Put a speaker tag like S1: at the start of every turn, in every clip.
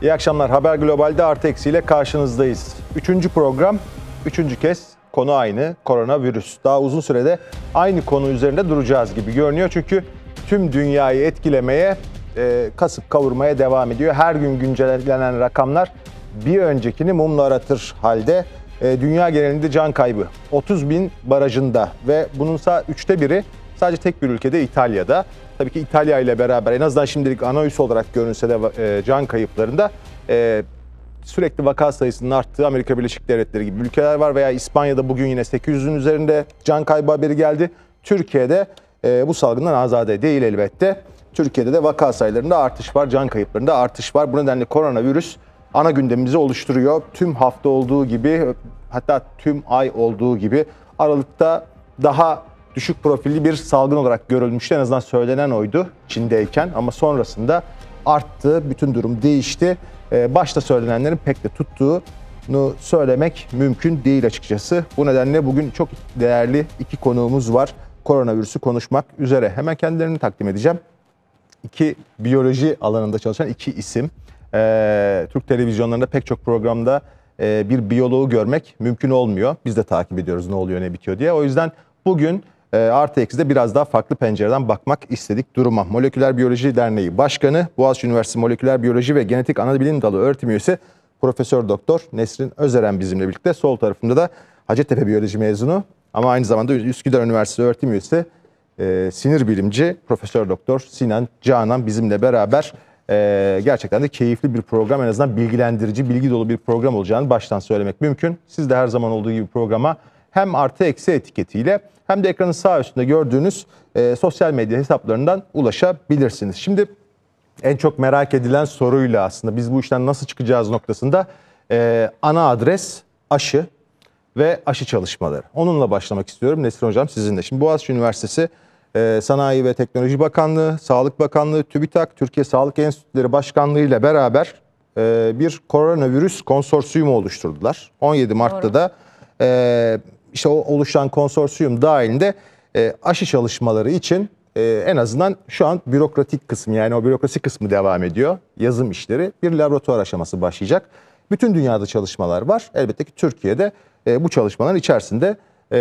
S1: İyi akşamlar. Haber Global'de artı eksiyle karşınızdayız. Üçüncü program, üçüncü kez konu aynı, koronavirüs. Daha uzun sürede aynı konu üzerinde duracağız gibi görünüyor. Çünkü tüm dünyayı etkilemeye, kasıp kavurmaya devam ediyor. Her gün güncellenen rakamlar bir öncekini mumla aratır halde. Dünya genelinde can kaybı 30 bin barajında ve bunun üçte biri sadece tek bir ülkede, İtalya'da. Tabii ki İtalya ile beraber en azından şimdilik ana üs olarak görünse de can kayıplarında sürekli vaka sayısının arttığı Amerika Birleşik Devletleri gibi ülkeler var veya İspanya'da bugün yine 800'ün üzerinde can kaybı haberi geldi. Türkiye'de bu salgından azade değil elbette. Türkiye'de de vaka sayılarında artış var, can kayıplarında artış var. Bu nedenle koronavirüs ana gündemimizi oluşturuyor. Tüm hafta olduğu gibi, hatta tüm ay olduğu gibi Aralık'ta daha düşük profilli bir salgın olarak görülmüştü. En azından söylenen oydu Çin'deyken, ama sonrasında arttı. Bütün durum değişti. Başta söylenenlerin pek de tuttuğunu söylemek mümkün değil açıkçası. Bu nedenle bugün çok değerli iki konuğumuz var. Koronavirüsü konuşmak üzere. Hemen kendilerini takdim edeceğim. İki biyoloji alanında çalışan iki isim. Türk televizyonlarında pek çok programda bir biyoloğu görmek mümkün olmuyor. Biz de takip ediyoruz ne oluyor ne bitiyor diye. O yüzden bugün artı ekside biraz daha farklı pencereden bakmak istedik duruma. Moleküler Biyoloji Derneği Başkanı, Boğaziçi Üniversitesi Moleküler Biyoloji ve Genetik Anabilim Dalı Öğretim Üyesi Profesör Doktor Nesrin Özeren bizimle birlikte. Sol tarafında da Hacettepe Biyoloji mezunu ama aynı zamanda Üsküdar Üniversitesi Öğretim Üyesi sinir bilimci Profesör Doktor Sinan Canan bizimle beraber. Gerçekten de keyifli bir program, en azından bilgilendirici, bilgi dolu bir program olacağını baştan söylemek mümkün. Siz de her zaman olduğu gibi programa hem artı eksi etiketiyle hem de ekranın sağ üstünde gördüğünüz sosyal medya hesaplarından ulaşabilirsiniz. Şimdi en çok merak edilen soruyla aslında biz bu işten nasıl çıkacağız noktasında ana adres aşı ve aşı çalışmaları. Onunla başlamak istiyorum Nesrin Hocam sizinle. Şimdi Boğaziçi Üniversitesi Sanayi ve Teknoloji Bakanlığı, Sağlık Bakanlığı, TÜBİTAK, Türkiye Sağlık Enstitüleri Başkanlığı ile beraber bir koronavirüs konsorsiyumu oluşturdular. 17 Mart'ta da işte o oluşan konsorsiyum dahilinde aşı çalışmaları için en azından şu an bürokratik kısmı, yani o bürokrasi kısmı devam ediyor. Yazım işleri, bir laboratuvar aşaması başlayacak. Bütün dünyada çalışmalar var. Elbette ki Türkiye'de bu çalışmaların içerisinde.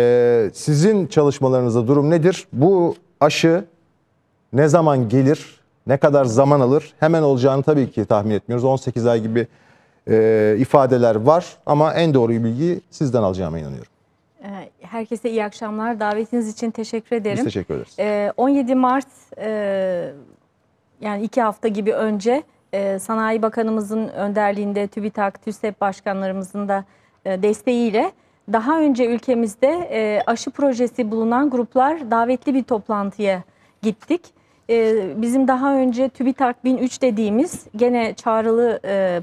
S1: Sizin çalışmalarınızda durum nedir? Bu aşı ne zaman gelir? Ne kadar zaman alır? Hemen olacağını tabii ki tahmin etmiyoruz. 18 ay gibi ifadeler var ama en doğru bilgiyi sizden alacağıma inanıyorum.
S2: Herkese iyi akşamlar. Davetiniz için teşekkür ederim.
S1: Biz teşekkür ederiz.
S2: 17 Mart yani 2 hafta gibi önce Sanayi Bakanımızın önderliğinde TÜBİTAK, TÜSEP başkanlarımızın da desteğiyle daha önce ülkemizde aşı projesi bulunan gruplar davetli bir toplantıya gittik. Bizim daha önce TÜBİTAK 1003 dediğimiz gene çağrılı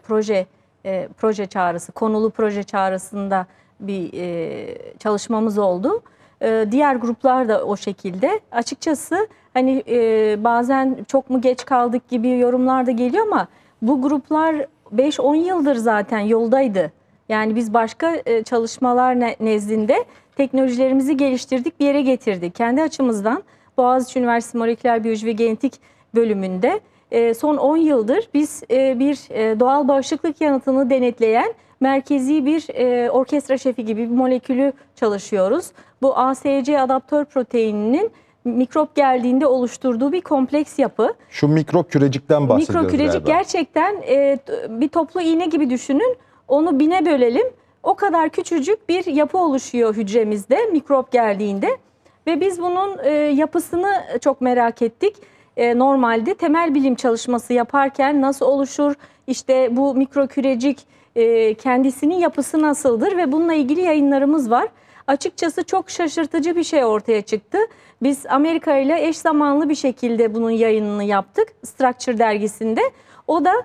S2: proje çağrısı, konulu proje çağrısında bir çalışmamız oldu. Diğer gruplar da o şekilde. Açıkçası hani bazen çok mu geç kaldık gibi yorumlar da geliyor ama bu gruplar 5-10 yıldır zaten yoldaydı. Yani biz başka çalışmalar nezdinde teknolojilerimizi geliştirdik, bir yere getirdik. Kendi açımızdan Boğaziçi Üniversitesi Moleküler Biyoloji ve Genetik bölümünde son 10 yıldır biz bir doğal bağışıklık yanıtını denetleyen merkezi bir orkestra şefi gibi bir molekülü çalışıyoruz. Bu ASC adaptör proteininin mikrop geldiğinde oluşturduğu bir kompleks yapı.
S1: Şu mikro kürecikten bahsediyoruz.
S2: Mikro kürecik galiba. Gerçekten bir toplu iğne gibi düşünün. Onu 1000'e bölelim. O kadar küçücük bir yapı oluşuyor hücremizde mikrop geldiğinde. Ve biz bunun yapısını çok merak ettik. Normalde temel bilim çalışması yaparken nasıl oluşur? İşte bu mikro kürecik kendisinin yapısı nasıldır ve bununla ilgili yayınlarımız var. Açıkçası çok şaşırtıcı bir şey ortaya çıktı. Biz Amerika ile eş zamanlı bir şekilde bunun yayınını yaptık Structure dergisinde. O da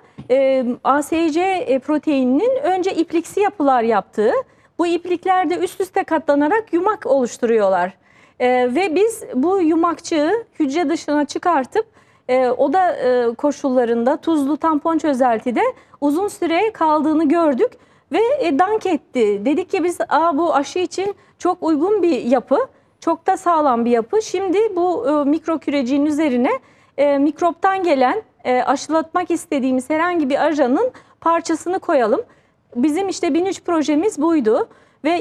S2: ASC proteininin önce ipliksi yapılar yaptığı, bu iplikler de üst üste katlanarak yumak oluşturuyorlar. Ve biz bu yumakçığı hücre dışına çıkartıp oda koşullarında tuzlu tampon çözeltide uzun süre kaldığını gördük ve dank etti. Dedik ki biz bu aşı için çok uygun bir yapı, çok da sağlam bir yapı. Şimdi bu mikro küreciğin üzerine mikroptan gelen aşılatmak istediğimiz herhangi bir ajanın parçasını koyalım. Bizim işte 1003 projemiz buydu ve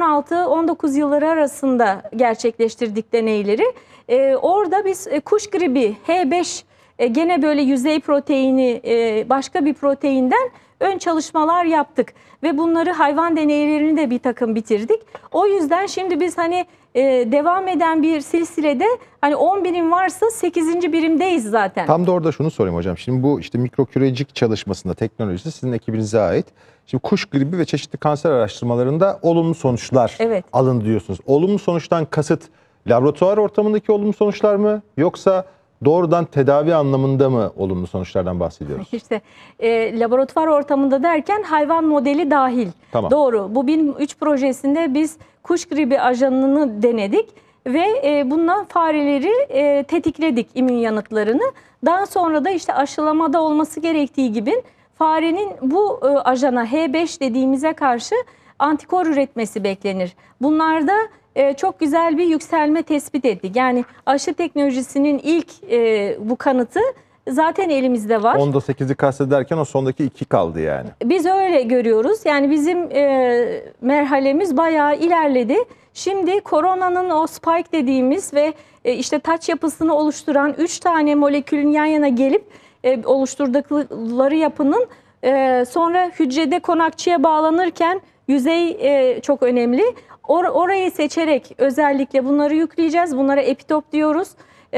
S2: 2016-19 yılları arasında gerçekleştirdik deneyleri. Orada biz kuş gribi H5 gene böyle yüzey proteini başka bir proteinden ön çalışmalar yaptık ve bunları hayvan deneylerini de bir takım bitirdik. O yüzden şimdi biz hani devam eden bir silsilede hani 10 birim varsa 8. birimdeyiz zaten.
S1: Tam da orada şunu sorayım hocam. Şimdi bu işte mikrokürecik çalışmasında teknolojisi sizin ekibinize ait. Şimdi kuş gribi ve çeşitli kanser araştırmalarında olumlu sonuçlar alındı diyorsunuz. Olumlu sonuçtan kasıt laboratuvar ortamındaki olumlu sonuçlar mı yoksa doğrudan tedavi anlamında mı olumlu sonuçlardan bahsediyoruz?
S2: İşte laboratuvar ortamında derken hayvan modeli dahil.
S1: Tamam.
S2: Doğru. Bu 1003 projesinde biz kuş gribi ajanını denedik ve bununla fareleri tetikledik, immün yanıtlarını. Daha sonra da işte aşılamada olması gerektiği gibi farenin bu ajana H5 dediğimize karşı antikor üretmesi beklenir. Bunlarda çok güzel bir yükselme tespit ettik. Yani aşı teknolojisinin ilk bu kanıtı zaten elimizde var.
S1: 10'da 8'i kastederken o sondaki 2 kaldı yani.
S2: Biz öyle görüyoruz. Yani bizim merhalemiz bayağı ilerledi. Şimdi koronanın o spike dediğimiz ve işte taç yapısını oluşturan 3 tane molekülün yan yana gelip oluşturdukları yapının sonra hücrede konakçıya bağlanırken yüzey çok önemli. Orayı seçerek özellikle bunları yükleyeceğiz. Bunlara epitop diyoruz.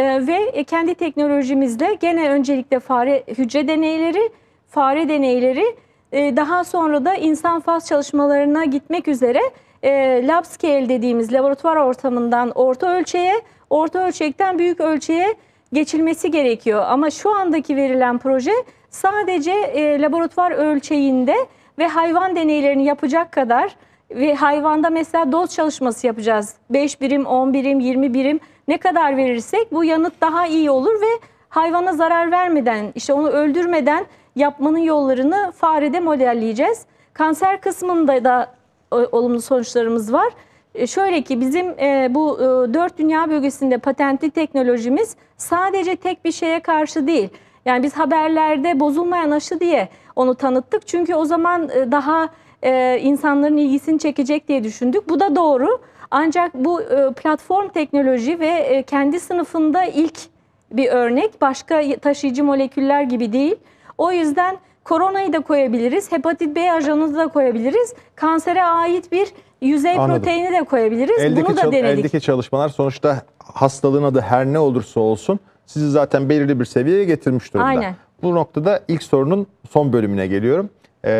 S2: Ve kendi teknolojimizle gene öncelikle hücre deneyleri, fare deneyleri, daha sonra da insan faz çalışmalarına gitmek üzere lab scale dediğimiz laboratuvar ortamından orta ölçeğe, orta ölçekten büyük ölçeğe geçilmesi gerekiyor. Ama şu andaki verilen proje sadece laboratuvar ölçeğinde ve hayvan deneylerini yapacak kadar ve hayvanda mesela doz çalışması yapacağız. 5 birim, 10 birim, 20 birim ne kadar verirsek bu yanıt daha iyi olur ve hayvana zarar vermeden, işte onu öldürmeden yapmanın yollarını farede modelleyeceğiz. Kanser kısmında da olumlu sonuçlarımız var. Şöyle ki bizim bu 4 dünya bölgesinde patentli teknolojimiz sadece tek bir şeye karşı değil. Yani biz haberlerde bozulmayan aşı diye onu tanıttık. Çünkü o zaman daha insanların ilgisini çekecek diye düşündük. Bu da doğru. Ancak bu platform teknoloji ve kendi sınıfında ilk bir örnek. Başka taşıyıcı moleküller gibi değil. O yüzden koronayı da koyabiliriz. Hepatit B ajanını da koyabiliriz. Kansere ait bir yüzey proteini de koyabiliriz. Bunu da denedik.
S1: Eldeki çalışmalar sonuçta hastalığın adı her ne olursa olsun sizi zaten belirli bir seviyeye getirmiş durumda.
S2: Aynen.
S1: Bu noktada ilk sorunun son bölümüne geliyorum.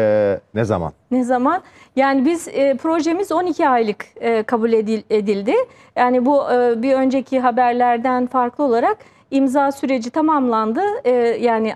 S1: Ne zaman?
S2: Ne zaman? Yani biz projemiz 12 aylık kabul edildi. Yani bu bir önceki haberlerden farklı olarak imza süreci tamamlandı. Yani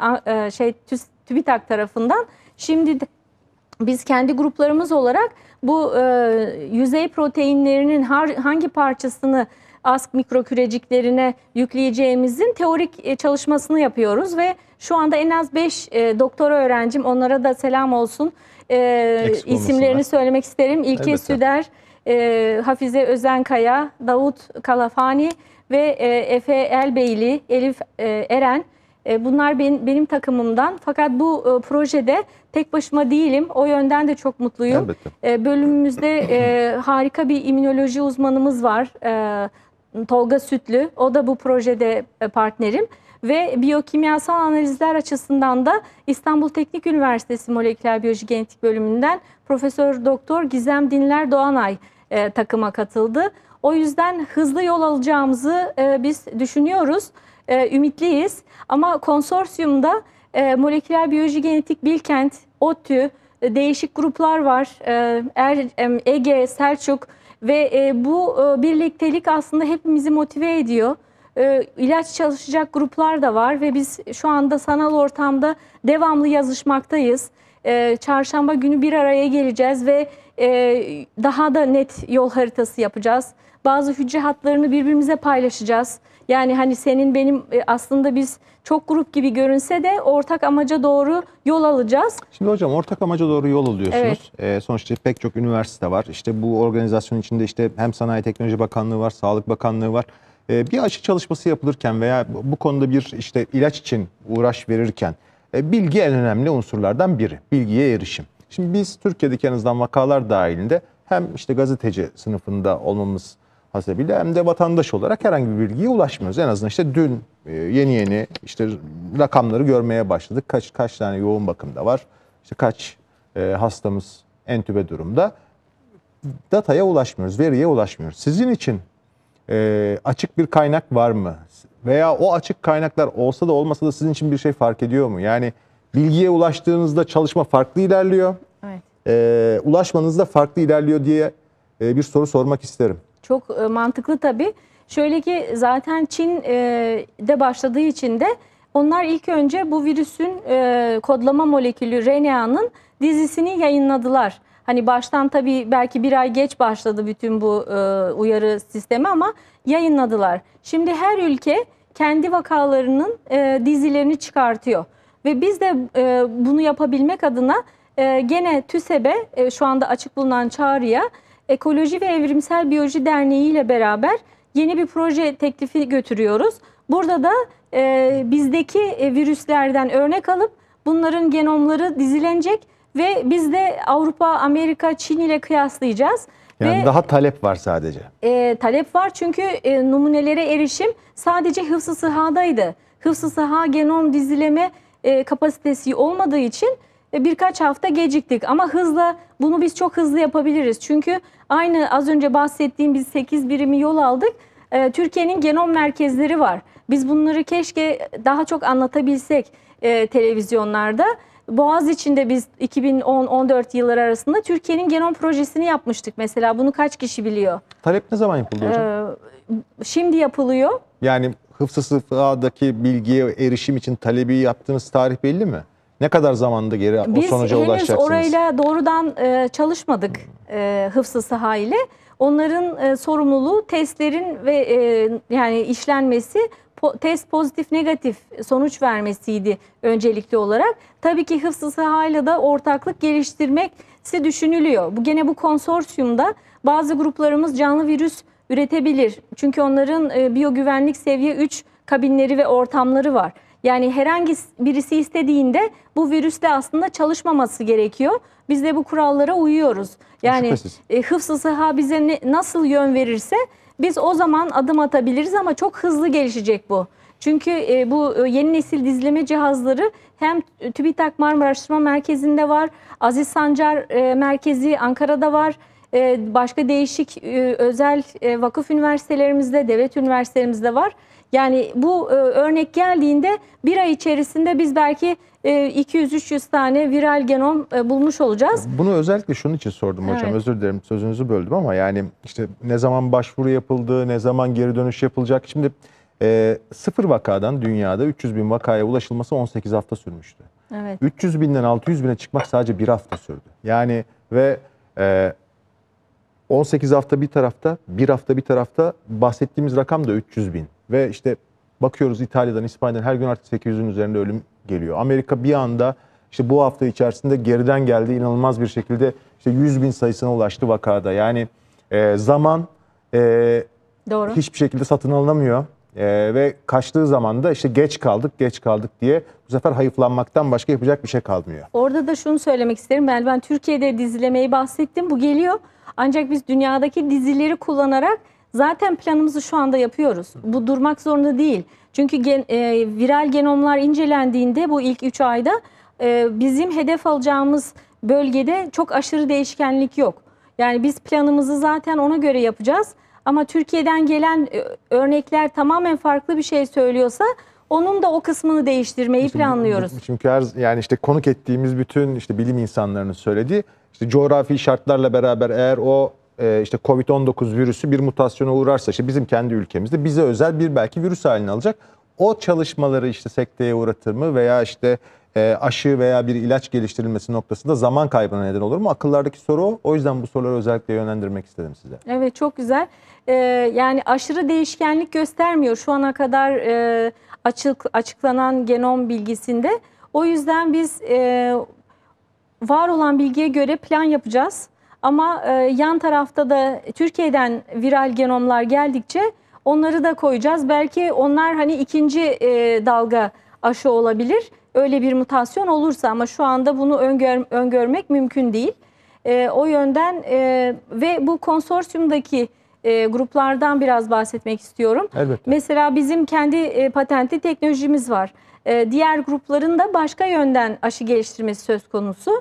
S2: TÜBİTAK tarafından. Şimdi biz kendi gruplarımız olarak bu yüzey proteinlerinin hangi parçasını ASK mikroküreciklerine yükleyeceğimizin teorik çalışmasını yapıyoruz ve şu anda en az 5 doktora öğrencim, onlara da selam olsun, isimlerini söylemek isterim. İlke Süder, Hafize Özenkaya, Davut Kalafani ve Efe Elbeyli, Elif Eren. Bunlar benim takımımdan. Fakat bu projede tek başıma değilim. O yönden de çok mutluyum. Bölümümüzde harika bir immünoloji uzmanımız var. Tolga Sütlü. O da bu projede partnerim. Ve biyokimyasal analizler açısından da İstanbul Teknik Üniversitesi Moleküler Biyoloji Genetik Bölümünden Profesör Doktor Gizem Dinler Doğanay takıma katıldı. O yüzden hızlı yol alacağımızı biz düşünüyoruz. Ümitliyiz. Ama konsorsiyumda Moleküler Biyoloji Genetik Bilkent, ODTÜ, değişik gruplar var. Ege, Selçuk ve bu birliktelik aslında hepimizi motive ediyor. İlaç çalışacak gruplar da var ve biz şu anda sanal ortamda devamlı yazışmaktayız. Çarşamba günü bir araya geleceğiz ve daha da net yol haritası yapacağız. Bazı hücre hatlarını birbirimize paylaşacağız. Yani hani senin benim aslında biz çok grup gibi görünse de ortak amaca doğru yol alacağız.
S1: Şimdi hocam ortak amaca doğru yol alıyorsunuz. Evet. Sonuçta pek çok üniversite var. İşte bu organizasyon içinde işte hem Sanayi Teknoloji Bakanlığı var, Sağlık Bakanlığı var. Bir aşı çalışması yapılırken veya bu konuda bir işte ilaç için uğraş verirken bilgi en önemli unsurlardan biri. Bilgiye erişim. Şimdi biz Türkiye'deki en azından vakalar dahilinde hem işte gazeteci sınıfında olmamız hasebiyle hem de vatandaş olarak herhangi bir bilgiye ulaşmıyoruz. En azından işte dün yeni işte rakamları görmeye başladık. Kaç tane yoğun bakımda var, işte kaç hastamız entübe durumda. Dataya ulaşmıyoruz, veriye ulaşmıyoruz. Sizin için açık bir kaynak var mı? Veya o açık kaynaklar olsa da olmasa da sizin için bir şey fark ediyor mu? Yani bilgiye ulaştığınızda çalışma farklı ilerliyor.
S2: Evet.
S1: Ulaşmanızda farklı ilerliyor diye bir soru sormak isterim.
S2: Çok mantıklı tabii. Şöyle ki zaten Çin de başladığı için de onlar ilk önce bu virüsün kodlama molekülü RNA'nın dizisini yayınladılar. Hani baştan tabii belki bir ay geç başladı bütün bu uyarı sistemi ama yayınladılar. Şimdi her ülke kendi vakalarının dizilerini çıkartıyor. Ve biz de bunu yapabilmek adına gene TÜSEB'e şu anda açık bulunan çağrıya Ekoloji ve Evrimsel Biyoloji Derneği ile beraber yeni bir proje teklifi götürüyoruz. Burada da bizdeki virüslerden örnek alıp bunların genomları dizilenecek ve biz de Avrupa, Amerika, Çin ile kıyaslayacağız.
S1: Yani
S2: ve
S1: daha talep var sadece.
S2: Talep var çünkü numunelere erişim sadece Hıfzı Sıhha'daydı. Hıfzı Sıhha genom dizileme kapasitesi olmadığı için birkaç hafta geciktik ama hızla bunu biz çok hızlı yapabiliriz. Çünkü aynı az önce bahsettiğim biz 8 birimi yol aldık. Türkiye'nin genom merkezleri var. Biz bunları keşke daha çok anlatabilsek televizyonlarda. Boğaziçi'nde biz 2010-14 yılları arasında Türkiye'nin genom projesini yapmıştık. Mesela bunu kaç kişi biliyor?
S1: Talep ne zaman yapıldı hocam?
S2: Şimdi yapılıyor.
S1: Yani Hıfzı Sıhha'daki bilgiye erişim için talebi yaptığınız tarih belli mi? Ne kadar zamanda geri o sonuca ulaşacaksınız?
S2: Biz henüz orayla doğrudan çalışmadık Hıfzı Sıhha ile. Onların sorumluluğu testlerin ve yani işlenmesi, test pozitif negatif sonuç vermesiydi öncelikli olarak. Tabii ki Hıfzı Sıhha ile de ortaklık geliştirmesi düşünülüyor. Gene bu konsorsiyumda bazı gruplarımız canlı virüs üretebilir. Çünkü onların biyogüvenlik seviye 3 kabinleri ve ortamları var. Yani herhangi birisi istediğinde bu virüsle aslında çalışmaması gerekiyor. Biz de bu kurallara uyuyoruz. Yani Hıfzı Sıhha bize nasıl yön verirse biz o zaman adım atabiliriz ama çok hızlı gelişecek bu. Çünkü bu yeni nesil dizileme cihazları hem TÜBİTAK Marmara Araştırma Merkezi'nde var, Aziz Sancar Merkezi Ankara'da var. Başka değişik özel vakıf üniversitelerimizde, devlet üniversitelerimizde var. Yani bu örnek geldiğinde bir ay içerisinde biz belki 200-300 tane viral genom bulmuş olacağız.
S1: Bunu özellikle şunun için sordum hocam.
S2: Evet.
S1: Özür dilerim sözünüzü böldüm ama yani işte ne zaman başvuru yapıldı, ne zaman geri dönüş yapılacak. Şimdi 0 vakadan dünyada 300 bin vakaya ulaşılması 18 hafta sürmüştü.
S2: Evet.
S1: 300 binden 600 bine çıkmak sadece bir hafta sürdü. Yani ve 18 hafta bir tarafta, bir hafta bir tarafta bahsettiğimiz rakam da 300 bin. Ve işte bakıyoruz İtalya'dan, İspanya'dan her gün artık 800'ün üzerinde ölüm geliyor. Amerika bir anda işte bu hafta içerisinde geriden geldi. İnanılmaz bir şekilde işte 100 bin sayısına ulaştı vakada. Yani zaman
S2: Doğru.
S1: hiçbir şekilde satın alınamıyor. Ve kaçtığı zaman da işte geç kaldık diye bu sefer hayıflanmaktan başka yapacak bir şey kalmıyor.
S2: Orada da şunu söylemek isterim. Ben Türkiye'de dizilemeyi bahsettim. Bu geliyor. Ancak biz dünyadaki dizileri kullanarak zaten planımızı şu anda yapıyoruz. Bu durmak zorunda değil. Çünkü viral genomlar incelendiğinde bu ilk 3 ayda bizim hedef alacağımız bölgede çok aşırı değişkenlik yok. Yani biz planımızı zaten ona göre yapacağız. Ama Türkiye'den gelen örnekler tamamen farklı bir şey söylüyorsa onun da o kısmını değiştirmeyi planlıyoruz.
S1: Çünkü yani işte konuk ettiğimiz bütün işte bilim insanlarının söylediği işte coğrafi şartlarla beraber eğer o işte Covid-19 virüsü bir mutasyona uğrarsa işte bizim kendi ülkemizde bize özel bir belki virüs haline alacak. O çalışmaları işte sekteye uğratır mı veya işte aşı veya bir ilaç geliştirilmesi noktasında zaman kaybına neden olur mu? Akıllardaki soru o. O yüzden bu soruları özellikle yönlendirmek istedim size.
S2: Evet, çok güzel. Yani aşırı değişkenlik göstermiyor şu ana kadar açıklanan genom bilgisinde. O yüzden biz var olan bilgiye göre plan yapacağız. Ama yan tarafta da Türkiye'den viral genomlar geldikçe onları da koyacağız. Belki onlar hani ikinci dalga aşı olabilir. öyle bir mutasyon olursa, ama şu anda bunu öngörmek mümkün değil. O yönden ve bu konsorsiyumdaki gruplardan biraz bahsetmek istiyorum.
S1: Elbette.
S2: Mesela bizim kendi patentli teknolojimiz var. Diğer grupların da başka yönden aşı geliştirmesi söz konusu.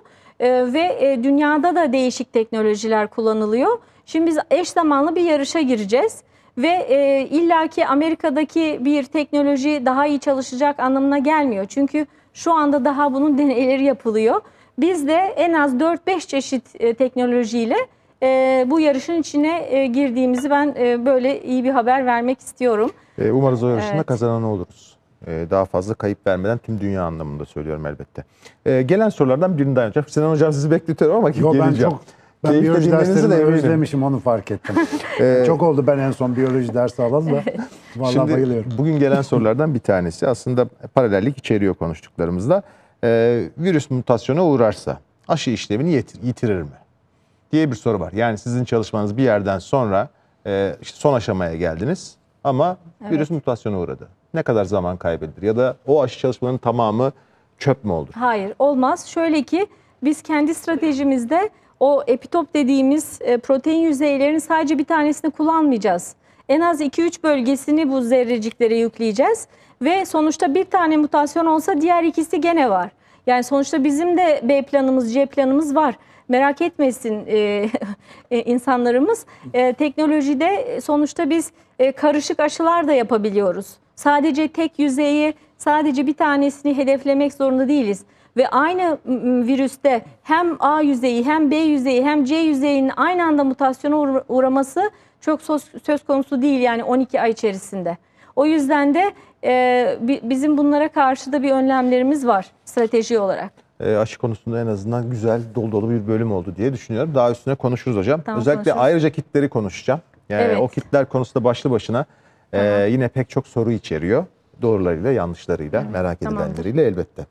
S2: Ve dünyada da değişik teknolojiler kullanılıyor. Şimdi biz eş zamanlı bir yarışa gireceğiz. Ve illaki Amerika'daki bir teknoloji daha iyi çalışacak anlamına gelmiyor. Çünkü şu anda daha bunun deneyleri yapılıyor. Biz de en az 4-5 çeşit teknolojiyle bu yarışın içine girdiğimizi ben böyle iyi bir haber vermek istiyorum.
S1: Umarız o yarışında
S2: Evet.
S1: kazanan oluruz. Daha fazla kayıp vermeden tüm dünya anlamında söylüyorum elbette. Gelen sorulardan birini daha önce. Sinan Hocam sizi bekletiyorum ama
S3: Yo,
S1: geleceğim.
S3: ben
S1: Keyifle
S3: biyoloji
S1: dinlediğinizi
S3: derslerini
S1: de eminim.
S3: özlemişim, onu fark ettim. Çok oldu ben en son biyoloji dersi alalı da. Vallahi
S1: Şimdi
S3: bayılıyorum.
S1: bugün gelen sorulardan bir tanesi aslında paralellik içeriyor konuştuklarımızda. Virüs mutasyona uğrarsa aşı işlevini yitirir mi diye bir soru var. Yani sizin çalışmanız bir yerden sonra işte son aşamaya geldiniz ama virüs mutasyona uğradı. Ne kadar zaman kaybedilir ya da o aşı çalışmalarının tamamı çöp mü olur?
S2: Hayır, olmaz. Şöyle ki biz kendi stratejimizde o epitop dediğimiz protein yüzeylerinin sadece bir tanesini kullanmayacağız. En az 2-3 bölgesini bu zerreciklere yükleyeceğiz ve sonuçta bir tane mutasyon olsa diğer ikisi gene var. Yani sonuçta bizim de B planımız, C planımız var. Merak etmesin insanlarımız. Teknolojide sonuçta biz karışık aşılar da yapabiliyoruz. Sadece tek yüzeyi, sadece bir tanesini hedeflemek zorunda değiliz. Ve aynı virüste hem A yüzeyi, hem B yüzeyi, hem C yüzeyinin aynı anda mutasyona uğraması çok söz konusu değil, yani 12 ay içerisinde. O yüzden de bizim bunlara karşı da bir önlemlerimiz var strateji olarak.
S1: Aşı konusunda en azından güzel, dolu dolu bir bölüm oldu diye düşünüyorum. Daha üstüne konuşuruz hocam.
S2: Tamam,
S1: Özellikle
S2: konuşuruz.
S1: ayrıca kitleri konuşacağım. Yani
S2: Evet.
S1: o kitler konusunda başlı başına yine pek çok soru içeriyor. Doğrularıyla, yanlışlarıyla, merak
S2: tamamdır.
S1: edilenleriyle elbette.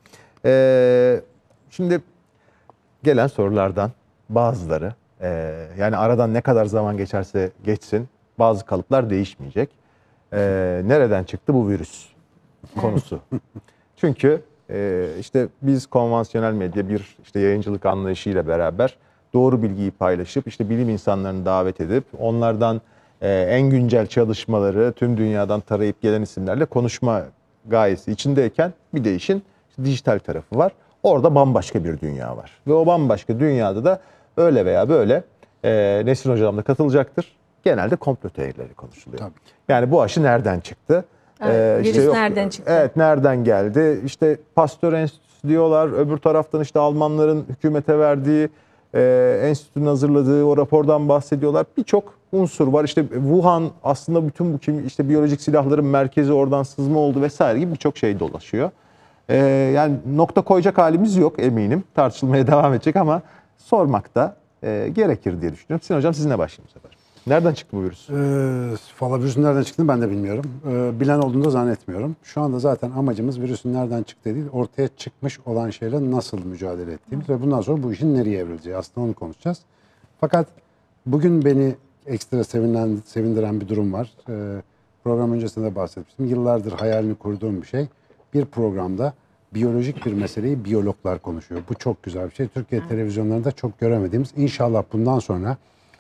S1: Şimdi gelen sorulardan bazıları, yani aradan ne kadar zaman geçerse geçsin bazı kalıplar değişmeyecek. Nereden çıktı bu virüs konusu? Çünkü işte biz konvansiyonel medya bir işte yayıncılık anlayışıyla beraber doğru bilgiyi paylaşıp işte bilim insanlarını davet edip onlardan en güncel çalışmaları tüm dünyadan tarayıp gelen isimlerle konuşma gayesi içindeyken bir de işin işte dijital tarafı var. Orada bambaşka bir dünya var. Ve o bambaşka dünyada da öyle veya böyle Nesrin Hocam da katılacaktır. Genelde komplo teorileri konuşuluyor.
S3: Tabii ki.
S1: Yani bu aşı nereden çıktı?
S2: Evet, virüs nereden çıktı?
S1: Evet, nereden geldi? İşte Pasteur Enstitüsü diyorlar. Öbür taraftan işte Almanların hükümete verdiği, enstitünün hazırladığı o rapordan bahsediyorlar. Birçok unsur var. İşte Wuhan aslında bütün bu işte biyolojik silahların merkezi, oradan sızma oldu vesaire gibi birçok şey dolaşıyor. Yani nokta koyacak halimiz yok eminim. Tartışılmaya devam edecek ama sormak da gerekir diye düşünüyorum. Sinan Hocam sizinle başlayayım bu sefer. Nereden çıktı bu virüs?
S3: Valla virüsün nereden çıktığını ben de bilmiyorum. Bilen olduğunu da zannetmiyorum. Şu anda zaten amacımız virüsün nereden çıktığı değil, ortaya çıkmış olan şeyle nasıl mücadele ettiğimiz ve bundan sonra bu işin nereye evrileceği, aslında onu konuşacağız. Fakat bugün beni ekstra sevindiren bir durum var. Program öncesinde bahsetmiştim. Yıllardır hayalini kurduğum bir şey. Bir programda biyolojik bir meseleyi biyologlar konuşuyor. Bu çok güzel bir şey. Türkiye televizyonlarında çok göremediğimiz. İnşallah bundan sonra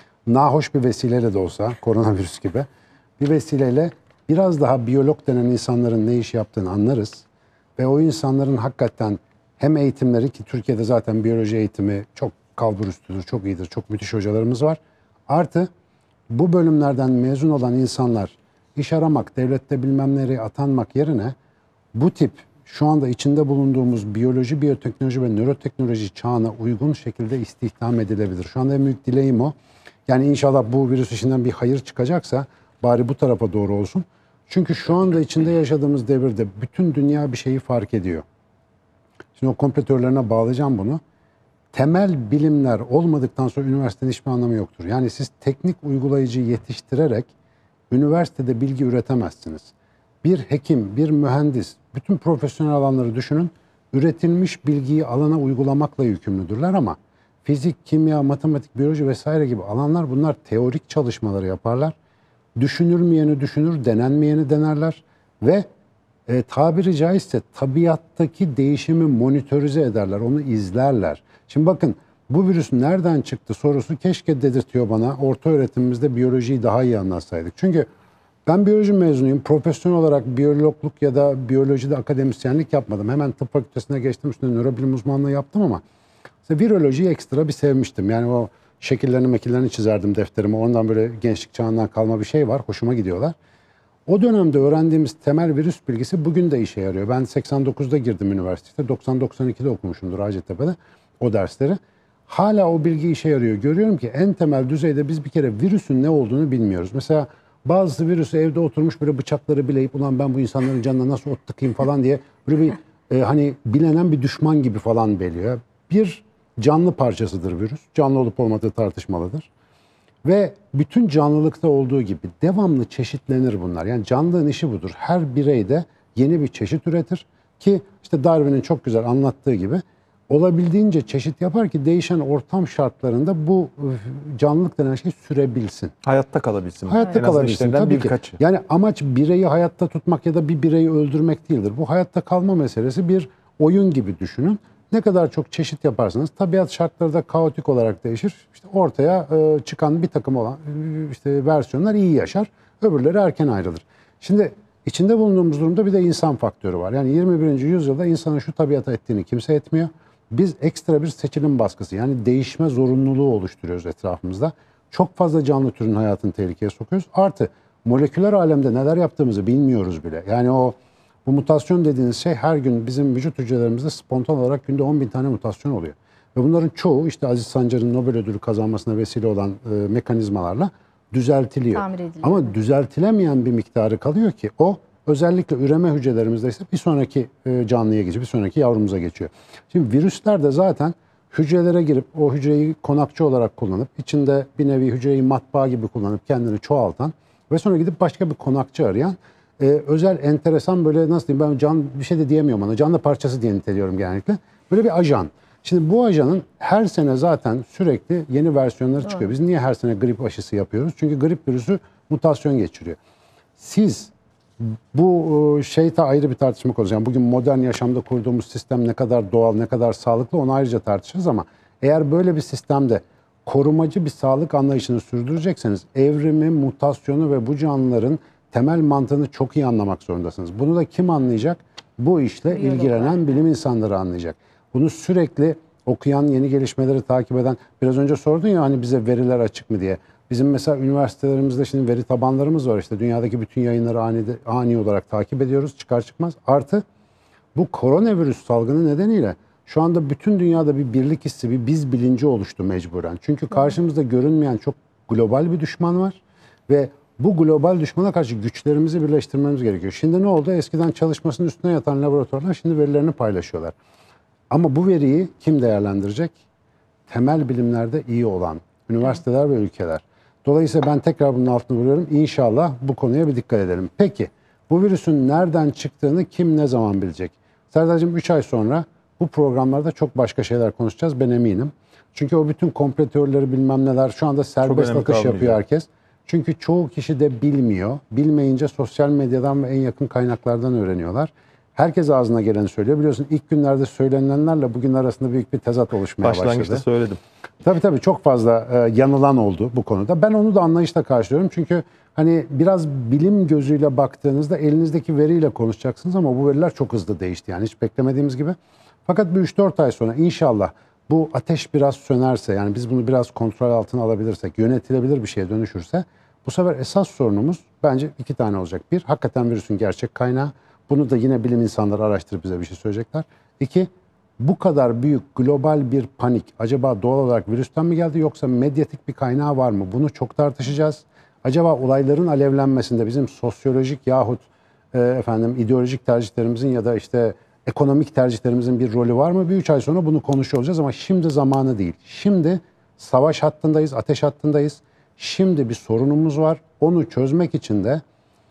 S3: nahoş bir vesileyle de olsa, koronavirüs gibi bir vesileyle biraz daha biyolog denen insanların ne iş yaptığını anlarız. Ve o insanların hakikaten hem eğitimleri, ki Türkiye'de zaten biyoloji eğitimi çok kalbur üstüdür, çok iyidir, çok müthiş hocalarımız var. Artı bu bölümlerden mezun olan insanlar iş aramak, devlette bilmem nereye atanmak yerine bu tip şu anda içinde bulunduğumuz biyoloji, biyoteknoloji ve nöroteknoloji çağına uygun şekilde istihdam edilebilir. Şu anda en büyük dileğim o. Yani inşallah bu virüs işinden bir hayır çıkacaksa bari bu tarafa doğru olsun. Çünkü şu anda içinde yaşadığımız devirde bütün dünya bir şeyi fark ediyor. Şimdi o komplo teorilerine bağlayacağım bunu. Temel bilimler olmadıktan sonra üniversitenin hiçbir anlamı yoktur. Yani siz teknik uygulayıcı yetiştirerek üniversitede bilgi üretemezsiniz. Bir hekim, bir mühendis, bütün profesyonel alanları düşünün. Üretilmiş bilgiyi alana uygulamakla yükümlüdürler ama fizik, kimya, matematik, biyoloji vesaire gibi alanlar, bunlar teorik çalışmaları yaparlar. Düşünülmeyeni düşünür, denenmeyeni denerler ve tabiri caizse tabiattaki değişimi monitörize ederler, onu izlerler. Şimdi bakın, bu virüs nereden çıktı sorusu keşke dedirtiyor bana. Orta öğretimimizde biyolojiyi daha iyi anlatsaydık. Çünkü ben biyoloji mezunuyum. Profesyonel olarak biyologluk ya da biyolojide akademisyenlik yapmadım. Hemen tıp fakültesine geçtim. Üstüne nörobilim uzmanlığı yaptım ama işte virolojiyi ekstra bir sevmiştim. Yani o mekillerini çizerdim defterime. Ondan böyle gençlik çağından kalma bir şey var. Hoşuma gidiyorlar. O dönemde öğrendiğimiz temel virüs bilgisi bugün de işe yarıyor. Ben 89'da girdim üniversitede. 90-92'de okumuşumdur Hacettepe'de o dersleri. Hala o bilgi işe yarıyor. Görüyorum ki en temel düzeyde biz bir kere virüsün ne olduğunu bilmiyoruz. Mesela bazısı virüsü evde oturmuş böyle bıçakları bileyip ulan ben bu insanların canına nasıl ot tıkayım falan diye böyle bir hani bilenen bir düşman gibi falan beliyor. Bir canlı parçasıdır virüs. Canlı olup olmadığı tartışmalıdır. Ve bütün canlılıkta olduğu gibi devamlı çeşitlenir bunlar. Yani canlılığın işi budur. Her birey de yeni bir çeşit üretir ki işte Darwin'in çok güzel anlattığı gibi olabildiğince çeşit yapar ki değişen ortam şartlarında bu canlılık denen şey sürebilsin.
S1: Hayatta kalabilsin.
S3: Hayatta
S1: En azından
S3: kalabilsin
S1: işlerinden
S3: tabii ki.
S1: birkaçı.
S3: Yani amaç bireyi hayatta tutmak ya da bir bireyi öldürmek değildir. Bu hayatta kalma meselesi bir oyun gibi düşünün. Ne kadar çok çeşit yaparsanız tabiat şartları da kaotik olarak değişir. İşte ortaya çıkan bir takım olan işte versiyonlar iyi yaşar. Öbürleri erken ayrılır. Şimdi içinde bulunduğumuz durumda bir de insan faktörü var. Yani 21. yüzyılda insanın şu tabiata ettiğini kimse etmiyor. Biz ekstra bir seçilim baskısı yani değişme zorunluluğu oluşturuyoruz etrafımızda. Çok fazla canlı türün hayatını tehlikeye sokuyoruz. Artı moleküler alemde neler yaptığımızı bilmiyoruz bile. Yani bu mutasyon dediğiniz şey her gün bizim vücut hücrelerimizde spontan olarak günde 10.000 tane mutasyon oluyor. Ve bunların çoğu işte Aziz Sancar'ın Nobel ödülü kazanmasına vesile olan mekanizmalarla düzeltiliyor.
S2: Tamir ediliyor.
S3: Ama düzeltilemeyen bir miktarı kalıyor ki o özellikle üreme hücrelerimizde ise bir sonraki canlıya geçiyor, bir sonraki yavrumuza geçiyor. Şimdi virüsler de zaten hücrelere girip o hücreyi konakçı olarak kullanıp içinde bir nevi hücreyi matbaa gibi kullanıp kendini çoğaltan ve sonra gidip başka bir konakçı arayan özel, enteresan böyle nasıl diyeyim ben bir şey de diyemiyorum ona. Canlı parçası diye niteliyorum genellikle. Böyle bir ajan. Şimdi bu ajanın her sene zaten sürekli yeni versiyonları çıkıyor. Biz niye her sene grip aşısı yapıyoruz? Çünkü grip virüsü mutasyon geçiriyor. Siz bu şeyde ayrı bir tartışma konusu. Yani bugün modern yaşamda kurduğumuz sistem ne kadar doğal, ne kadar sağlıklı onu ayrıca tartışırız ama eğer böyle bir sistemde korumacı bir sağlık anlayışını sürdürecekseniz evrimi, mutasyonu ve bu canlıların temel mantığını çok iyi anlamak zorundasınız. Bunu da kim anlayacak? Bu işle ilgilenen bilim insanları anlayacak. Bunu sürekli okuyan, yeni gelişmeleri takip eden, biraz önce sordun ya hani bize veriler açık mı diye. Bizim mesela üniversitelerimizde şimdi veri tabanlarımız var işte dünyadaki bütün yayınları ani olarak takip ediyoruz çıkar çıkmaz. Artı bu koronavirüs salgını nedeniyle şu anda bütün dünyada bir birlik hissi, bir biz bilinci oluştu mecburen. Çünkü karşımızda görünmeyen çok global bir düşman var ve bu global düşmana karşı güçlerimizi birleştirmemiz gerekiyor. Şimdi ne oldu? Eskiden çalışmasının üstüne yatan laboratuvarlar şimdi verilerini paylaşıyorlar. Ama bu veriyi kim değerlendirecek? Temel bilimlerde iyi olan üniversiteler ve ülkeler. Dolayısıyla ben tekrar bunun altını vuruyorum. İnşallah bu konuya bir dikkat edelim. Peki bu virüsün nereden çıktığını kim ne zaman bilecek? Serdar'cığım 3 ay sonra bu programlarda çok başka şeyler konuşacağız ben eminim. Çünkü o bütün komplo teorileri bilmem neler şu anda serbest akış yapıyor herkes. Çünkü çoğu kişi de bilmiyor. Bilmeyince sosyal medyadan ve en yakın kaynaklardan öğreniyorlar. Herkes ağzına geleni söylüyor. Biliyorsun ilk günlerde söylenilenlerle bugün arasında büyük bir tezat oluşmaya başladı.
S1: Başlangıçta söyledim.
S3: Tabii çok fazla yanılan oldu bu konuda. Ben onu da anlayışla karşılıyorum. Çünkü hani biraz bilim gözüyle baktığınızda elinizdeki veriyle konuşacaksınız ama bu veriler çok hızlı değişti. Yani hiç beklemediğimiz gibi. Fakat bir 3-4 ay sonra inşallah bu ateş biraz sönerse yani biz bunu biraz kontrol altına alabilirsek, yönetilebilir bir şeye dönüşürse bu sefer esas sorunumuz bence 2 tane olacak. Bir, hakikaten virüsün gerçek kaynağı. Bunu da yine bilim insanları araştırıp bize bir şey söyleyecekler. 2, bu kadar büyük global bir panik acaba doğal olarak virüsten mi geldi yoksa medyatik bir kaynağı var mı? Bunu çok tartışacağız. Acaba olayların alevlenmesinde bizim sosyolojik yahut ideolojik tercihlerimizin ya da işte ekonomik tercihlerimizin bir rolü var mı? Bir 3 ay sonra bunu konuşuyor olacağız ama şimdi zamanı değil. Şimdi savaş hattındayız, ateş hattındayız. Şimdi bir sorunumuz var. Onu çözmek için de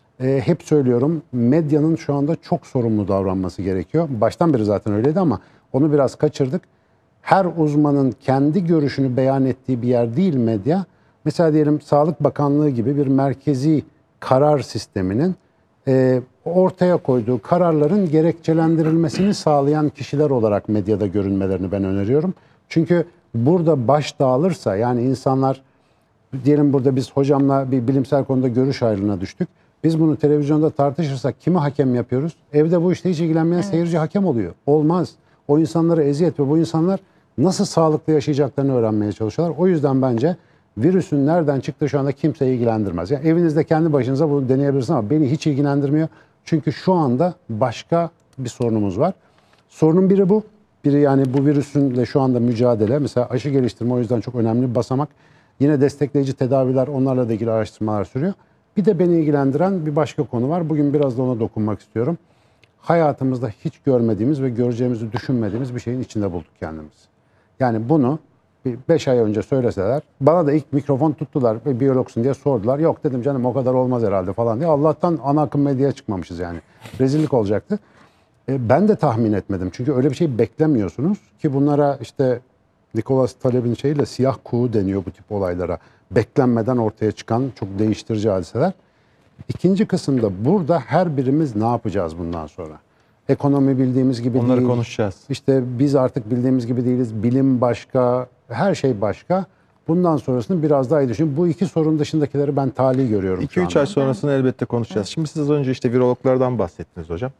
S3: hep söylüyorum medyanın şu anda çok sorumlu davranması gerekiyor. Baştan beri zaten öyleydi ama onu biraz kaçırdık. Her uzmanın kendi görüşünü beyan ettiği bir yer değil medya. Mesela diyelim Sağlık Bakanlığı gibi bir merkezi karar sisteminin ortaya koyduğu kararların gerekçelendirilmesini sağlayan kişiler olarak medyada görünmelerini ben öneriyorum. Çünkü burada baş dağılırsa, yani insanlar, diyelim burada biz hocamla bir bilimsel konuda görüş ayrılığına düştük. Biz bunu televizyonda tartışırsak kimi hakem yapıyoruz? Evde bu işte hiç ilgilenmeyen seyirci hakem oluyor. Olmaz. O insanlara eziyet ve bu insanlar nasıl sağlıklı yaşayacaklarını öğrenmeye çalışıyorlar. O yüzden bence virüsün nereden çıktığı şu anda kimseyi ilgilendirmez. Yani evinizde kendi başınıza bunu deneyebilirsiniz ama beni hiç ilgilendirmiyor. Çünkü şu anda başka bir sorunumuz var. Sorunun biri bu. Biri yani bu virüsünle şu anda mücadele. Mesela aşı geliştirme o yüzden çok önemli bir basamak. Yine destekleyici tedaviler, onlarla da ilgili araştırmalar sürüyor. Bir de beni ilgilendiren bir başka konu var. Bugün biraz da ona dokunmak istiyorum. Hayatımızda hiç görmediğimiz ve göreceğimizi düşünmediğimiz bir şeyin içinde bulduk kendimizi. Yani bunu 5 ay önce söyleseler, bana da ilk mikrofon tuttular, biyologsun diye sordular. Yok dedim canım, o kadar olmaz herhalde falan diye. Allah'tan ana akım medyaya çıkmamışız yani. Rezillik olacaktı. Ben de tahmin etmedim. Çünkü öyle bir şey beklemiyorsunuz ki bunlara işte Nicholas Taleb'in şeyiyle siyah kuğu deniyor bu tip olaylara. Beklenmeden ortaya çıkan çok değiştirici hadiseler. İkinci kısımda burada her birimiz ne yapacağız bundan sonra? Ekonomi bildiğimiz gibi
S1: Onları
S3: değil.
S1: konuşacağız.
S3: İşte biz artık bildiğimiz gibi değiliz. Bilim başka, her şey başka. Bundan sonrasını biraz daha iyi düşünün. Bu iki sorun dışındakileri ben tali görüyorum.
S1: 2-3 ay sonrasını elbette konuşacağız. Şimdi siz az önce işte virologlardan bahsettiniz hocam.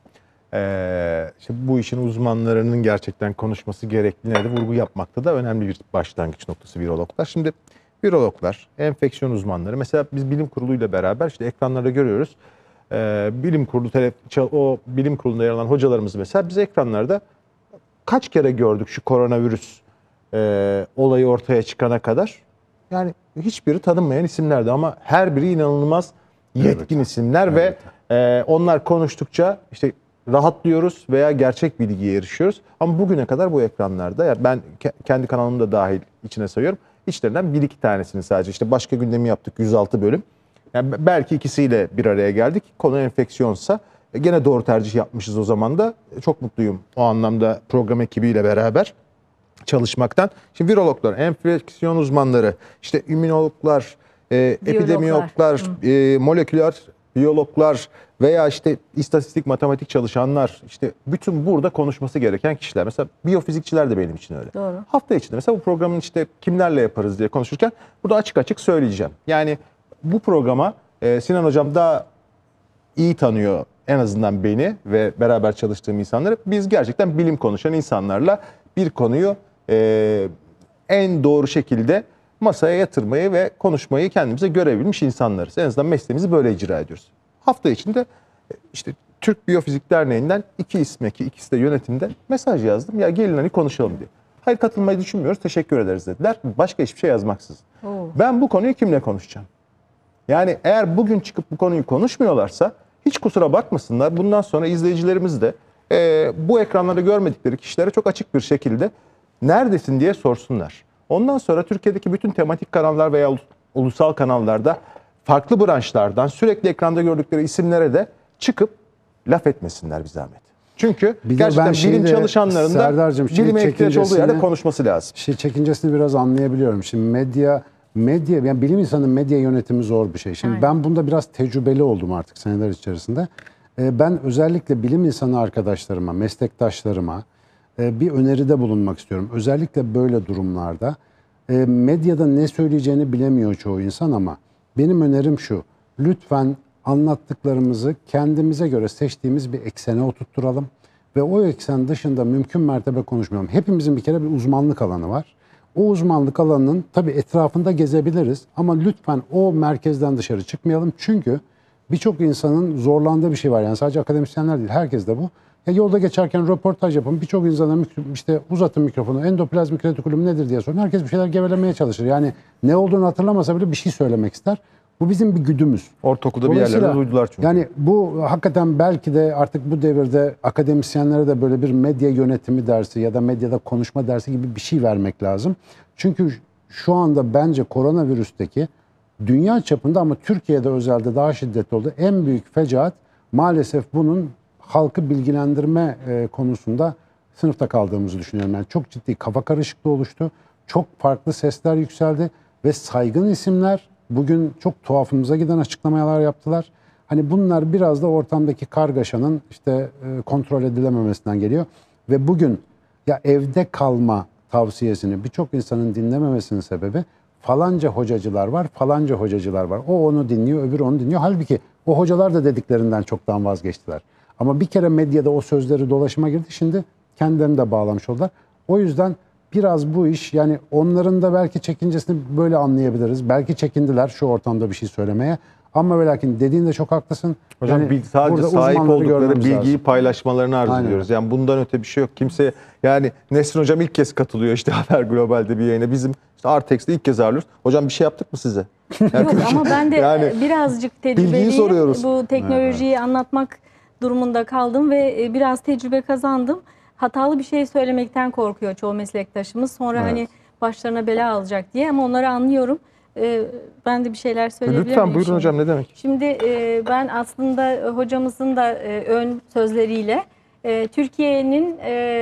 S1: İşte bu işin uzmanlarının gerçekten konuşması gerektiğine de vurgu yapmakta da önemli bir başlangıç noktası virologlar. Şimdi virologlar, enfeksiyon uzmanları, mesela biz bilim kuruluyla beraber işte ekranlarda görüyoruz. Bilim kurulu, o bilim kurulunda yer alan hocalarımız mesela biz ekranlarda kaç kere gördük şu koronavirüs olayı ortaya çıkana kadar. Yani hiçbiri tanınmayan isimlerdi ama her biri inanılmaz yetkin isimler ve onlar konuştukça işte rahatlıyoruz veya gerçek bilgiye erişiyoruz. Ama bugüne kadar bu ekranlarda, yani ben kendi kanalımı da dahil içine sayıyorum. İçlerinden 1-2 tanesini sadece, işte başka gündemi yaptık 106 bölüm. Yani belki ikisiyle bir araya geldik. Konu enfeksiyonsa gene doğru tercih yapmışız o zaman da. Çok mutluyum o anlamda program ekibiyle beraber çalışmaktan. Şimdi virologlar, enfeksiyon uzmanları, işte immünologlar, epidemiyologlar, moleküler biyologlar veya işte istatistik, matematik çalışanlar, işte bütün burada konuşması gereken kişiler. Mesela biyofizikçiler de benim için öyle.
S2: Doğru.
S1: Hafta içinde mesela bu programın işte kimlerle yaparız diye konuşurken burada açık açık söyleyeceğim. Yani bu programa Sinan Hocam daha iyi tanıyor en azından beni ve beraber çalıştığım insanları. Biz gerçekten bilim konuşan insanlarla bir konuyu en doğru şekilde masaya yatırmayı ve konuşmayı kendimize görebilmiş insanlarız. En azından mesleğimizi böyle icra ediyoruz. Hafta içinde işte Türk Biyofizik Derneği'nden 2 isme, ki ikisi de yönetimde, mesaj yazdım. Ya gelin hani konuşalım diye. Hayır, katılmayı düşünmüyoruz, teşekkür ederiz dediler. Başka hiçbir şey yazmaksızın. Ben bu konuyu kimle konuşacağım? Yani eğer bugün çıkıp bu konuyu konuşmuyorlarsa hiç kusura bakmasınlar. Bundan sonra izleyicilerimiz de bu ekranlarda görmedikleri kişilere çok açık bir şekilde neredesin diye sorsunlar. Ondan sonra Türkiye'deki bütün tematik kanallar veya ulusal kanallarda farklı branşlardan sürekli ekranda gördükleri isimlere de çıkıp laf etmesinler bir zahmet. Çünkü gerçekten bilim çalışanlarının da bilime ihtiyaç olduğu yerde konuşması lazım.
S3: Çekincesini biraz anlayabiliyorum. Şimdi medya yani bilim insanının medya yönetimi zor bir şey. Şimdi ben bunda biraz tecrübeli oldum artık seneler içerisinde. Ben özellikle bilim insanı arkadaşlarıma, meslektaşlarıma bir öneride bulunmak istiyorum. Özellikle böyle durumlarda medyada ne söyleyeceğini bilemiyor çoğu insan ama benim önerim şu: lütfen anlattıklarımızı kendimize göre seçtiğimiz bir eksene oturtturalım ve o eksen dışında mümkün mertebe konuşmayalım. Hepimizin bir kere bir uzmanlık alanı var. O uzmanlık alanının tabii etrafında gezebiliriz ama lütfen o merkezden dışarı çıkmayalım. Çünkü birçok insanın zorlandığı bir şey var. Yani sadece akademisyenler değil, herkes de bu. Ya yolda geçerken röportaj yapın. Birçok insana işte uzatın mikrofonu, endoplazmik retikulum nedir diye sorun. Herkes bir şeyler gevelemeye çalışır. Yani ne olduğunu hatırlamasa bile bir şey söylemek ister. Bu bizim bir güdümüz.
S1: Ortaokulda bir yerlerde duydular çünkü.
S3: Yani bu hakikaten belki de artık bu devirde akademisyenlere de böyle bir medya yönetimi dersi ya da medyada konuşma dersi gibi bir şey vermek lazım. Çünkü şu anda bence koronavirüsteki dünya çapında ama Türkiye'de özellikle daha şiddetli oldu. En büyük fecaat maalesef bunun halkı bilgilendirme konusunda sınıfta kaldığımızı düşünüyorum. Yani çok ciddi kafa karışıklığı oluştu. Çok farklı sesler yükseldi ve saygın isimler bugün çok tuhafımıza giden açıklamalar yaptılar. Hani bunlar biraz da ortamdaki kargaşanın işte kontrol edilememesinden geliyor. Ve bugün ya evde kalma tavsiyesini birçok insanın dinlememesinin sebebi falanca hocacılar var, falanca hocacılar var. O onu dinliyor, öbürü onu dinliyor. Halbuki o hocalar da dediklerinden çoktan vazgeçtiler. Ama bir kere medyada o sözleri dolaşıma girdi. Şimdi kendilerini de bağlamış oldular. O yüzden biraz bu iş, yani onların da belki çekincesini böyle anlayabiliriz. Belki çekindiler şu ortamda bir şey söylemeye. Ama ve lakin dediğinde çok haklısın.
S1: Hocam
S3: Yani
S1: sadece
S3: burada
S1: sahip
S3: uzmanları
S1: oldukları
S3: görmemiz
S1: bilgiyi
S3: lazım.
S1: paylaşmalarını arzu
S3: Aynen.
S1: ediyoruz. Yani bundan öte bir şey yok. Kimse, yani Nesrin Hocam ilk kez katılıyor işte Haber Global'de bir yayına. Bizim işte Artex'te ilk kez ağırlıyoruz. Hocam bir şey yaptık mı size?
S2: Yok ama ben de
S1: Yani
S2: birazcık
S1: bilgiyi
S2: tecrübeliyim.
S1: soruyoruz.
S2: Bu teknolojiyi anlatmak durumunda kaldım ve biraz tecrübe kazandım. Hatalı bir şey söylemekten korkuyor çoğu meslektaşımız. Sonra
S3: Evet.
S2: hani başlarına bela alacak diye, ama onları anlıyorum. Ben de bir şeyler söyleyebilir miyim?
S1: Lütfen buyurun
S2: şimdi?
S1: hocam, ne demek?
S2: Şimdi ben aslında hocamızın da ön sözleriyle Türkiye'nin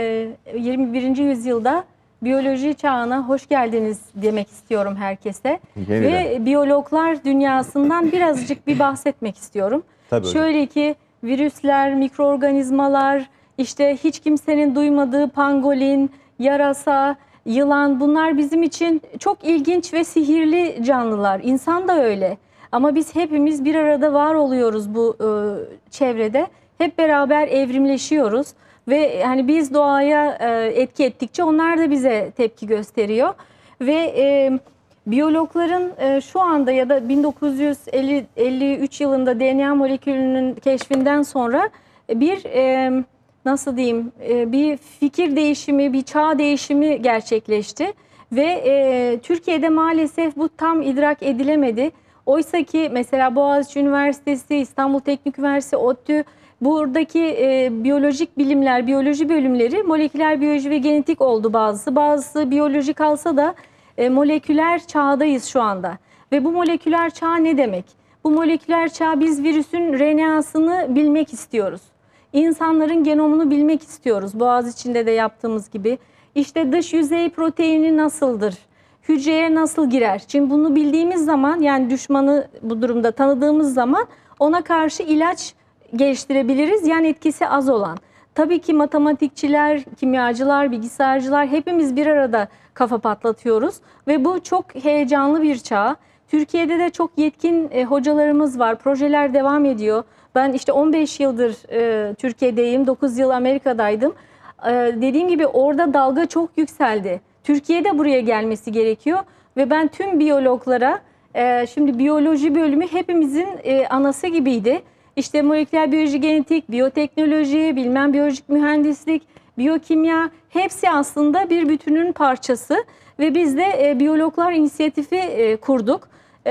S2: 21. yüzyılda biyoloji çağına hoş geldiniz demek istiyorum herkese.
S1: Yeniden.
S2: Ve biyologlar dünyasından birazcık bir bahsetmek istiyorum.
S1: Tabii öyle.
S2: Şöyle ki virüsler, mikroorganizmalar, işte hiç kimsenin duymadığı pangolin, yarasa, yılan, bunlar bizim için çok ilginç ve sihirli canlılar. İnsan da öyle. Ama biz hepimiz bir arada var oluyoruz bu çevrede. Hep beraber evrimleşiyoruz ve hani biz doğaya etki ettikçe onlar da bize tepki gösteriyor. Ve biyologların şu anda ya da 1953 yılında DNA molekülünün keşfinden sonra bir nasıl diyeyim, bir fikir değişimi, bir çağ değişimi gerçekleşti. Ve Türkiye'de maalesef bu tam idrak edilemedi. Oysa ki mesela Boğaziçi Üniversitesi, İstanbul Teknik Üniversitesi, ODTÜ, buradaki biyolojik bilimler, biyoloji bölümleri moleküler biyoloji ve genetik oldu bazısı. Bazısı biyoloji kalsa da moleküler çağdayız şu anda. Ve bu moleküler çağ ne demek? Bu moleküler çağ, biz virüsün RNA'sını bilmek istiyoruz. İnsanların genomunu bilmek istiyoruz. Boğaziçi'nde de yaptığımız gibi. İşte dış yüzey proteini nasıldır? Hücreye nasıl girer? Şimdi bunu bildiğimiz zaman, yani düşmanı bu durumda tanıdığımız zaman ona karşı ilaç geliştirebiliriz. Yani etkisi az olan. Tabii ki matematikçiler, kimyacılar, bilgisayarcılar hepimiz bir arada kafa patlatıyoruz. Ve bu çok heyecanlı bir çağ. Türkiye'de de çok yetkin hocalarımız var. Projeler devam ediyor. Ben işte 15 yıldır Türkiye'deyim, 9 yıl Amerika'daydım. Dediğim gibi orada dalga çok yükseldi. Türkiye'de buraya gelmesi gerekiyor. Ve ben tüm biyologlara, şimdi biyoloji bölümü hepimizin anası gibiydi. İşte moleküler biyoloji, genetik, biyoteknoloji, bilmem biyolojik mühendislik, biyokimya, hepsi aslında bir bütünün parçası. Ve biz de biyologlar inisiyatifi kurduk.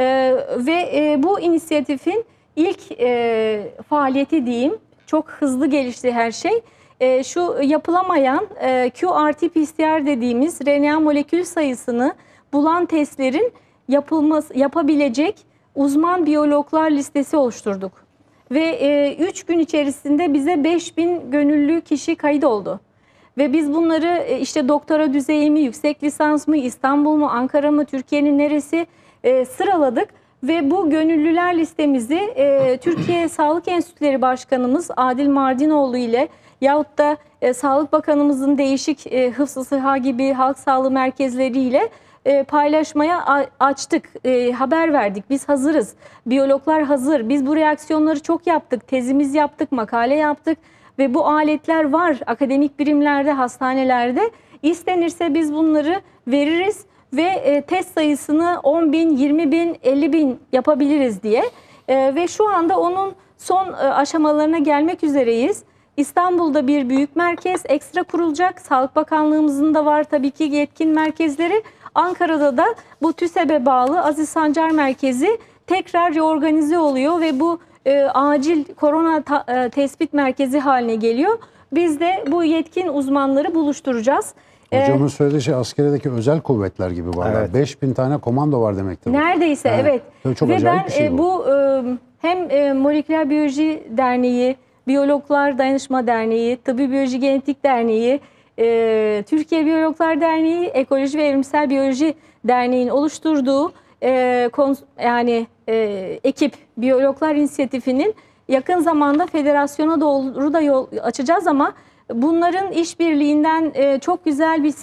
S2: Ve bu inisiyatifin ilk faaliyeti diyeyim, çok hızlı gelişti her şey. Şu yapılamayan qRT-PCR dediğimiz RNA molekül sayısını bulan testlerin yapabilecek uzman biyologlar listesi oluşturduk. Ve 3 gün içerisinde bize 5000 gönüllü kişi kayıt oldu. Ve biz bunları işte doktora düzeyi mi, yüksek lisans mı, İstanbul mu, Ankara mı, Türkiye'nin neresi sıraladık. Ve bu gönüllüler listemizi Türkiye Sağlık Enstitüleri Başkanımız Adil Mardinoğlu ile yahut da Sağlık Bakanımızın değişik Hıfzı Sıha gibi halk sağlığı merkezleriyle paylaşmaya açtık, haber verdik. Biz hazırız, biyologlar hazır. Biz bu reaksiyonları çok yaptık, tezimiz yaptık, makale yaptık ve bu aletler var akademik birimlerde, hastanelerde. İstenirse biz bunları veririz ve test sayısını 10.000, 20.000, 50.000 yapabiliriz diye. Ve şu anda onun son aşamalarına gelmek üzereyiz. İstanbul'da bir büyük merkez ekstra kurulacak. Sağlık Bakanlığımızın da var tabii ki yetkin merkezleri. Ankara'da da bu TÜSEB'e bağlı Aziz Sancar Merkezi tekrar reorganize oluyor ve bu acil korona tespit merkezi haline geliyor. Biz de bu yetkin uzmanları buluşturacağız.
S3: Hocamın söylediği şey askeredeki özel kuvvetler gibi var.
S1: Evet.
S3: 5000 tane komando var demektir.
S2: Neredeyse evet.
S3: Çok
S2: ve
S3: acayip
S2: ben
S3: bir şey bu.
S2: Hem Moleküler Biyoloji Derneği, Biyologlar Dayanışma Derneği, Tıbbi Biyoloji Genetik Derneği, Türkiye Biyologlar Derneği, Ekoloji ve Evrimsel Biyoloji Derneği'nin oluşturduğu ekip Biyologlar İnisiyatifi'nin yakın zamanda federasyona doğru da yol açacağız ama bunların işbirliğinden çok güzel bir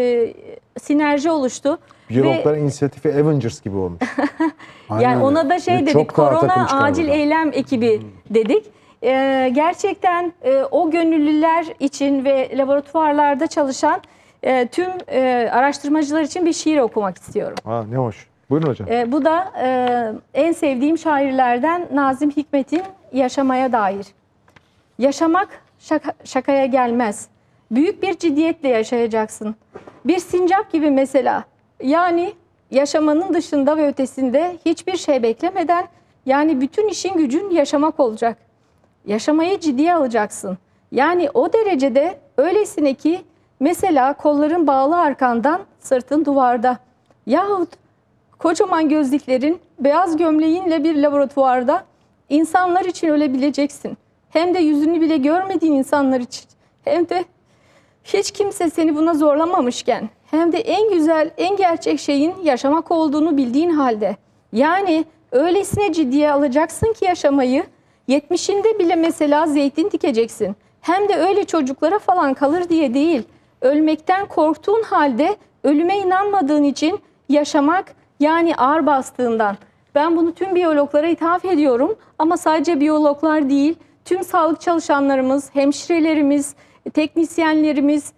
S2: sinerji oluştu.
S1: Biyologların inisiyatifi Avengers gibi olmuş.
S3: Aynen
S2: Yani
S3: öyle.
S2: ona da şey
S3: Ve
S2: dedik,
S3: çok daha takım
S2: korona
S3: çıkar
S2: acil
S3: buradan.
S2: eylem ekibi dedik. Gerçekten o gönüllüler için ve laboratuvarlarda çalışan tüm araştırmacılar için bir şiir okumak istiyorum.
S1: Aa, ne hoş. Buyurun hocam.
S2: Bu da en sevdiğim şairlerden Nazım Hikmet'in Yaşamaya Dair. Yaşamak şakaya gelmez. Büyük bir ciddiyetle yaşayacaksın. Bir sincap gibi mesela. Yani yaşamanın dışında ve ötesinde hiçbir şey beklemeden, yani bütün işin gücün yaşamak olacak. Yaşamayı ciddiye alacaksın. Yani o derecede, öylesine ki mesela kolların bağlı arkandan, sırtın duvarda. Yahut kocaman gözlüklerin, beyaz gömleğinle bir laboratuvarda insanlar için ölebileceksin. Hem de yüzünü bile görmediğin insanlar için. Hem de hiç kimse seni buna zorlamamışken. Hem de en güzel, en gerçek şeyin yaşamak olduğunu bildiğin halde. Yani öylesine ciddiye alacaksın ki yaşamayı, 70'inde bile mesela zeytin dikeceksin. Hem de öyle çocuklara falan kalır diye değil. Ölmekten korktuğun halde ölüme inanmadığın için yaşamak, yani ağır bastığından. Ben bunu tüm biyologlara ithaf ediyorum ama sadece biyologlar değil, tüm sağlık çalışanlarımız, hemşirelerimiz, teknisyenlerimiz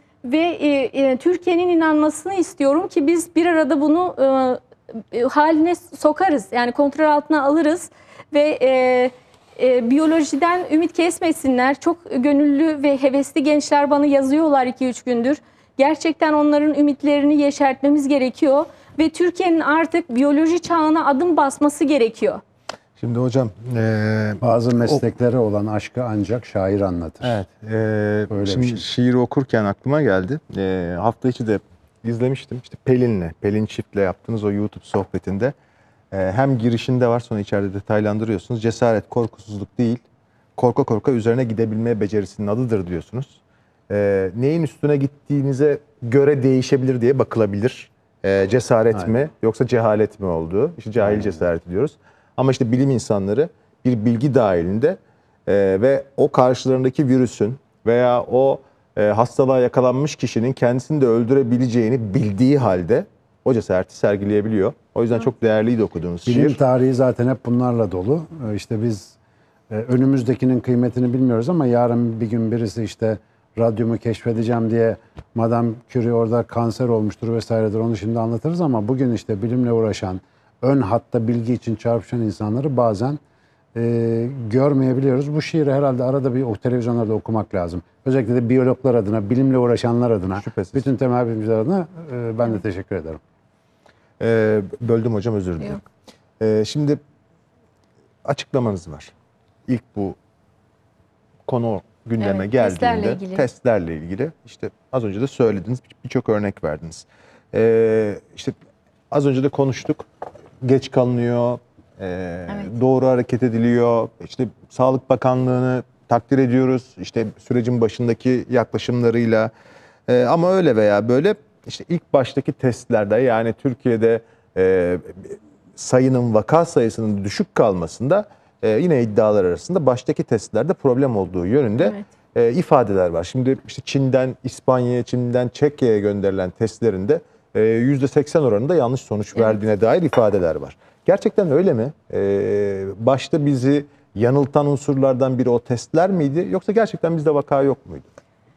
S2: ve Türkiye'nin inanmasını istiyorum ki biz bir arada bunu haline sokarız. Yani kontrol altına alırız ve biyolojiden ümit kesmesinler. Çok gönüllü ve hevesli gençler bana yazıyorlar 2-3 gündür. Gerçekten onların ümitlerini yeşertmemiz gerekiyor ve Türkiye'nin artık biyoloji çağına adım basması gerekiyor.
S1: Şimdi hocam
S3: Bazı mesleklere olan aşkı ancak şair anlatır.
S1: evet,
S3: Öyle
S1: şimdi
S3: bir şey.
S1: şiiri okurken aklıma geldi. Hafta içi de izlemiştim. İşte Pelin Çift'le yaptığınız o YouTube sohbetinde hem girişinde var, sonra içeride detaylandırıyorsunuz. Cesaret korkusuzluk değil, korka korka üzerine gidebilme becerisinin adıdır diyorsunuz. Neyin üstüne gittiğinize göre değişebilir diye bakılabilir. Cesaret mi yoksa cehalet mi olduğu. İşte cahil cesareti diyoruz. Ama işte bilim insanları bir bilgi dahilinde ve o karşılarındaki virüsün veya o hastalığa yakalanmış kişinin kendisini de öldürebileceğini bildiği halde o cesareti sergileyebiliyor. O yüzden çok değerliydi okuduğunuz
S3: Bilim
S1: şiir.
S3: tarihi zaten hep bunlarla dolu. İşte biz önümüzdekinin kıymetini bilmiyoruz ama yarın bir gün birisi işte radyumu keşfedeceğim diye Madame Curie orada kanser olmuştur vesairedir, onu şimdi anlatırız ama bugün işte bilimle uğraşan, ön hatta bilgi için çarpışan insanları bazen görmeyebiliyoruz. Bu şiiri herhalde arada bir o televizyonlarda okumak lazım. Özellikle de biyologlar adına, bilimle uğraşanlar adına,
S1: Şüphesiz.
S3: bütün temel bilimciler adına ben de teşekkür ederim.
S1: Böldüm hocam, özür dilerim. Şimdi açıklamanız var. İlk bu konu gündeme
S2: Evet,
S1: geldiğinde testlerle ilgili işte az önce de söylediniz, birçok örnek verdiniz. İşte az önce de konuştuk. Geç kalınıyor, doğru hareket ediliyor. İşte Sağlık Bakanlığı'nı takdir ediyoruz. İşte sürecin başındaki yaklaşımlarıyla. Ama öyle veya böyle işte ilk baştaki testlerde, yani Türkiye'de sayının, vaka sayısının düşük kalmasında yine iddialar arasında baştaki testlerde problem olduğu yönünde ifadeler var. Şimdi işte Çin'den İspanya'ya, Çin'den Çekya'ya gönderilen testlerinde %80 oranında yanlış sonuç verdiğine dair ifadeler var. Gerçekten öyle mi? Başta bizi yanıltan unsurlardan biri o testler miydi? Yoksa gerçekten bizde vaka yok muydu?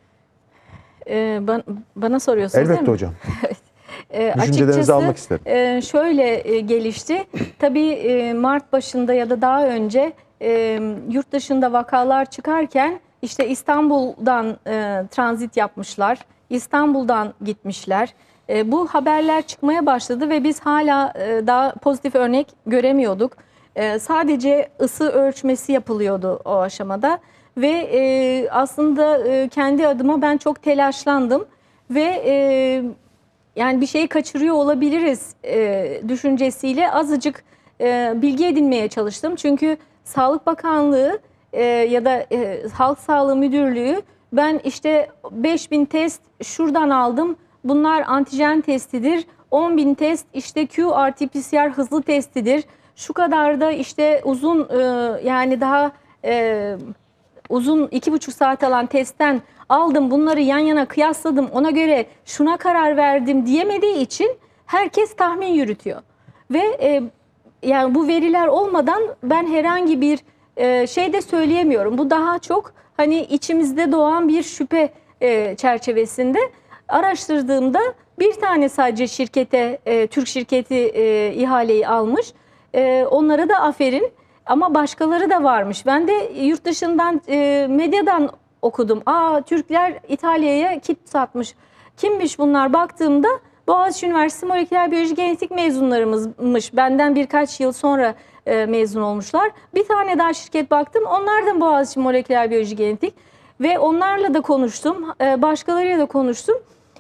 S2: Bana soruyorsunuz değil
S1: Elbette
S2: mi?
S1: hocam. Düşüncelerinizi almak isterim.
S2: Şöyle gelişti. Tabii Mart başında ya da daha önce yurt dışında vakalar çıkarken işte İstanbul'dan tranzit yapmışlar. İstanbul'dan gitmişler. Bu haberler çıkmaya başladı ve biz hala daha pozitif örnek göremiyorduk. Sadece ısı ölçmesi yapılıyordu o aşamada ve aslında kendi adıma ben çok telaşlandım ve yani bir şeyi kaçırıyor olabiliriz düşüncesiyle azıcık bilgi edinmeye çalıştım. Çünkü Sağlık Bakanlığı ya da Halk Sağlığı Müdürlüğü, ben işte 5.000 test şuradan aldım, bunlar antijen testidir, 10.000 test işte QRT-PCR hızlı testidir, şu kadar da işte uzun yani daha uzun 2,5 saat alan testten aldım, bunları yan yana kıyasladım, ona göre şuna karar verdim diyemediği için herkes tahmin yürütüyor. Ve yani bu veriler olmadan ben herhangi bir şey de söyleyemiyorum. Bu daha çok hani içimizde doğan bir şüphe çerçevesinde araştırdığımda bir tane sadece şirkete, Türk şirketi ihaleyi almış. Onlara da aferin. Ama başkaları da varmış. Ben de yurt dışından, medyadan okudum. Türkler İtalya'ya kit satmış. Kimmiş bunlar? Baktığımda Boğaziçi Üniversitesi Moleküler Biyoloji Genetik mezunlarımızmış. Benden birkaç yıl sonra mezun olmuşlar. Bir tane daha şirket baktım. Onlar da Boğaziçi Moleküler Biyoloji Genetik. Ve onlarla da konuştum. Başkalarıyla da konuştum.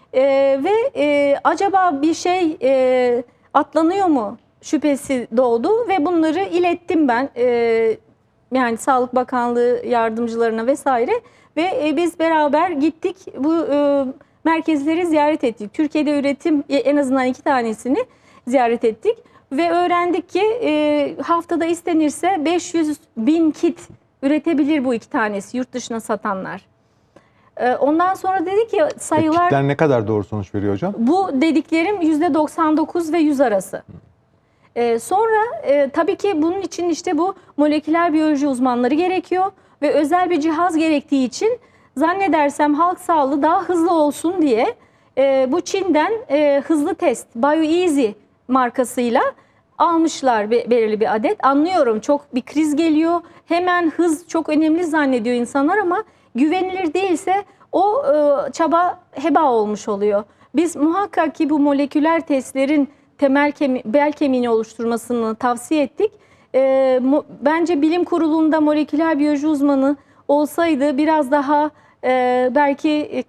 S2: Acaba bir şey atlanıyor mu şüphesi doğdu ve bunları ilettim ben. Yani Sağlık Bakanlığı yardımcılarına vesaire. Ve biz beraber gittik. Bu merkezleri ziyaret ettik. Türkiye'de üretim en azından 2 tanesini ziyaret ettik. Ve öğrendik ki haftada istenirse 500.000 kit üretebilir bu 2 tanesi yurt dışına satanlar. Ondan sonra dedi ki sayılar...
S1: Kitler ne kadar doğru sonuç veriyor hocam?
S2: Bu dediklerim %99 ve 100 arası. Sonra tabii ki bunun için işte bu moleküler biyoloji uzmanları gerekiyor. Ve özel bir cihaz gerektiği için zannedersem halk sağlığı daha hızlı olsun diye bu Çin'den hızlı test BioEasy markasıyla almışlar belirli bir adet. Anlıyorum, çok bir kriz geliyor. Hemen hız çok önemli zannediyor insanlar ama güvenilir değilse o çaba heba olmuş oluyor. Biz muhakkak ki bu moleküler testlerin bel kemiğini oluşturmasını tavsiye ettik. Bence bilim kurulunda moleküler biyoloji uzmanı olsaydı biraz daha belki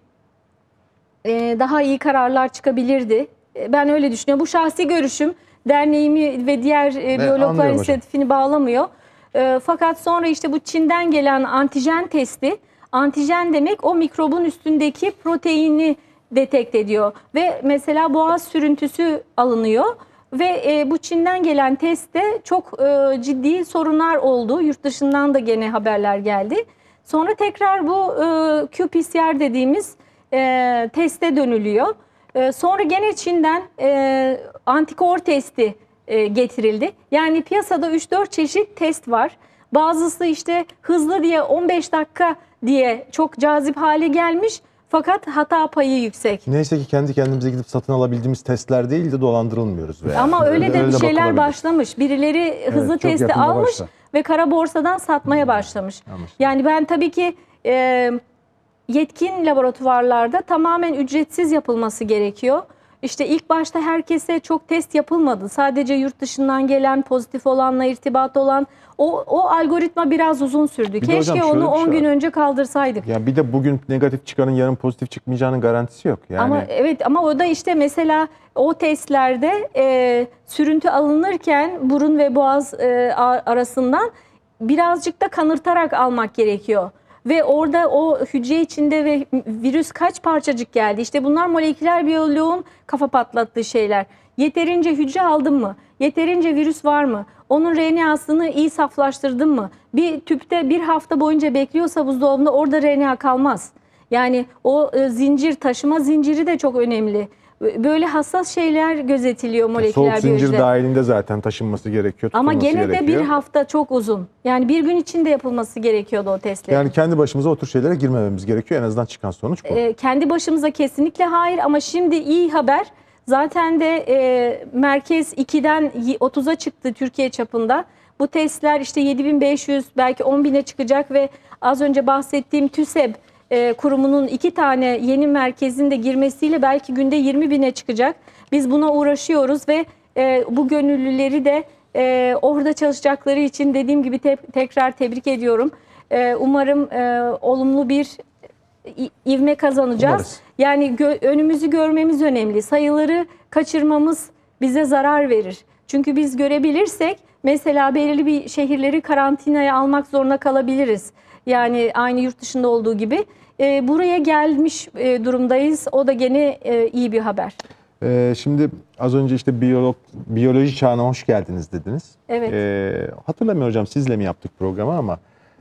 S2: daha iyi kararlar çıkabilirdi. Ben öyle düşünüyorum. Bu şahsi görüşüm. Derneğimi ve diğer biyologlar inisiyatifini bağlamıyor. Fakat sonra işte bu Çin'den gelen antijen testi, antijen demek o mikrobun üstündeki proteini detekt ediyor. Ve mesela boğaz sürüntüsü alınıyor. Ve bu Çin'den gelen testte çok ciddi sorunlar oldu. Yurt dışından da gene haberler geldi. Sonra tekrar bu qPCR dediğimiz teste dönülüyor. Sonra gene Çin'den antikor testi getirildi. Yani piyasada 3-4 çeşit test var. Bazısı işte hızlı diye 15 dakika diye çok cazip hale gelmiş. Fakat hata payı yüksek.
S1: Neyse ki kendi kendimize gidip satın alabildiğimiz testler değil de dolandırılmıyoruz.
S2: Ama öyle de bir şeyler başlamış. Birileri hızlı testi almış ve kara borsadan satmaya başlamış. Yani ben tabii ki yetkin laboratuvarlarda tamamen ücretsiz yapılması gerekiyor. İşte ilk başta herkese çok test yapılmadı. Sadece yurt dışından gelen, pozitif olanla irtibat olan o algoritma biraz uzun sürdü. Keşke onu 10 gün önce kaldırsaydık.
S1: Ya bir de bugün negatif çıkanın yarın pozitif çıkmayacağının garantisi yok. Yani...
S2: Ama evet, ama o da işte mesela o testlerde sürüntü alınırken burun ve boğaz arasından birazcık da kanırtarak almak gerekiyor. Ve orada o hücre içinde ve virüs kaç parçacık geldi? İşte bunlar moleküler biyoloğun kafa patlattığı şeyler. Yeterince hücre aldın mı? Yeterince virüs var mı? Onun RNA'sını iyi saflaştırdın mı? Bir tüpte bir hafta boyunca bekliyorsa buzdolabında orada RNA kalmaz. Yani o zincir, taşıma zinciri de çok önemli. Böyle hassas şeyler gözetiliyor moleküler biyolojide.
S1: Soğuk zincir dahilinde zaten taşınması gerekiyor,
S2: ama gene
S1: gerekiyor.
S2: de bir hafta çok uzun. Yani bir gün içinde yapılması gerekiyordu o testlerin.
S1: Yani kendi başımıza o tür şeylere girmememiz gerekiyor. En azından çıkan sonuç bu.
S2: Kendi başımıza kesinlikle hayır, ama şimdi iyi haber. Zaten de merkez 2'den 30'a çıktı Türkiye çapında. Bu testler işte 7.500 belki 10.000'e çıkacak ve az önce bahsettiğim TÜSEB kurumunun 2 tane yeni merkezin de girmesiyle belki günde 20.000'e çıkacak. Biz buna uğraşıyoruz ve bu gönüllüleri de orada çalışacakları için dediğim gibi tekrar tebrik ediyorum. Umarım olumlu bir ivme kazanacağız.
S1: Umarız.
S2: Yani önümüzü görmemiz önemli. Sayıları kaçırmamız bize zarar verir. Çünkü biz görebilirsek mesela belirli bir şehirleri karantinaya almak zorunda kalabiliriz. Yani aynı yurt dışında olduğu gibi. Buraya gelmiş durumdayız. O da gene iyi bir haber.
S1: Şimdi az önce işte biyoloji çağına hoş geldiniz dediniz.
S2: Evet.
S1: Hatırlamıyorum hocam, sizle mi yaptık programı ama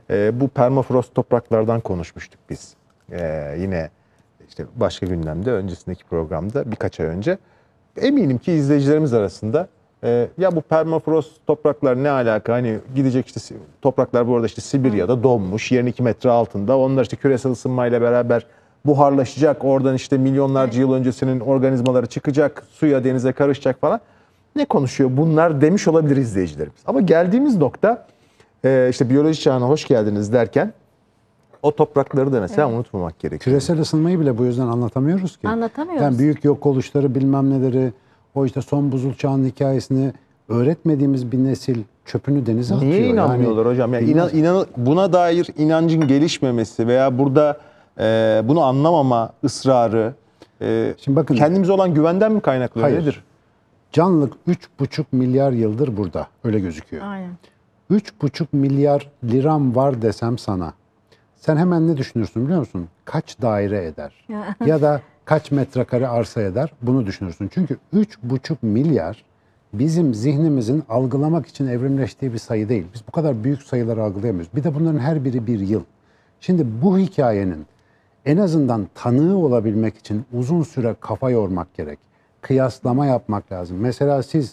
S1: Bu permafrost topraklardan konuşmuştuk biz. Yine işte başka gündemde, öncesindeki programda birkaç ay önce. Eminim ki izleyicilerimiz arasında ya bu permafrost topraklar ne alaka? Hani gidecek işte topraklar bu arada işte Sibirya'da donmuş, yerin 2 metre altında. Onlar işte küresel ısınmayla beraber buharlaşacak. Oradan işte milyonlarca yıl öncesinin organizmaları çıkacak, suya, denize karışacak falan. Ne konuşuyor bunlar demiş olabilir izleyicilerimiz. Ama geldiğimiz nokta işte biyoloji çağına hoş geldiniz derken o toprakları da mesela unutmamak gerekiyor.
S3: Küresel ısınmayı bile bu yüzden anlatamıyoruz ki.
S2: Anlatamıyoruz.
S3: Yani büyük yok oluşları bilmem neleri, o işte son buzul çağının hikayesini öğretmediğimiz bir nesil çöpünü denize atıyor.
S1: Niye inanmıyorlar hocam? Yani buna dair inancın gelişmemesi veya burada bunu anlamama ısrarı
S3: Şimdi bakın,
S1: kendimize olan güvenden mi kaynaklanıyor?
S3: hayır.
S1: Nedir?
S3: Canlılık 3,5 milyar yıldır burada. Öyle gözüküyor.
S2: Aynen.
S3: 3,5 milyar liram var desem sana. Sen hemen ne düşünürsün biliyor musun? Kaç daire eder? Ya da kaç metrekare arsa eder? Bunu düşünürsün. Çünkü 3,5 milyar bizim zihnimizin algılamak için evrimleştiği bir sayı değil. Biz bu kadar büyük sayıları algılayamıyoruz. Bir de bunların her biri bir yıl. Şimdi bu hikayenin en azından tanığı olabilmek için uzun süre kafa yormak gerek. Kıyaslama yapmak lazım. Mesela siz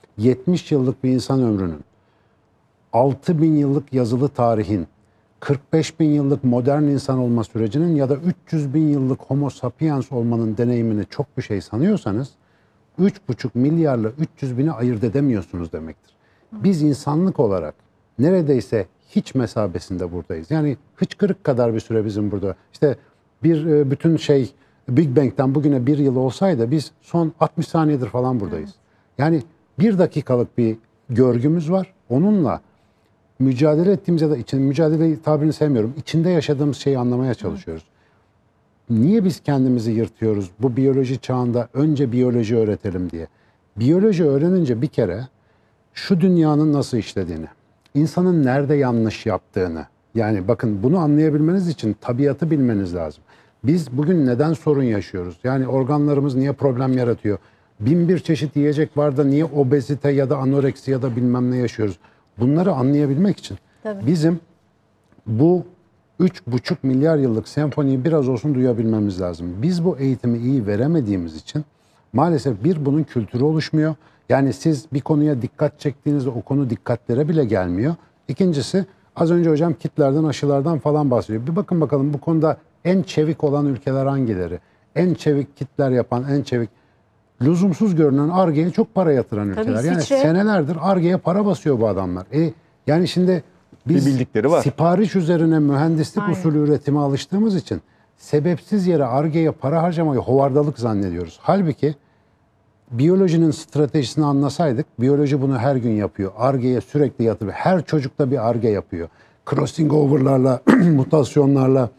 S3: 70 yıllık bir insan ömrünün, 6.000 yıllık yazılı tarihin, 45.000 yıllık modern insan olma sürecinin ya da 300.000 yıllık homo sapiens olmanın deneyimini çok bir şey sanıyorsanız 3,5 milyarla 300.000'i ayırt edemiyorsunuz demektir. Biz insanlık olarak neredeyse hiç mesabesinde buradayız. Yani hıçkırık kadar bir süre bizim burada. İşte bir bütün şey Big Bang'den bugüne bir yıl olsaydı biz son 60 saniyedir falan buradayız. Yani bir dakikalık bir görgümüz var. Onunla mücadele ettiğimiz ya da mücadele tabirini sevmiyorum. İçinde yaşadığımız şeyi anlamaya çalışıyoruz. Niye biz kendimizi yırtıyoruz bu biyoloji çağında önce biyoloji öğretelim diye? Biyoloji öğrenince bir kere şu dünyanın nasıl işlediğini, insanın nerede yanlış yaptığını, yani bakın bunu anlayabilmeniz için tabiatı bilmeniz lazım. Biz bugün neden sorun yaşıyoruz? Yani organlarımız niye problem yaratıyor? 1001 çeşit yiyecek var da niye obezite ya da anoreksi ya da bilmem ne yaşıyoruz? Bunları anlayabilmek için bizim bu 3,5 milyar yıllık senfoniyi biraz olsun duyabilmemiz lazım. Biz bu eğitimi iyi veremediğimiz için maalesef bunun kültürü oluşmuyor. Yani siz bir konuya dikkat çektiğinizde o konu dikkatlere bile gelmiyor. İkincisi az önce hocam kitlerden, aşılardan falan bahsediyor. Bir bakın bakalım bu konuda en çevik olan ülkeler hangileri? En çevik kitler yapan, en çevik, lüzumsuz görünen Ar-Ge'ye çok para yatıran ülkeler. Yani senelerdir Ar-Ge'ye para basıyor bu adamlar. Yani şimdi biz
S1: bildikleri var.
S3: Sipariş üzerine mühendislik usulü üretime alıştığımız için sebepsiz yere Ar-Ge'ye para harcamayı hovardalık zannediyoruz. Halbuki biyolojinin stratejisini anlasaydık, biyoloji bunu her gün yapıyor. Ar-Ge'ye sürekli yatırıyor. Her çocukta bir Ar-Ge yapıyor. Crossing over'larla, mutasyonlarla,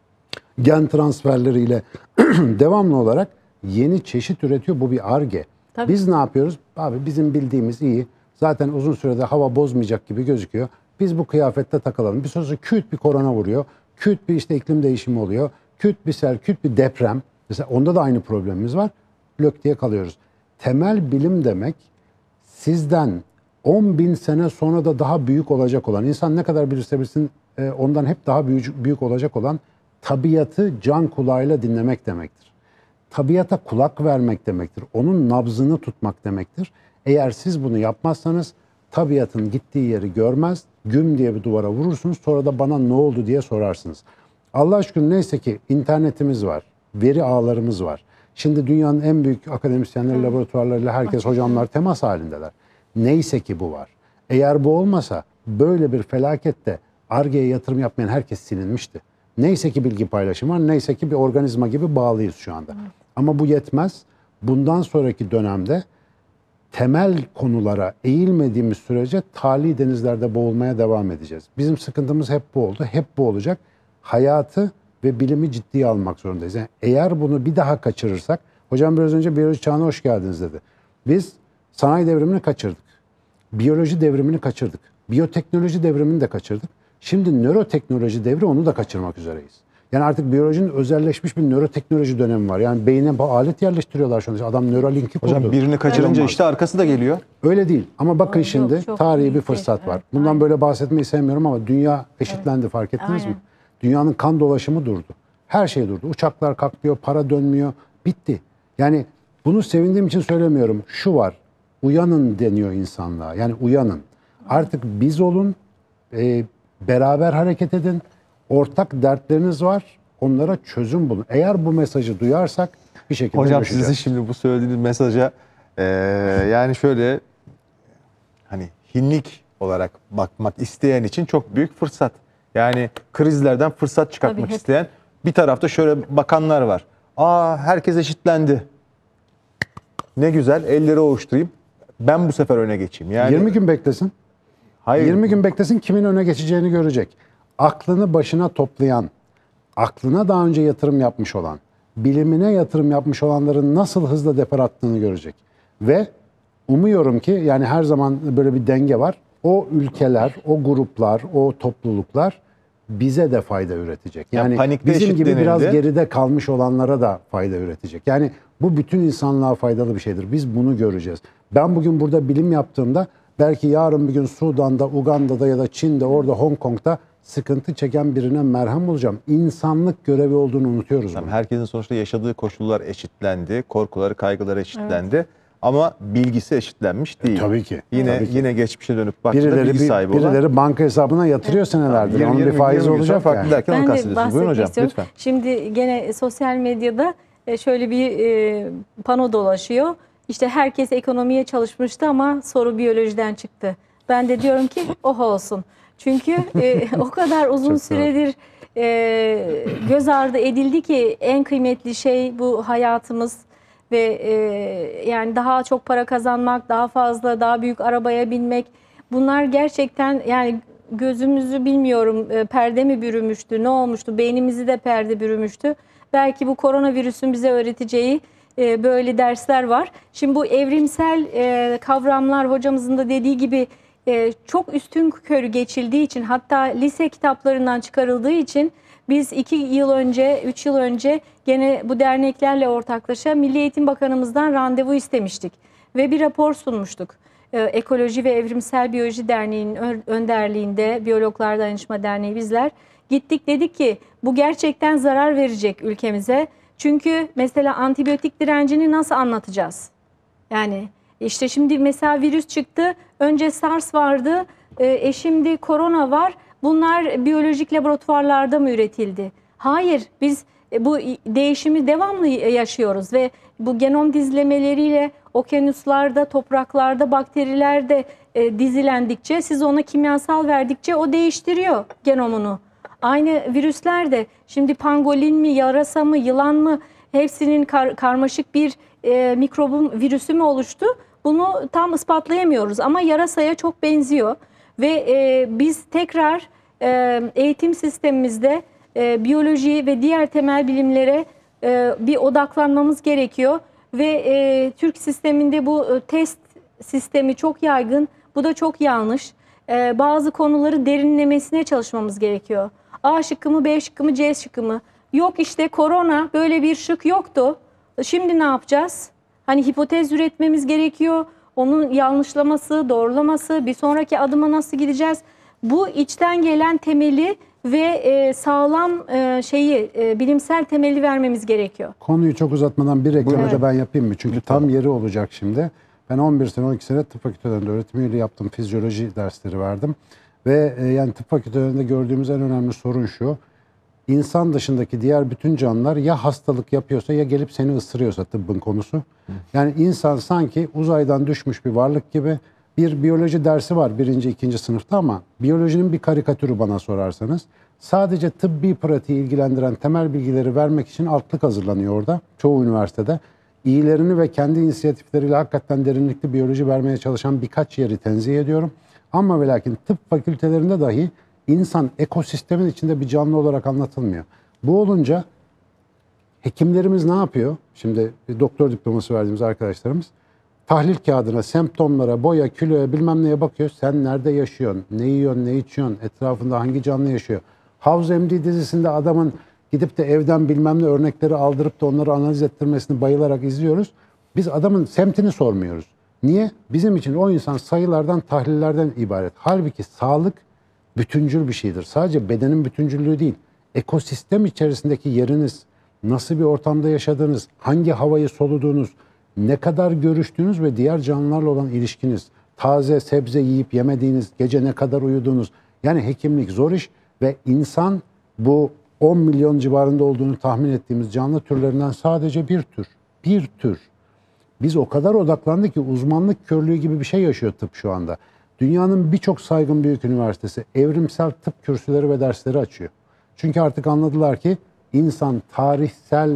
S3: gen transferleriyle devamlı olarak yeni çeşit üretiyor. Bu bir Ar-Ge. Biz ne yapıyoruz? Abi bizim bildiğimiz iyi. Zaten uzun sürede hava bozmayacak gibi gözüküyor. Biz bu kıyafette takılalım. Bir sözü küt bir korona vuruyor. Küt bir işte iklim değişimi oluyor. Küt bir sel, küt bir deprem. Mesela onda da aynı problemimiz var. Lök diye kalıyoruz. Temel bilim demek sizden 10.000 sene sonra da daha büyük olacak olan, insan ne kadar bilirse bilsin ondan hep daha büyük olacak olan tabiatı can kulağıyla dinlemek demektir. Tabiata kulak vermek demektir. Onun nabzını tutmak demektir. Eğer siz bunu yapmazsanız tabiatın gittiği yeri görmez, güm diye bir duvara vurursunuz, sonra da bana ne oldu diye sorarsınız. Allah şükür neyse ki internetimiz var, veri ağlarımız var. Şimdi dünyanın en büyük akademisyenleri, laboratuvarlarıyla herkes, hocamlar temas halindeler. Neyse ki bu var. Eğer bu olmasa böyle bir felakette Ar-Ge'ye yatırım yapmayan herkes silinmişti. Neyse ki bilgi paylaşımı var, neyse ki bir organizma gibi bağlıyız şu anda. Ama bu yetmez. Bundan sonraki dönemde temel konulara eğilmediğimiz sürece tali denizlerde boğulmaya devam edeceğiz. Bizim sıkıntımız hep bu oldu, hep bu olacak. Hayatı ve bilimi ciddiye almak zorundayız. Yani eğer bunu bir daha kaçırırsak, hocam biraz önce biyoloji çağına hoş geldiniz dedi. Biz sanayi devrimini kaçırdık. Biyoloji devrimini kaçırdık. Biyoteknoloji devrimini de kaçırdık. Şimdi nöroteknoloji devri, onu da kaçırmak üzereyiz. Yani artık biyolojinin özelleşmiş bir nöroteknoloji dönemi var. Yani beyine alet yerleştiriyorlar şu an. Adam Neuralinki kurdu.
S1: Hocam birini kaçırınca
S3: Olmaz.
S1: işte arkası da geliyor.
S3: Öyle değil. Ama bakın
S2: Yok,
S3: şimdi
S2: çok
S3: tarihi bir
S2: büyük
S3: fırsat var.
S2: evet,
S3: Bundan
S2: aynen.
S3: böyle bahsetmeyi sevmiyorum ama dünya eşitlendi, fark ettiniz mi?
S2: Aynen.
S3: Dünyanın kan dolaşımı durdu. Her şey durdu. Uçaklar kalkmıyor, para dönmüyor. Bitti. Yani bunu sevindiğim için söylemiyorum. Şu var. Uyanın deniyor insanlığa. Yani uyanın. Artık biz olun, beraber hareket edin. Ortak dertleriniz var. Onlara çözüm bulun. Eğer bu mesajı duyarsak bir şekilde
S1: Hocam
S3: görüşeceğiz.
S1: sizin şimdi bu söylediğiniz mesaja yani şöyle hani hinlik olarak bakmak isteyen için çok büyük fırsat. Yani krizlerden fırsat çıkartmak
S2: Tabii, hep.
S1: isteyen bir tarafta şöyle bakanlar var. Herkes eşitlendi. Ne güzel elleri ovuşturayım. Ben bu sefer öne geçeyim. Yani
S3: 20 gün beklesin.
S1: hayır.
S3: 20 gün beklesin, kimin öne geçeceğini görecek. Aklını başına toplayan, aklına daha önce yatırım yapmış olan, bilimine yatırım yapmış olanların nasıl hızla depar attığını görecek. Ve umuyorum ki yani her zaman böyle bir denge var. O ülkeler, o gruplar, o topluluklar bize de fayda üretecek. Yani
S1: panikte
S3: bizim gibi biraz
S1: eşitlenildi.
S3: geride kalmış olanlara da fayda üretecek. Yani bu bütün insanlığa faydalı bir şeydir. Biz bunu göreceğiz. Ben bugün burada bilim yaptığımda belki yarın bir gün Sudan'da, Uganda'da ya da Çin'de, orada Hong Kong'da sıkıntı çeken birine merhem olacağım. İnsanlık görevi olduğunu unutuyoruz bunu.
S1: Herkesin sonuçta yaşadığı koşullar eşitlendi. Korkuları, kaygıları eşitlendi. Ama bilgisi eşitlenmiş değil.
S3: Tabii ki.
S1: Yine
S3: Tabii ki.
S1: yine geçmişe dönüp baktığında bilgi sahibi olan.
S3: Birileri banka hesabına yatırıyor senelerdir. Onun bir faizi olacak
S1: farklı
S3: yani.
S1: derken onu
S2: Ben de
S1: kastediyorsunuz. Buyurun
S2: bahsetmek
S1: hocam
S2: istiyorum.
S1: lütfen.
S2: Şimdi gene sosyal medyada şöyle bir pano dolaşıyor. İşte herkes ekonomiye çalışmıştı ama soru biyolojiden çıktı. Ben de diyorum ki oh olsun. Çünkü o kadar uzun
S3: Çok doğru.
S2: süredir göz ardı edildi ki en kıymetli şey bu hayatımız ve yani daha çok para kazanmak, daha fazla, daha büyük arabaya binmek. Bunlar gerçekten yani gözümüzü bilmiyorum perde mi bürümüştü, ne olmuştu, beynimizi de perde bürümüştü. Belki bu koronavirüsün bize öğreteceği böyle dersler var. Şimdi bu evrimsel kavramlar hocamızın da dediği gibi çok üstün körü geçildiği için, hatta lise kitaplarından çıkarıldığı için biz 2 yıl önce, 3 yıl önce gene bu derneklerle ortaklaşa Milli Eğitim Bakanımızdan randevu istemiştik ve bir rapor sunmuştuk. Ekoloji ve Evrimsel Biyoloji Derneği'nin önderliğinde, Biyologlar Dayanışma Derneği bizler gittik, dedik ki bu gerçekten zarar verecek ülkemize. Çünkü mesela antibiyotik direncini nasıl anlatacağız? Yani işte şimdi mesela virüs çıktı, önce SARS vardı, şimdi korona var. Bunlar biyolojik laboratuvarlarda mı üretildi? Hayır, biz bu değişimi devamlı yaşıyoruz ve bu genom dizlemeleriyle okyanuslarda, topraklarda, bakterilerde dizilendikçe, siz ona kimyasal verdikçe o değiştiriyor genomunu. Aynı virüsler de şimdi pangolin mi, yarasa mı, yılan mı, hepsinin karmaşık bir mikrobun virüsü mü oluştu? Bunu tam ispatlayamıyoruz ama yarasaya çok benziyor ve biz tekrar eğitim sistemimizde biyoloji ve diğer temel bilimlere bir odaklanmamız gerekiyor ve Türk sisteminde bu test sistemi çok yaygın. Bu da çok yanlış. Bazı konuları derinlemesine çalışmamız gerekiyor. A şıkkı mı, B şıkkı mı, C şıkkı mı? Yok işte korona, böyle bir şık yoktu. Şimdi ne yapacağız? Hani hipotez üretmemiz gerekiyor. Onun yanlışlaması, doğrulaması, bir sonraki adıma nasıl gideceğiz? Bu içten gelen temeli ve sağlam bilimsel temeli vermemiz gerekiyor.
S3: Konuyu çok uzatmadan bir reklamı da ben yapayım mı? Çünkü tam yeri olacak şimdi. Ben 11 sene, 12 sene tıp fakültelerinde öğretim üyeliği yaptım. Fizyoloji dersleri verdim. Ve yani tıp fakültelerinde gördüğümüz en önemli sorun şu. İnsan dışındaki diğer bütün canlılar ya hastalık yapıyorsa ya gelip seni ısırıyorsa, tıbbın konusu. Yani insan sanki uzaydan düşmüş bir varlık gibi. Bir biyoloji dersi var 1. 2. sınıfta ama biyolojinin bir karikatürü bana sorarsanız. Sadece tıbbi pratiği ilgilendiren temel bilgileri vermek için altlık hazırlanıyor orada çoğu üniversitede. İyilerini ve kendi inisiyatifleriyle hakikaten derinlikli biyoloji vermeye çalışan birkaç yeri tenzih ediyorum. Ama ve lakin tıp fakültelerinde dahi insan ekosistemin içinde bir canlı olarak anlatılmıyor. Bu olunca hekimlerimiz ne yapıyor? Şimdi bir doktor diploması verdiğimiz arkadaşlarımız tahlil kağıdına, semptomlara, boya, kiloya bilmem neye bakıyor. Sen nerede yaşıyorsun? Ne yiyorsun, ne içiyorsun? Etrafında hangi canlı yaşıyor? House MD dizisinde adamın gidip de evden bilmem ne örnekleri aldırıp da onları analiz ettirmesini bayılarak izliyoruz. Biz adamın semtini sormuyoruz. Niye? Bizim için o insan sayılardan, tahlillerden ibaret. Halbuki sağlık bütüncül bir şeydir. Sadece bedenin bütüncüllüğü değil. Ekosistem içerisindeki yeriniz, nasıl bir ortamda yaşadığınız, hangi havayı soluduğunuz, ne kadar görüştüğünüz ve diğer canlılarla olan ilişkiniz, taze sebze yiyip yemediğiniz, gece ne kadar uyuduğunuz. Yani hekimlik zor iş ve insan bu 10 milyon civarında olduğunu tahmin ettiğimiz canlı türlerinden sadece bir tür. Bir tür. Biz o kadar odaklandık ki uzmanlık körlüğü gibi bir şey yaşıyor tıp şu anda. Dünyanın birçok saygın büyük üniversitesi evrimsel tıp kürsüleri ve dersleri açıyor. Çünkü artık anladılar ki insan tarihsel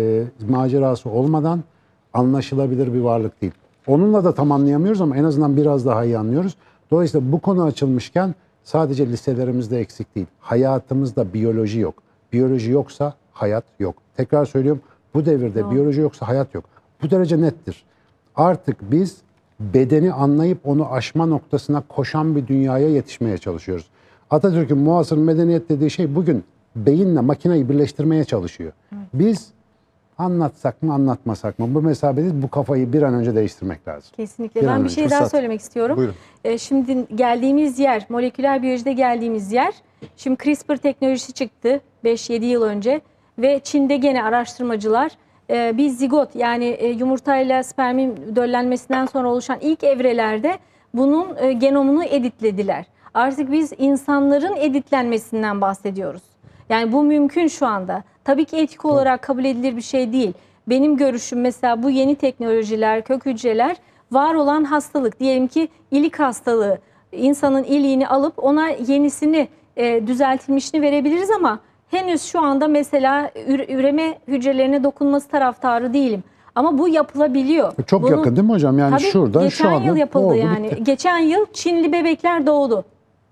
S3: macerası olmadan anlaşılabilir bir varlık değil. Onunla da tam anlayamıyoruz ama en azından biraz daha iyi anlıyoruz. Dolayısıyla bu konu açılmışken sadece liselerimizde eksik değil. Hayatımızda biyoloji yok. Biyoloji yoksa hayat yok. Tekrar söylüyorum, bu devirde biyoloji yoksa hayat yok. Bu derece nettir. Artık biz bedeni anlayıp onu aşma noktasına koşan bir dünyaya yetişmeye çalışıyoruz. Atatürk'ün muasır medeniyet dediği şey bugün beyinle makineyi birleştirmeye çalışıyor. Biz anlatsak mı anlatmasak mı bu mesabedeyiz, bu kafayı bir an önce değiştirmek lazım.
S2: Kesinlikle.
S3: Bir an
S2: Ben bir
S3: önce.
S2: şey daha
S1: Fırsat.
S2: söylemek istiyorum.
S1: Buyurun.
S2: Şimdi geldiğimiz yer, moleküler biyolojide geldiğimiz yer, şimdi CRISPR teknolojisi çıktı 5-7 yıl önce ve Çin'de gene araştırmacılar bir zigot, yani yumurtayla spermin döllenmesinden sonra oluşan ilk evrelerde bunun genomunu editlediler. Artık biz insanların editlenmesinden bahsediyoruz. Yani bu mümkün şu anda. Tabii ki etik olarak kabul edilir bir şey değil. Benim görüşüm mesela bu yeni teknolojiler, kök hücreler var olan hastalık. Diyelim ki ilik hastalığı. İnsanın iliğini alıp ona yenisini düzeltilmişini verebiliriz ama henüz şu anda mesela üreme hücrelerine dokunması taraftarı değilim. Ama bu yapılabiliyor.
S3: Çok yakın değil mi hocam? Yani
S2: tabii,
S3: şurada şu anda
S2: geçen yıl yapıldı
S3: oldu,
S2: yani.
S3: bitti.
S2: Geçen yıl Çinli bebekler doğdu.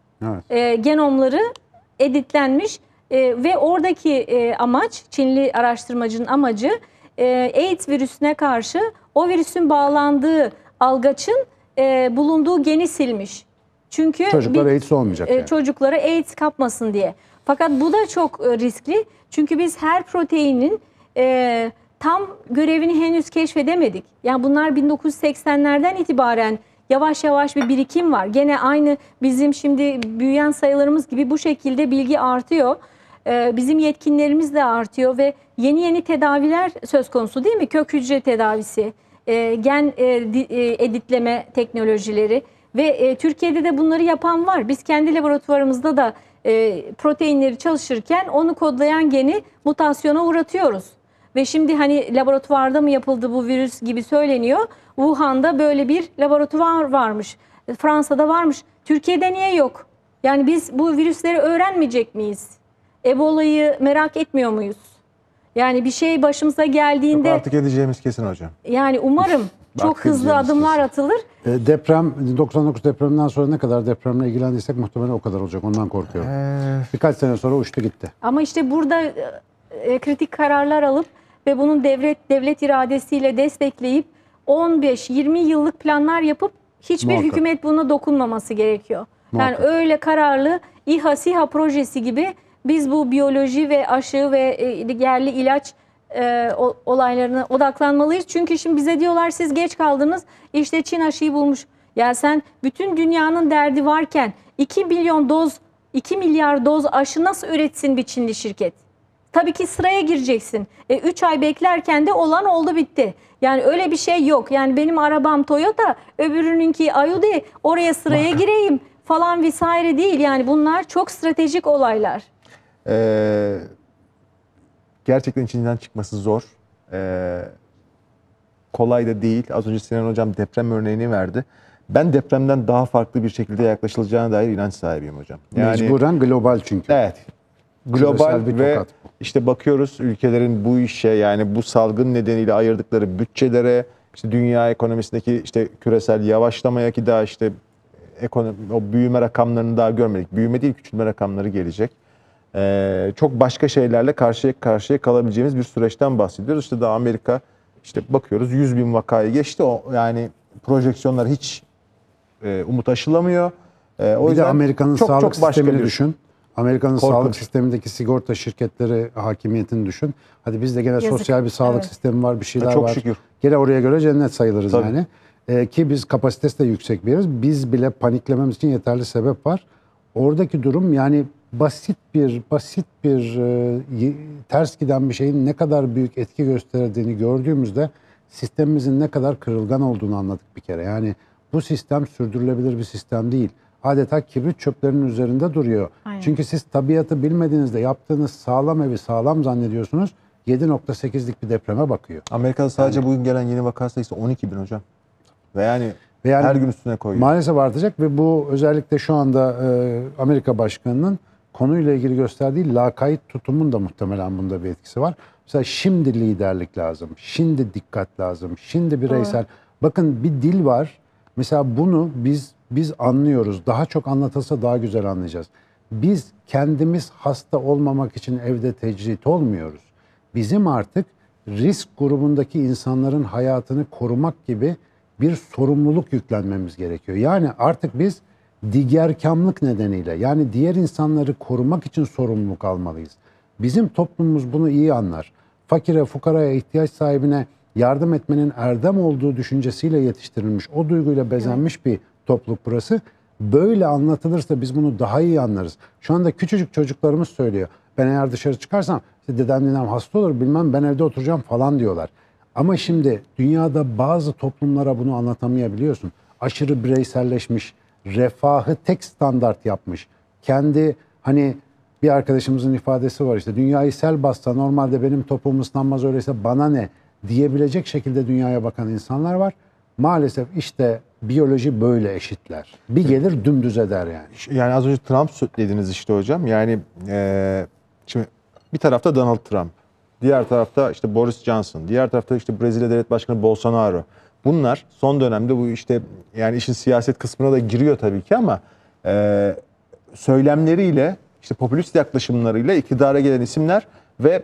S3: Evet.
S2: Genomları editlenmiş ve oradaki amaç, Çinli araştırmacının amacı AIDS virüsüne karşı o virüsün bağlandığı algaçın bulunduğu geni silmiş. Çünkü
S3: Çocuklar AIDS olmayacak yani.
S2: çocuklara AIDS kapmasın diye. Fakat bu da çok riskli. Çünkü biz her proteinin tam görevini henüz keşfedemedik. Yani bunlar 1980'lerden itibaren yavaş yavaş bir birikim var. Gene aynı bizim şimdi büyüyen sayılarımız gibi bu şekilde bilgi artıyor. Bizim yetkinlerimiz de artıyor ve yeni tedaviler söz konusu değil mi? Kök hücre tedavisi, gen editleme teknolojileri ve Türkiye'de de bunları yapan var. Biz kendi laboratuvarımızda da proteinleri çalışırken onu kodlayan geni mutasyona uğratıyoruz. Ve şimdi hani laboratuvarda mı yapıldı bu virüs gibi söyleniyor. Wuhan'da böyle bir laboratuvar varmış. Fransa'da varmış. Türkiye'de niye yok? Yani biz bu virüsleri öğrenmeyecek miyiz? Ebola'yı merak etmiyor muyuz? Yani bir şey başımıza geldiğinde...
S1: Yok, artık edeceğimiz kesin hocam.
S2: Yani umarım çok
S1: Artık
S2: hızlı
S1: edeceğimiz
S2: adımlar
S1: kesin.
S2: atılır.
S3: Deprem, 99 depreminden sonra ne kadar depremle ilgilendiysek muhtemelen o kadar olacak. Ondan korkuyorum. Birkaç sene sonra uçtu gitti.
S2: Ama işte burada kritik kararlar alıp ve bunun devlet iradesiyle destekleyip 15-20 yıllık planlar yapıp hiçbir
S3: Muhakkak.
S2: hükümet buna dokunmaması gerekiyor.
S3: Muhakkak.
S2: Yani öyle kararlı İHA SİHA projesi gibi biz bu biyoloji ve aşı ve yerli ilaç olaylarına odaklanmalıyız. Çünkü şimdi bize diyorlar siz geç kaldınız, işte Çin aşıyı bulmuş. Ya sen bütün dünyanın derdi varken 2 milyar doz aşı nasıl üretsin bir Çinli şirket? Tabii ki sıraya gireceksin. 3 ay beklerken de olan oldu bitti. Yani öyle bir şey yok. Yani benim arabam Toyota, öbürününki Audi, oraya sıraya gireyim falan vesaire değil. Yani bunlar çok stratejik olaylar.
S1: Gerçekten içinden çıkması zor. Kolay da değil. Az önce Sinan Hocam deprem örneğini verdi. Ben depremden daha farklı bir şekilde yaklaşılacağına dair inanç sahibiyim hocam. Yani,
S3: Mecburen global çünkü.
S1: evet. Global
S3: Küresel bir
S1: ve
S3: tokat.
S1: işte bakıyoruz ülkelerin bu işe, yani bu salgın nedeniyle ayırdıkları bütçelere, işte dünya ekonomisindeki işte küresel yavaşlamaya, ki daha işte o büyüme rakamlarını daha görmedik. Büyüme değil, küçülme rakamları gelecek. Çok başka şeylerle karşıya kalabileceğimiz bir süreçten bahsediyoruz. İşte daha Amerika, işte bakıyoruz 100.000 vakayı geçti. Yani projeksiyonlar hiç umut aşılamıyor. O
S3: Bir de
S1: yüzden
S3: Amerika'nın
S1: çok
S3: sağlık
S1: başka
S3: sistemini
S1: bir-
S3: düşün. Amerika'nın
S1: Korkunç.
S3: sağlık sistemindeki sigorta şirketleri hakimiyetini düşün. Hadi bizde gene
S2: Yazık.
S3: sosyal bir sağlık
S2: Evet.
S3: sistemi var, bir şeyler
S1: Çok
S3: var.
S1: şükür.
S3: Gene oraya göre cennet sayılırız
S1: Tabii.
S3: yani. Ki biz kapasitesi de yüksek bir yeriz. Biz bile paniklememiz için yeterli sebep var. Oradaki durum yani basit bir ters giden bir şeyin ne kadar büyük etki gösterdiğini gördüğümüzde sistemimizin ne kadar kırılgan olduğunu anladık bir kere. Yani bu sistem sürdürülebilir bir sistem değil. Adeta kibrit çöplerinin üzerinde duruyor.
S2: Aynen.
S3: Çünkü siz tabiatı bilmediğinizde yaptığınız sağlam evi sağlam zannediyorsunuz. 7.8'lik bir depreme bakıyor.
S1: Amerika'da sadece bugün gelen yeni vaka sayısı 12 bin hocam. Ve yani
S3: Ve yani
S1: her gün üstüne koyuyor.
S3: maalesef artacak ve bu özellikle şu anda Amerika Başkanı'nın konuyla ilgili gösterdiği lakayt tutumun da muhtemelen bunda bir etkisi var. Mesela şimdi liderlik lazım, şimdi dikkat lazım, şimdi bireysel. Bakın bir dil var. Mesela bunu biz anlıyoruz. Daha çok anlatılsa daha güzel anlayacağız. Biz kendimiz hasta olmamak için evde tecrit olmuyoruz. Bizim artık risk grubundaki insanların hayatını korumak gibi bir sorumluluk yüklenmemiz gerekiyor. Yani artık biz diğerkamlık nedeniyle yani diğer insanları korumak için sorumluluk almalıyız. Bizim toplumumuz bunu iyi anlar. Fakire, fukaraya, ihtiyaç sahibine yardım etmenin erdem olduğu düşüncesiyle yetiştirilmiş, o duyguyla bezenmiş bir topluluk burası. Böyle anlatılırsa biz bunu daha iyi anlarız. Şu anda küçücük çocuklarımız söylüyor. Ben eğer dışarı çıkarsam işte dedem ninem hasta olur bilmem ben evde oturacağım falan diyorlar. Ama şimdi dünyada bazı toplumlara bunu anlatamayabiliyorsun. Aşırı bireyselleşmiş, refahı tek standart yapmış. Kendi hani bir arkadaşımızın ifadesi var işte dünyayı sel bassa normalde benim topuğum ıslanmaz öyleyse bana ne diyebilecek şekilde dünyaya bakan insanlar var. Maalesef işte biyoloji böyle eşitler. Bir gelir dümdüz eder yani.
S1: Yani az önce Trump dediniz işte hocam. Yani şimdi bir tarafta Donald Trump, diğer tarafta işte Boris Johnson, diğer tarafta işte Brezilya Devlet Başkanı Bolsonaro. Bunlar son dönemde bu işte yani işin siyaset kısmına da giriyor tabii ki ama söylemleriyle işte popülist yaklaşımlarıyla iktidara gelen isimler ve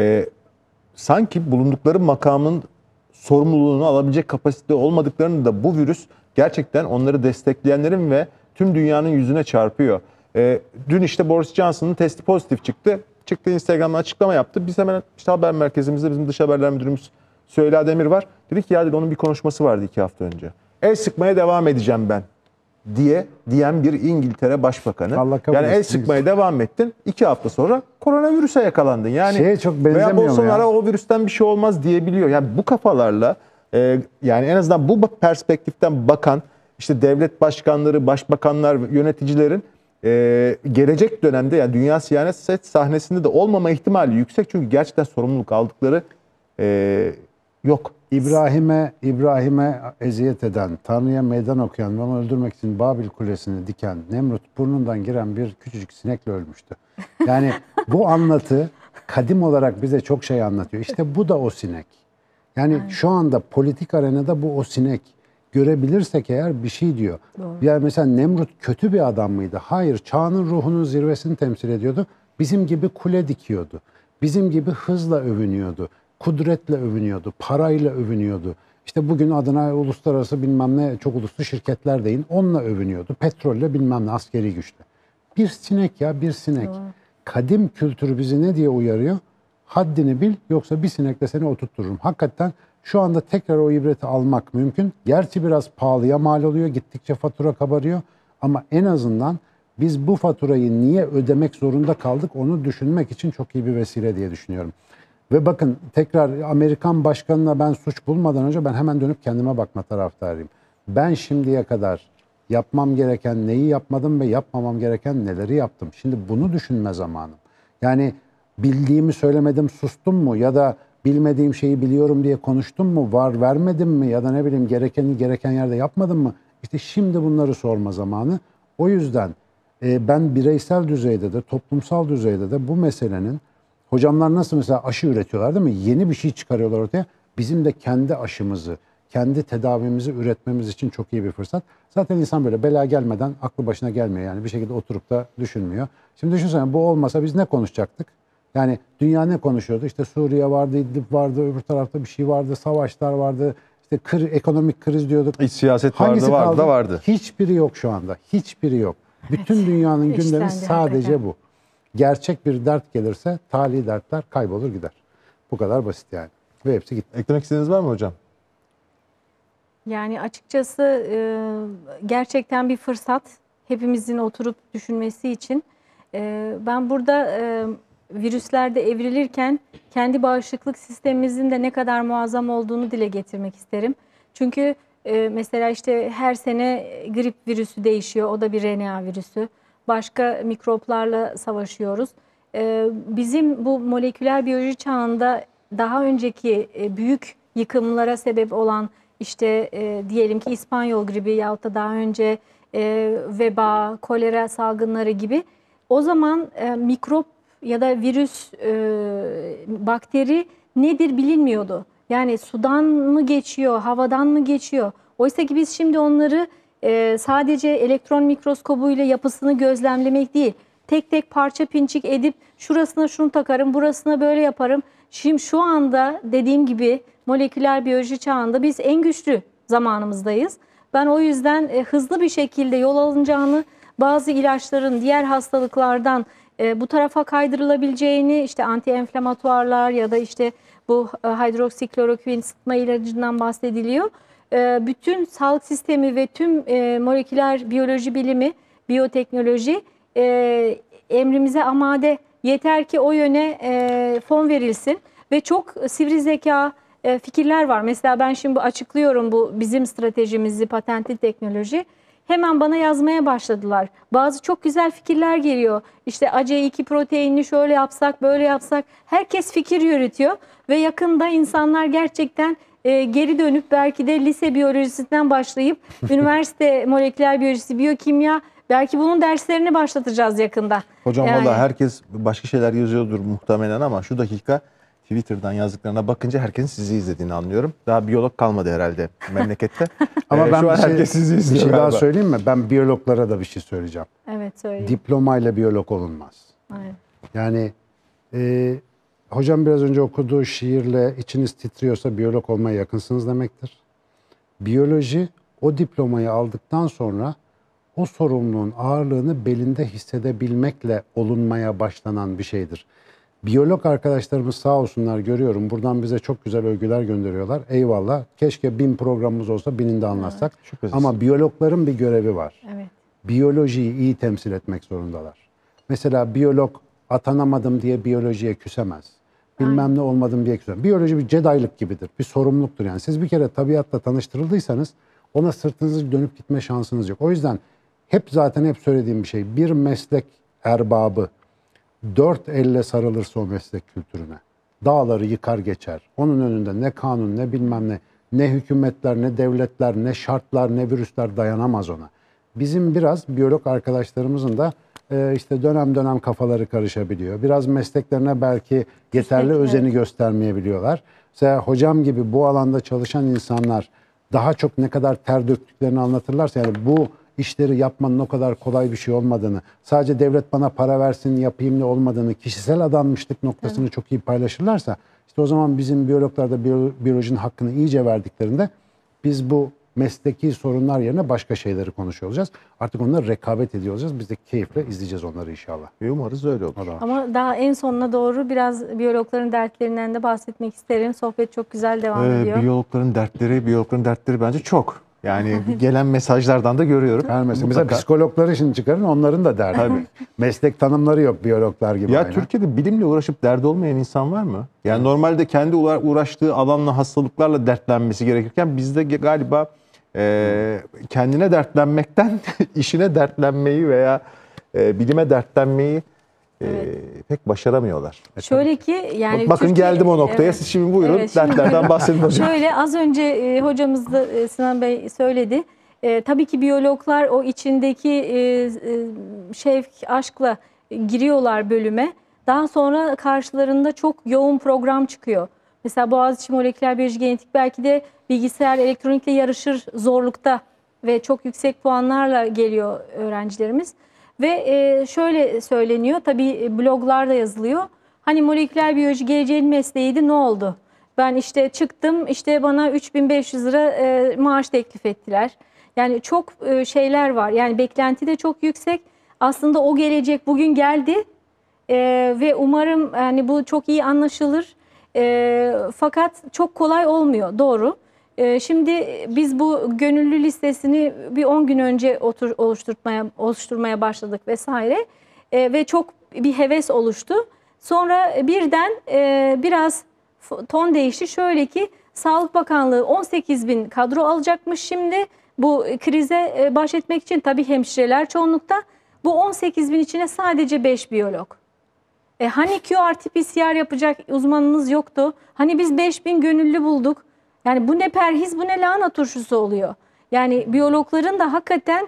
S1: sanki bulundukları makamın sorumluluğunu alabilecek kapasite olmadıklarını da bu virüs gerçekten onları destekleyenlerin ve tüm dünyanın yüzüne çarpıyor. Dün işte Boris Johnson'ın testi pozitif çıktı. Çıktı Instagram'dan açıklama yaptı. Biz hemen işte haber merkezimizde bizim dış haberler müdürümüz Süheyla Demir var. Dedi ki ya dedi, onun bir konuşması vardı 2 hafta önce. El sıkmaya devam edeceğim ben diyen bir İngiltere Başbakanı.
S3: Allah kabul
S1: Yani el
S3: etsin.
S1: sıkmaya devam ettin. 2 hafta sonra koronavirüse yakalandın. Yani
S3: Şeye çok benzemiyor
S1: veya
S3: mu
S1: Bolsonaro
S3: ya?
S1: o virüsten bir şey olmaz diyebiliyor. Yani bu kafalarla yani en azından bu perspektiften bakan işte devlet başkanları, başbakanlar, yöneticilerin gelecek dönemde yani dünya siyaset sahnesinde de olmama ihtimali yüksek. Çünkü gerçekten sorumluluk aldıkları yok.
S3: İbrahim'e eziyet eden, Tanrı'ya meydan okuyan ve onu öldürmek için Babil Kulesi'ni diken Nemrut burnundan giren bir küçücük sinekle ölmüştü. Yani bu anlatı kadim olarak bize çok şey anlatıyor. İşte bu da o sinek. Yani şu anda politik arenada bu o sinek. Görebilirsek eğer bir şey diyor.
S2: Doğru.
S3: Yani mesela Nemrut kötü bir adam mıydı? Hayır, çağının ruhunun zirvesini temsil ediyordu. Bizim gibi kule dikiyordu. Bizim gibi hızla övünüyordu. Kudretle övünüyordu, parayla övünüyordu. İşte bugün adına uluslararası bilmem ne çok uluslu şirketler deyin, onunla övünüyordu. Petrolle bilmem ne askeri güçle. Bir sinek ya, bir sinek.
S2: Doğru.
S3: Kadim kültürü bizi ne diye uyarıyor? Haddini bil yoksa bir sinekle seni oturttururum. Hakikaten şu anda tekrar o ibreti almak mümkün. Gerçi biraz pahalıya mal oluyor, gittikçe fatura kabarıyor. Ama en azından biz bu faturayı niye ödemek zorunda kaldık onu düşünmek için çok iyi bir vesile diye düşünüyorum. Ve bakın tekrar Amerikan başkanına ben suç bulmadan önce ben hemen dönüp kendime bakma taraftarıyım. Ben şimdiye kadar yapmam gereken neyi yapmadım ve yapmamam gereken neleri yaptım. Şimdi bunu düşünme zamanım. Yani bildiğimi söylemedim sustum mu ya da bilmediğim şeyi biliyorum diye konuştum mu var vermedim mi ya da ne bileyim gerekeni gereken yerde yapmadım mı? İşte şimdi bunları sorma zamanı. O yüzden ben bireysel düzeyde de toplumsal düzeyde de bu meselenin hocamlar nasıl mesela aşı üretiyorlar değil mi? Yeni bir şey çıkarıyorlar ortaya. Bizim de kendi aşımızı, kendi tedavimizi üretmemiz için çok iyi bir fırsat. Zaten insan böyle bela gelmeden aklı başına gelmiyor. Yani bir şekilde oturup da düşünmüyor. Şimdi düşünsene bu olmasa biz ne konuşacaktık? Yani dünya ne konuşuyordu? İşte Suriye vardı, İdlib vardı, öbür tarafta bir şey vardı, savaşlar vardı. İşte ekonomik kriz diyorduk.
S1: İç siyaset
S3: Hangisi
S1: vardı
S3: kaldı?
S1: da vardı.
S3: Hiçbiri yok şu anda. Hiçbiri yok. Bütün dünyanın gündemi
S2: eşitlendi
S3: sadece
S2: hakikaten.
S3: bu. Gerçek bir dert gelirse tali dertler kaybolur gider. Bu kadar basit yani. Ve hepsi gitti.
S1: Eklemek istediğiniz var mı hocam?
S2: Yani açıkçası gerçekten bir fırsat hepimizin oturup düşünmesi için. Ben burada virüslerde evrilirken kendi bağışıklık sistemimizin de ne kadar muazzam olduğunu dile getirmek isterim. Çünkü mesela işte her sene grip virüsü değişiyor, o da bir RNA virüsü. Başka mikroplarla savaşıyoruz. Bizim bu moleküler biyoloji çağında daha önceki büyük yıkımlara sebep olan işte diyelim ki İspanyol gribi yahut da daha önce veba, kolera salgınları gibi o zaman mikrop ya da virüs, bakteri nedir bilinmiyordu. Yani sudan mı geçiyor, havadan mı geçiyor? Oysa ki biz şimdi onları sadece elektron mikroskobuyla yapısını gözlemlemek değil, tek tek parça pinçik edip şurasına şunu takarım, burasına böyle yaparım. Şimdi şu anda dediğim gibi moleküler biyoloji çağında biz en güçlü zamanımızdayız. Ben o yüzden hızlı bir şekilde yol alınacağını, bazı ilaçların diğer hastalıklardan bu tarafa kaydırılabileceğini, işte anti-enflamatuarlar ya da işte bu hidroksikloroquin sıtma ilacından bahsediliyor. Bütün sağlık sistemi ve tüm moleküler biyoloji bilimi, biyoteknoloji emrimize amade. Yeter ki o yöne fon verilsin ve çok sivri zeka fikirler var. Mesela ben şimdi açıklıyorum bu bizim stratejimizi, patentli teknoloji. Hemen bana yazmaya başladılar. Bazı çok güzel fikirler geliyor. İşte ACE2 proteinini şöyle yapsak, böyle yapsak. Herkes fikir yürütüyor ve yakında insanlar gerçekten geri dönüp belki de lise biyolojisinden başlayıp üniversite moleküler biyolojisi, biyokimya, belki bunun derslerini başlatacağız yakında.
S1: Hocam
S2: Yani,
S1: valla herkes başka şeyler yazıyordur muhtemelen ama şu dakika Twitter'dan yazdıklarına bakınca herkesin sizi izlediğini anlıyorum. Daha biyolog kalmadı herhalde memlekette.
S3: Ama ben
S1: şu an
S3: bir şey,
S1: herkes sizi
S3: bir
S1: izliyor
S3: şey daha
S1: galiba.
S3: söyleyeyim mi? Ben biyologlara da bir şey söyleyeceğim.
S2: evet söyleyeyim.
S3: Diplomayla biyolog olunmaz.
S2: Evet.
S3: Yani hocam biraz önce okuduğu şiirle içiniz titriyorsa biyolog olmaya yakınsınız demektir. Biyoloji o diplomayı aldıktan sonra o sorumluluğun ağırlığını belinde hissedebilmekle olunmaya başlanan bir şeydir. Biyolog arkadaşlarımız sağ olsunlar, görüyorum. Buradan bize çok güzel övgüler gönderiyorlar. Eyvallah. Keşke 1000 programımız olsa 1000'ini anlatsak.
S1: Şüphesiz.
S3: Ama biyologların bir görevi var.
S2: Evet.
S3: Biyolojiyi iyi temsil etmek zorundalar. Mesela biyolog atanamadım diye biyolojiye küsemez. Bilmem ne olmadım diye küsemez. Biyoloji bir cedaylık gibidir. Bir sorumluluktur yani. Siz bir kere tabiatla tanıştırıldıysanız ona sırtınızı dönüp gitme şansınız yok. O yüzden hep söylediğim bir şey. Bir meslek erbabı dört elle sarılırsa o meslek kültürüne, dağları yıkar geçer. Onun önünde ne kanun, ne bilmem ne, ne hükümetler, ne devletler, ne şartlar, ne virüsler dayanamaz ona. Bizim biraz biyolog arkadaşlarımızın da işte dönem dönem kafaları karışabiliyor. Biraz mesleklerine belki yeterli özeni göstermeyebiliyorlar. Mesela hocam gibi bu alanda çalışan insanlar daha çok ne kadar ter döktüklerini anlatırlarsa, yani bu işleri yapmanın o kadar kolay bir şey olmadığını, sadece devlet bana para versin yapayım ne olmadığını, kişisel adanmışlık noktasını çok iyi paylaşırlarsa, işte o zaman bizim biyologlar da biyolojinin hakkını iyice verdiklerinde biz bu mesleki sorunlar yerine başka şeyleri konuşuyor olacağız. Artık onlarla rekabet ediyor olacağız. Biz de keyifle izleyeceğiz onları inşallah.
S1: Umarız öyle olur.
S2: Ama daha en sonuna doğru biraz biyologların dertlerinden de bahsetmek isterim. Sohbet çok güzel devam ediyor.
S1: Biyologların dertleri bence çok. Yani gelen mesajlardan da görüyorum.
S3: Her mesela
S1: Mutlaka.
S3: psikologları şimdi çıkarın, onların da derdi.
S1: Tabii.
S3: Meslek tanımları yok biyologlar gibi.
S1: Ya
S3: aynen.
S1: Türkiye'de bilimle uğraşıp derdi olmayan insan var mı? Yani normalde kendi uğraştığı alanla, hastalıklarla dertlenmesi gerekirken bizde galiba kendine dertlenmekten işine dertlenmeyi veya bilime dertlenmeyi pek başaramıyorlar.
S2: Şöyle ki yani
S1: Bakın
S2: Türkiye-
S1: geldim o noktaya.
S2: Evet.
S1: Siz şimdi buyurun
S2: Evet, şimdi-
S1: dertlerden bahsedin hocam.
S2: Şöyle az önce hocamız da Sinan Bey söyledi. Tabii ki biyologlar o içindeki şevk, aşkla giriyorlar bölüme. Daha sonra karşılarında çok yoğun program çıkıyor. Mesela Boğaziçi Moleküler Biyoloji Genetik belki de bilgisayar, elektronikle yarışır zorlukta ve çok yüksek puanlarla geliyor öğrencilerimiz. Ve şöyle söyleniyor, tabii bloglarda yazılıyor. Hani moleküler biyoloji geleceğin mesleğiydi, ne oldu? Ben işte çıktım, işte bana 3.500 lira maaş teklif ettiler. Yani çok şeyler var. Yani beklenti de çok yüksek. Aslında o gelecek bugün geldi. Ve umarım yani bu çok iyi anlaşılır. Fakat çok kolay olmuyor, doğru. Şimdi biz bu gönüllü listesini bir 10 gün önce oluşturmaya başladık vesaire. Ve çok bir heves oluştu. Sonra birden biraz ton değişti. Şöyle ki Sağlık Bakanlığı 18 bin kadro alacakmış şimdi. Bu krize baş etmek için tabii hemşireler çoğunlukta. Bu 18 bin içine sadece 5 biyolog. Hani QRT-PCR yapacak uzmanımız yoktu. Hani biz 5 bin gönüllü bulduk. Yani bu ne perhiz, bu ne lahana turşusu oluyor. Yani biyologların da hakikaten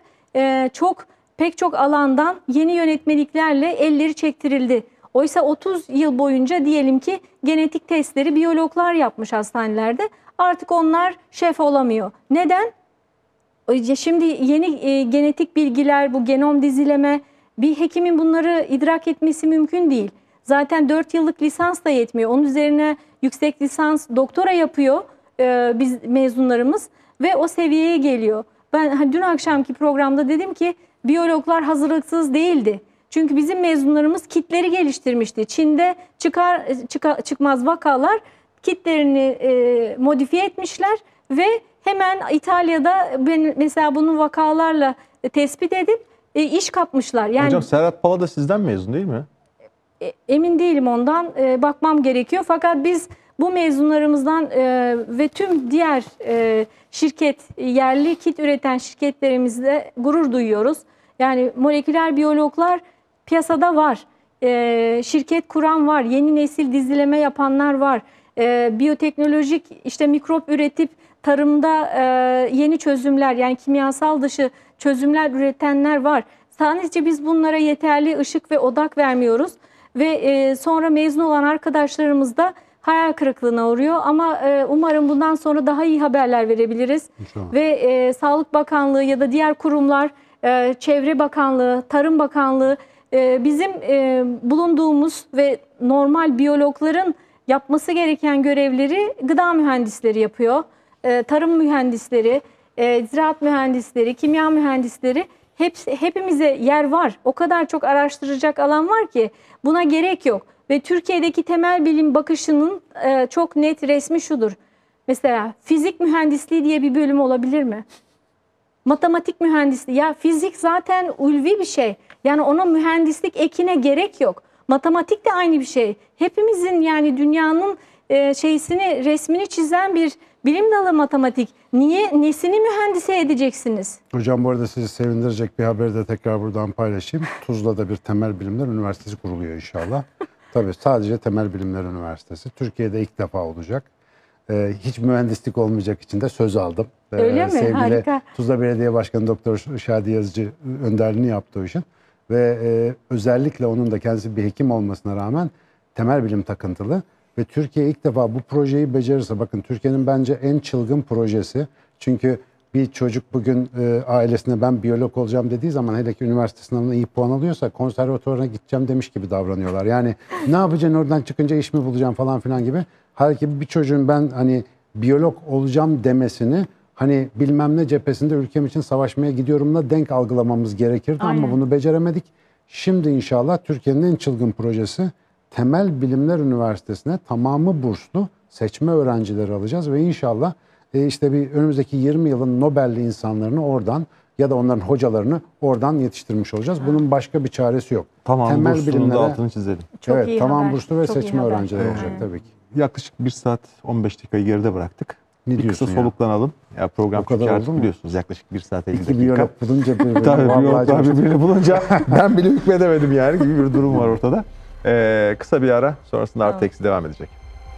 S2: pek çok alandan yeni yönetmeliklerle elleri çektirildi. Oysa 30 yıl boyunca diyelim ki genetik testleri biyologlar yapmış hastanelerde. Artık onlar şef olamıyor. Neden? Şimdi yeni genetik bilgiler, bu genom dizileme, bir hekimin bunları idrak etmesi mümkün değil. Zaten 4 yıllık lisans da yetmiyor. Onun üzerine yüksek lisans, doktora yapıyor biz mezunlarımız ve o seviyeye geliyor. Ben dün akşamki programda dedim ki biyologlar hazırlıksız değildi. Çünkü bizim mezunlarımız kitleri geliştirmişti. Çin'de çıkmaz vakalar kitlerini modifiye etmişler ve hemen İtalya'da mesela bunun vakalarla tespit edip iş kapmışlar. Yani,
S1: hocam Serhat Pala da sizden mezun değil mi?
S2: Emin değilim ondan. Bakmam gerekiyor. Fakat biz bu mezunlarımızdan ve tüm diğer yerli kit üreten şirketlerimizle gurur duyuyoruz. Yani moleküler biyologlar piyasada var. Şirket kuran var. Yeni nesil dizileme yapanlar var. Biyoteknolojik işte mikrop üretip tarımda yeni çözümler, yani kimyasal dışı çözümler üretenler var. Sadece biz bunlara yeterli ışık ve odak vermiyoruz ve sonra mezun olan arkadaşlarımız da hayal kırıklığına uğruyor. Ama umarım bundan sonra daha iyi haberler verebiliriz. İnşallah. Ve Sağlık Bakanlığı ya da diğer kurumlar, Çevre Bakanlığı, Tarım Bakanlığı, bizim bulunduğumuz ve normal biyologların yapması gereken görevleri gıda mühendisleri yapıyor. Tarım mühendisleri, ziraat mühendisleri, kimya mühendisleri, hepimize yer var. O kadar çok araştıracak alan var ki buna gerek yok. Ve Türkiye'deki temel bilim bakışının çok net resmi şudur. Mesela fizik mühendisliği diye bir bölüm olabilir mi? Matematik mühendisliği. Ya fizik zaten ulvi bir şey. Yani ona mühendislik ekine gerek yok. Matematik de aynı bir şey. Hepimizin, yani dünyanın resmini çizen bir bilim dalı matematik. Nesini mühendise edeceksiniz?
S3: Hocam bu arada sizi sevindirecek bir haberi de tekrar buradan paylaşayım. Tuzla'da bir temel bilimler üniversitesi kuruluyor inşallah. Tabii sadece temel bilimler üniversitesi. Türkiye'de ilk defa olacak. Hiç mühendislik olmayacak için de söz aldım.
S2: Öyle mi?
S3: Sevgili
S2: Harika.
S3: Tuzla Belediye Başkanı Doktor Şadi Yazıcı önderliğini yaptı o işin. Ve özellikle onun da kendisi bir hekim olmasına rağmen temel bilim takıntılı. Ve Türkiye ilk defa bu projeyi becerirse, bakın Türkiye'nin bence en çılgın projesi. Çünkü bir çocuk bugün ailesine ben biyolog olacağım dediği zaman, hele ki üniversite sınavına iyi puan alıyorsa, konservatuvarına gideceğim demiş gibi davranıyorlar. Yani ne yapacaksın oradan çıkınca, iş mi bulacağım falan filan gibi. Halbuki bir çocuğun ben hani biyolog olacağım demesini hani bilmem ne cephesinde ülkem için savaşmaya gidiyorumla denk algılamamız gerekirdi. Aynen. Ama bunu beceremedik. Şimdi inşallah Türkiye'nin en çılgın projesi, Temel Bilimler Üniversitesi'ne tamamı burslu seçme öğrencileri alacağız ve inşallah işte bir önümüzdeki 20 yılın Nobel'li insanlarını oradan ya da onların hocalarını oradan yetiştirmiş olacağız. Bunun başka bir çaresi yok.
S1: Tamam, burslunun da altını çizelim.
S2: Çok
S3: evet,
S2: iyi
S3: tamam
S2: haber.
S3: burslu ve
S2: Çok
S3: seçme öğrencileri olacak tabii ki.
S1: Yaklaşık 1 saat 15 dakikayı geride bıraktık.
S3: Ne
S1: bir kısa soluklanalım. Ya program
S3: o kadar oldu mu?
S1: Biliyorsunuz yaklaşık 1 saat 50 dakika.
S3: İki biyolog bulunca birbirini
S1: tabii biyologlar birbirini bulunca ben bile hükmedemedim yani gibi bir durum var ortada. Kısa bir ara, sonrasında Artı Eksi devam edecek.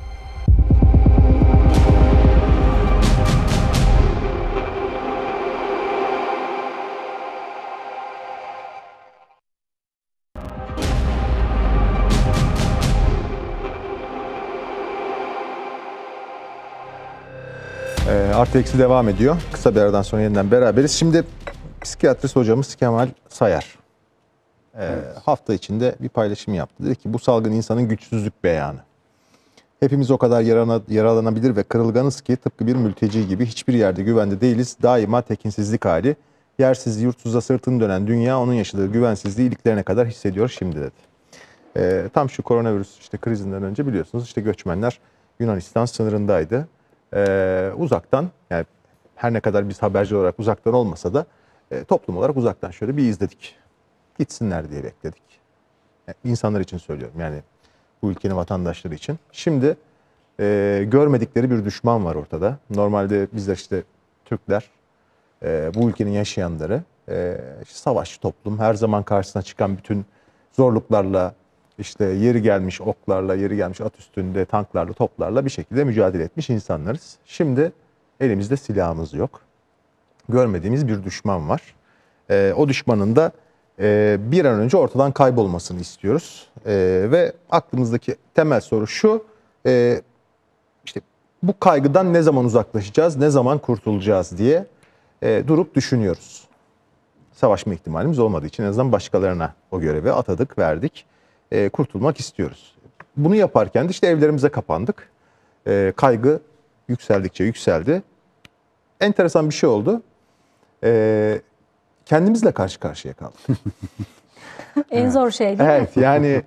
S1: Artı Eksi devam ediyor. Kısa bir aradan sonra yeniden beraberiz. Şimdi psikiyatrist hocamız Kemal Sayar hafta içinde bir paylaşım yaptı. Dedi ki bu salgın insanın güçsüzlük beyanı. Hepimiz o kadar yaralanabilir ve kırılganız ki tıpkı bir mülteci gibi hiçbir yerde güvende değiliz. Daima tekinsizlik hali. Yersiz yurtsuz'a sırtını dönen dünya onun yaşadığı güvensizliği iliklerine kadar hissediyor şimdi dedi. Tam şu koronavirüs işte krizinden önce biliyorsunuz işte göçmenler Yunanistan sınırındaydı. Uzaktan, yani her ne kadar biz haberci olarak uzaktan olmasa da toplum olarak uzaktan şöyle bir izledik. Gitsinler diye bekledik. Yani insanlar için söylüyorum, yani bu ülkenin vatandaşları için. Şimdi görmedikleri bir düşman var ortada. Normalde bizler işte Türkler, bu ülkenin yaşayanları, işte savaşçı toplum, her zaman karşısına çıkan bütün zorluklarla, işte yeri gelmiş oklarla, yeri gelmiş at üstünde tanklarla, toplarla bir şekilde mücadele etmiş insanlarız. Şimdi elimizde silahımız yok. Görmediğimiz bir düşman var. O düşmanın da bir an önce ortadan kaybolmasını istiyoruz. Ve aklımızdaki temel soru şu: işte bu kaygıdan ne zaman uzaklaşacağız, ne zaman kurtulacağız diye durup düşünüyoruz. Savaşma ihtimalimiz olmadığı için en azından başkalarına o görevi atadık, verdik. Kurtulmak istiyoruz. Bunu yaparken de işte evlerimize kapandık. Kaygı yükseldikçe yükseldi. Enteresan bir şey oldu. Kendimizle karşı karşıya kaldık.
S2: En zor şey değil mi?
S1: Evet, yani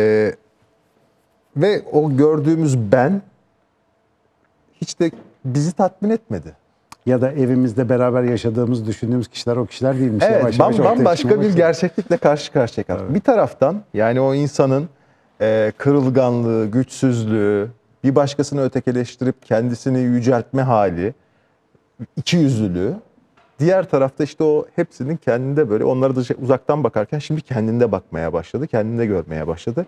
S1: ve o gördüğümüz ben hiç de bizi tatmin etmedi.
S3: Ya da evimizde beraber yaşadığımız, düşündüğümüz kişiler o kişiler değilmiş.
S1: Evet,
S3: Yavaş yavaş ortaya
S1: bambaşka
S3: çıkmaya
S1: bir
S3: başladı.
S1: gerçeklikle karşı karşıya kaldık.
S3: Evet.
S1: Bir taraftan yani o insanın kırılganlığı, güçsüzlüğü, bir başkasını ötekileştirip kendisini yüceltme hali, ikiyüzlülüğü. Diğer tarafta işte o hepsinin kendinde, böyle onlara da uzaktan bakarken şimdi kendinde bakmaya başladı, kendinde görmeye başladı.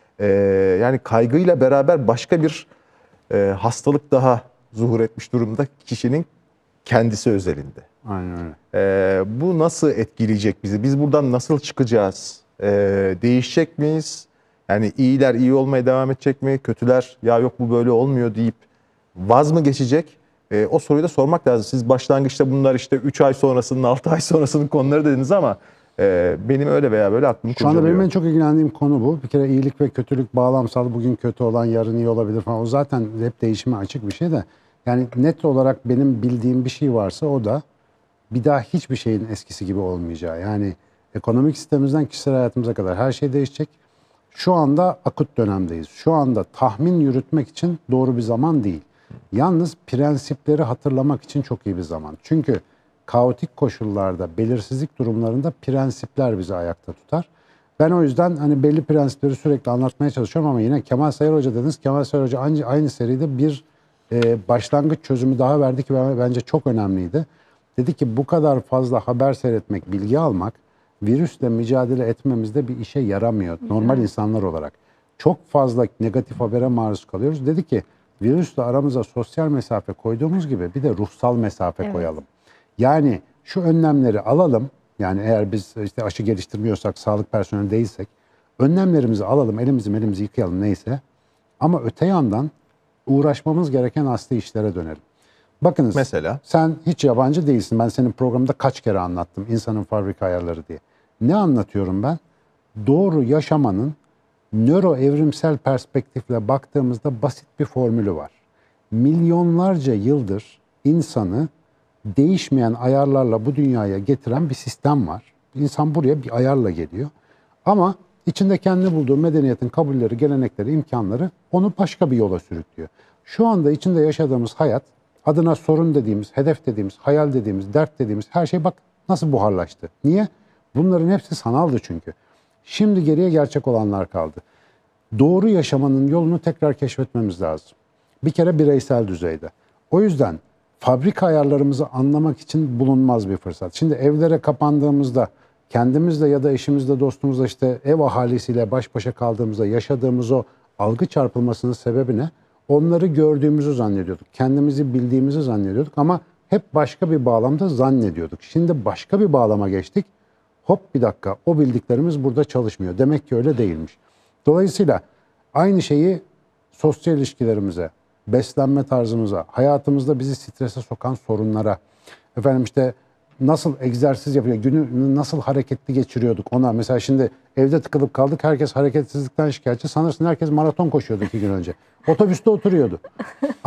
S1: Yani kaygıyla beraber başka bir hastalık daha zuhur etmiş durumda kişinin kendisi özelinde.
S3: Aynen öyle.
S1: Bu nasıl etkileyecek bizi? Biz buradan nasıl çıkacağız? Değişecek miyiz? Yani iyiler iyi olmaya devam edecek mi? Kötüler ya yok bu böyle olmuyor deyip vaz mı geçecek? O soruyu da sormak lazım. Siz başlangıçta bunlar işte 3 ay sonrasının, 6 ay sonrasının konuları dediniz ama benim öyle veya böyle aklım
S3: Şu anda benim
S1: kurcalıyor.
S3: en çok ilgilendiğim konu bu. Bir kere iyilik ve kötülük bağlamsal. Bugün kötü olan yarın iyi olabilir falan. O zaten hep değişime açık bir şey de. Yani net olarak benim bildiğim bir şey varsa o da bir daha hiçbir şeyin eskisi gibi olmayacağı. Yani ekonomik sistemimizden kişisel hayatımıza kadar her şey değişecek. Şu anda akut dönemdeyiz. Şu anda tahmin yürütmek için doğru bir zaman değil. Yalnız prensipleri hatırlamak için çok iyi bir zaman. Çünkü kaotik koşullarda, belirsizlik durumlarında prensipler bizi ayakta tutar. Ben o yüzden hani belli prensipleri sürekli anlatmaya çalışıyorum ama yine Kemal Sayar Hoca dediniz. Kemal Sayar Hoca aynı seride bir başlangıç çözümü daha verdi ki bence çok önemliydi. Dedi ki bu kadar fazla haber seyretmek, bilgi almak virüsle mücadele etmemizde bir işe yaramıyor normal insanlar olarak. Çok fazla negatif habere maruz kalıyoruz. Dedi ki virüsle aramıza sosyal mesafe koyduğumuz gibi bir de ruhsal mesafe koyalım. Yani şu önlemleri alalım. Yani eğer biz işte aşı geliştirmiyorsak, sağlık personeli değilsek önlemlerimizi alalım, elimizi yıkayalım neyse. Ama öte yandan uğraşmamız gereken asli işlere dönelim. Bakınız
S1: Mesela?
S3: sen hiç yabancı değilsin. Ben senin programda kaç kere anlattım insanın fabrika ayarları diye. Ne anlatıyorum ben? Doğru yaşamanın nöro evrimsel perspektifle baktığımızda basit bir formülü var. Milyonlarca yıldır insanı değişmeyen ayarlarla bu dünyaya getiren bir sistem var. İnsan buraya bir ayarla geliyor. Ama içinde kendini bulduğu medeniyetin kabulleri, gelenekleri, imkanları onu başka bir yola sürüklüyor. Şu anda içinde yaşadığımız hayat, adına sorun dediğimiz, hedef dediğimiz, hayal dediğimiz, dert dediğimiz her şey bak nasıl buharlaştı. Niye? Bunların hepsi sanaldı çünkü. Şimdi geriye gerçek olanlar kaldı. Doğru yaşamanın yolunu tekrar keşfetmemiz lazım. Bir kere bireysel düzeyde. O yüzden fabrika ayarlarımızı anlamak için bulunmaz bir fırsat. Şimdi evlere kapandığımızda kendimizle ya da eşimizle, dostumuzla işte ev ahalisiyle baş başa kaldığımızda yaşadığımız o algı çarpılmasının sebebi ne? Onları gördüğümüzü zannediyorduk. Kendimizi bildiğimizi zannediyorduk ama hep başka bir bağlamda zannediyorduk. Şimdi başka bir bağlama geçtik. Hop bir dakika o bildiklerimiz burada çalışmıyor. Demek ki öyle değilmiş. Dolayısıyla aynı şeyi sosyal ilişkilerimize, beslenme tarzımıza, hayatımızda bizi strese sokan sorunlara, efendim işte nasıl egzersiz yapıyor, günü nasıl hareketli geçiriyorduk ona. Mesela şimdi evde tıkılıp kaldık, herkes hareketsizlikten şikayetçi. Sanırsın herkes maraton koşuyordu 2 gün önce. Otobüste oturuyordu. Ama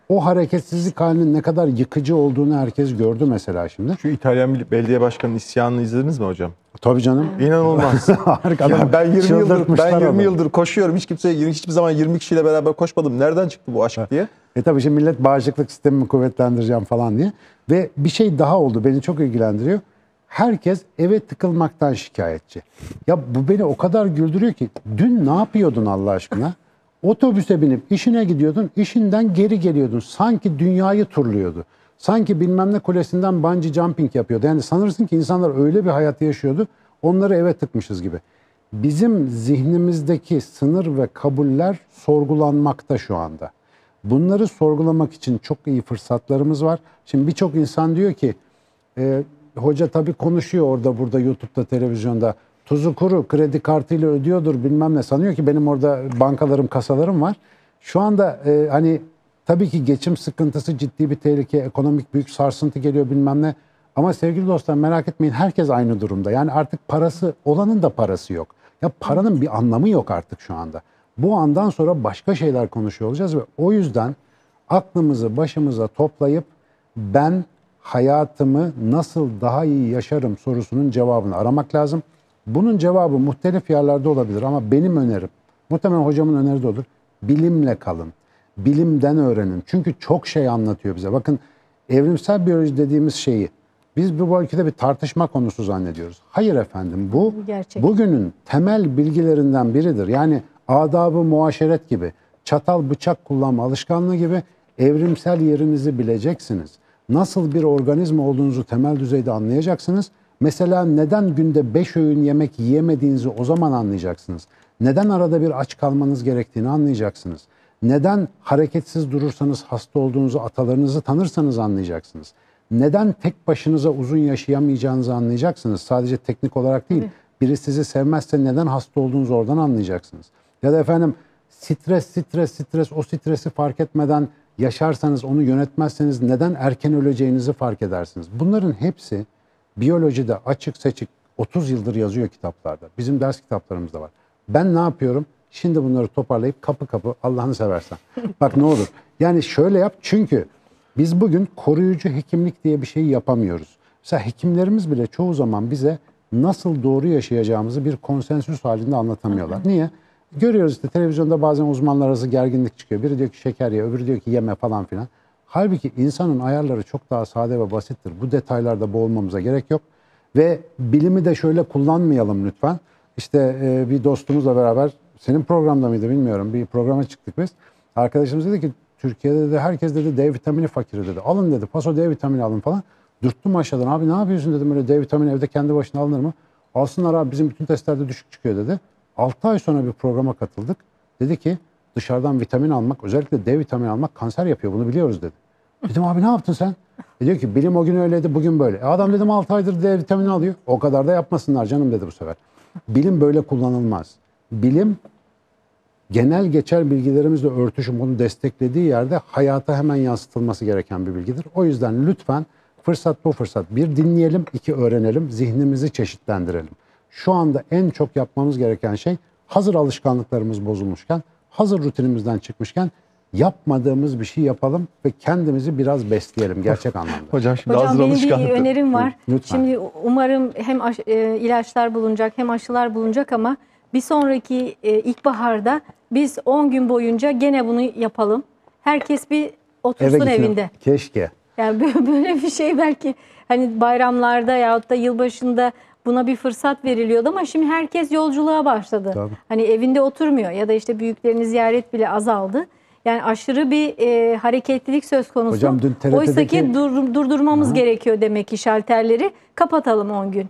S3: O hareketsizlik halinin ne kadar yıkıcı olduğunu herkes gördü mesela şimdi.
S1: Şu İtalyan belediye başkanının isyanını izlediniz mi hocam?
S3: Tabii canım.
S1: İnanılmaz.
S3: Harika.
S1: Ya ben 20
S3: Çıldırtmışlar adamı.
S1: yıldır koşuyorum. Hiçbir zaman 20 kişiyle beraber koşmadım. Nereden çıktı bu aşk diye?
S3: Tabii şimdi millet bağışıklık sistemimi kuvvetlendireceğim falan diye. Ve bir şey daha oldu, beni çok ilgilendiriyor. Herkes eve tıkılmaktan şikayetçi. Ya bu beni o kadar güldürüyor ki, dün ne yapıyordun Allah aşkına? Otobüse binip işine gidiyordun, işinden geri geliyordun. Sanki dünyayı turluyordu. Sanki bilmem ne kulesinden bungee jumping yapıyordu. Yani sanırsın ki insanlar öyle bir hayatı yaşıyordu, onları eve tıkmışız gibi. Bizim zihnimizdeki sınır ve kabuller sorgulanmakta şu anda. Bunları sorgulamak için çok iyi fırsatlarımız var. Şimdi birçok insan diyor ki, hoca tabii konuşuyor orada burada YouTube'da, televizyonda. Tuzu kuru, kredi kartıyla ödüyordur bilmem ne. Sanıyor ki benim orada bankalarım, kasalarım var. Şu anda hani tabii ki geçim sıkıntısı, ciddi bir tehlike, ekonomik büyük sarsıntı geliyor bilmem ne. Ama sevgili dostlar, merak etmeyin, herkes aynı durumda. Yani artık parası olanın da parası yok. Ya paranın bir anlamı yok artık şu anda. Bu andan sonra başka şeyler konuşuyor olacağız ve o yüzden aklımızı başımıza toplayıp ben hayatımı nasıl daha iyi yaşarım sorusunun cevabını aramak lazım. Bunun cevabı muhtelif yerlerde olabilir ama benim önerim, muhtemelen hocamın öneri de olur, bilimle kalın. Bilimden öğrenin. Çünkü çok şey anlatıyor bize. Bakın, evrimsel biyoloji dediğimiz şeyi biz bu ülkede bir tartışma konusu zannediyoruz. Hayır efendim, bu
S2: gerçek.
S3: Bugünün temel bilgilerinden biridir. Yani adab-ı muaşeret gibi, çatal bıçak kullanma alışkanlığı gibi evrimsel yerinizi bileceksiniz. Nasıl bir organizma olduğunuzu temel düzeyde anlayacaksınız. Mesela neden günde 5 öğün yemek yiyemediğinizi o zaman anlayacaksınız. Neden arada bir aç kalmanız gerektiğini anlayacaksınız. Neden hareketsiz durursanız hasta olduğunuzu, atalarınızı tanırsanız anlayacaksınız. Neden tek başınıza uzun yaşayamayacağınızı anlayacaksınız. Sadece teknik olarak değil. Biri sizi sevmezse neden hasta olduğunuzu oradan anlayacaksınız. Ya da efendim stres, o stresi fark etmeden yaşarsanız, onu yönetmezseniz neden erken öleceğinizi fark edersiniz. Bunların hepsi biyolojide açık seçik 30 yıldır yazıyor kitaplarda. Bizim ders kitaplarımızda var. Ben ne yapıyorum? Şimdi bunları toparlayıp kapı kapı, Allah'ını seversen. Bak ne olur. Yani şöyle yap, çünkü biz bugün koruyucu hekimlik diye bir şey yapamıyoruz. Mesela hekimlerimiz bile çoğu zaman bize nasıl doğru yaşayacağımızı bir konsensüs halinde anlatamıyorlar. Niye? Görüyoruz işte televizyonda bazen uzmanlar arası gerginlik çıkıyor. Biri diyor ki şeker ye, öbürü diyor ki yeme falan filan. Halbuki insanın ayarları çok daha sade ve basittir. Bu detaylarda boğulmamıza gerek yok. Ve bilimi de şöyle kullanmayalım lütfen. İşte bir dostumuzla beraber, senin programda mıydı bilmiyorum, bir programa çıktık biz. Arkadaşımız dedi ki Türkiye'de de herkes dedi D vitamini fakiri dedi. Alın dedi, paso D vitamini alın falan. Dürttüm aşağıdan, abi ne yapıyorsun dedim, öyle D vitamini evde kendi başına alınır mı? Alsınlar abi, bizim bütün testlerde düşük çıkıyor dedi. 6 ay sonra bir programa katıldık. Dedi ki dışarıdan vitamin almak, özellikle D vitamini almak kanser yapıyor, bunu biliyoruz dedi. Dedim abi ne yaptın sen? Diyor ki bilim o gün öyleydi, bugün böyle. Adam dedim 6 aydır D vitamini alıyor. O kadar da yapmasınlar canım dedi bu sefer. Bilim böyle kullanılmaz. Bilim genel geçer bilgilerimizle örtüşüm, onu desteklediği yerde hayata hemen yansıtılması gereken bir bilgidir. O yüzden lütfen fırsat bu fırsat. Bir dinleyelim, iki öğrenelim, zihnimizi çeşitlendirelim. Şu anda en çok yapmamız gereken şey, hazır alışkanlıklarımız bozulmuşken, hazır rutinimizden çıkmışken yapmadığımız bir şey yapalım ve kendimizi biraz besleyelim gerçek anlamda.
S1: Hocam şimdi
S2: Hocam
S1: hazır
S2: benim bir
S1: alışkanlıklar.
S2: önerim var.
S3: Lütfen.
S2: Şimdi umarım hem ilaçlar bulunacak hem aşılar bulunacak ama bir sonraki ilkbaharda biz 10 gün boyunca gene bunu yapalım. Herkes bir otursun
S3: Eve gitsin.
S2: evinde.
S3: Keşke.
S2: Yani böyle bir şey belki hani bayramlarda yahut da yılbaşında buna bir fırsat veriliyordu ama şimdi herkes yolculuğa başladı.
S3: Tabii.
S2: Hani evinde oturmuyor ya da işte büyüklerini ziyaret bile azaldı. Yani aşırı bir hareketlilik söz konusu.
S3: Hocam dün TRT'deki...
S2: Oysa ki durdurmamız gerekiyor demek ki şalterleri. Kapatalım 10 gün.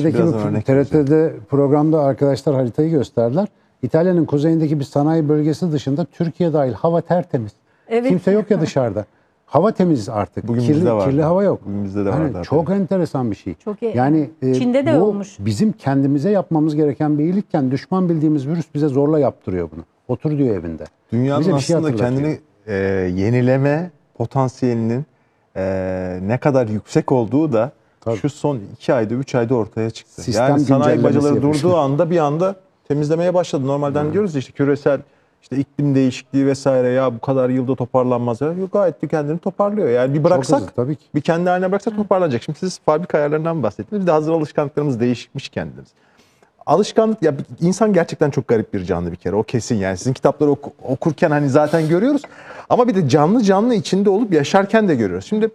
S3: TRT'de programda arkadaşlar haritayı gösterdiler. İtalya'nın kuzeyindeki bir sanayi bölgesi dışında Türkiye dahil hava tertemiz.
S2: Evet.
S3: Kimse yok ya dışarıda. Hava temiz artık.
S1: Bugün bizde var.
S3: Kirli hava yok.
S1: Bugün bizde de
S3: Hani
S1: var.
S3: çok enteresan bir şey.
S2: Çok iyi.
S3: Yani
S2: Çin'de de
S3: bu
S2: olmuş.
S3: bizim kendimize yapmamız gereken bir iyilikken düşman bildiğimiz virüs bize zorla yaptırıyor bunu. Otur diyor evinde.
S1: Dünyanın
S3: Bize bir şey
S1: aslında
S3: hatırlatıyor.
S1: kendini yenileme potansiyelinin ne kadar yüksek olduğu da
S3: Tabii.
S1: şu son 2 ayda 3 ayda ortaya çıktı.
S3: Sistem
S1: Yani sanayi
S3: güncellemesi
S1: bacaları
S3: yapmış.
S1: durduğu anda bir anda temizlemeye başladı. Normalden diyoruz ya işte küresel işte iklim değişikliği vesaire ya bu kadar yılda toparlanmaz. Ya. Yok, gayet de kendini toparlıyor. Yani bir bıraksak,
S3: hızlı, tabii ki.
S1: bir kendi haline bıraksak toparlanacak. Şimdi siz fabrika ayarlarından bahsettiniz. Bir de hazır alışkanlıklarımız değişmiş kendiniz. Alışkanlık, ya insan gerçekten çok garip bir canlı bir kere. O kesin yani. Sizin kitapları okurken hani zaten görüyoruz. Ama bir de canlı canlı içinde olup yaşarken de görüyoruz. Şimdi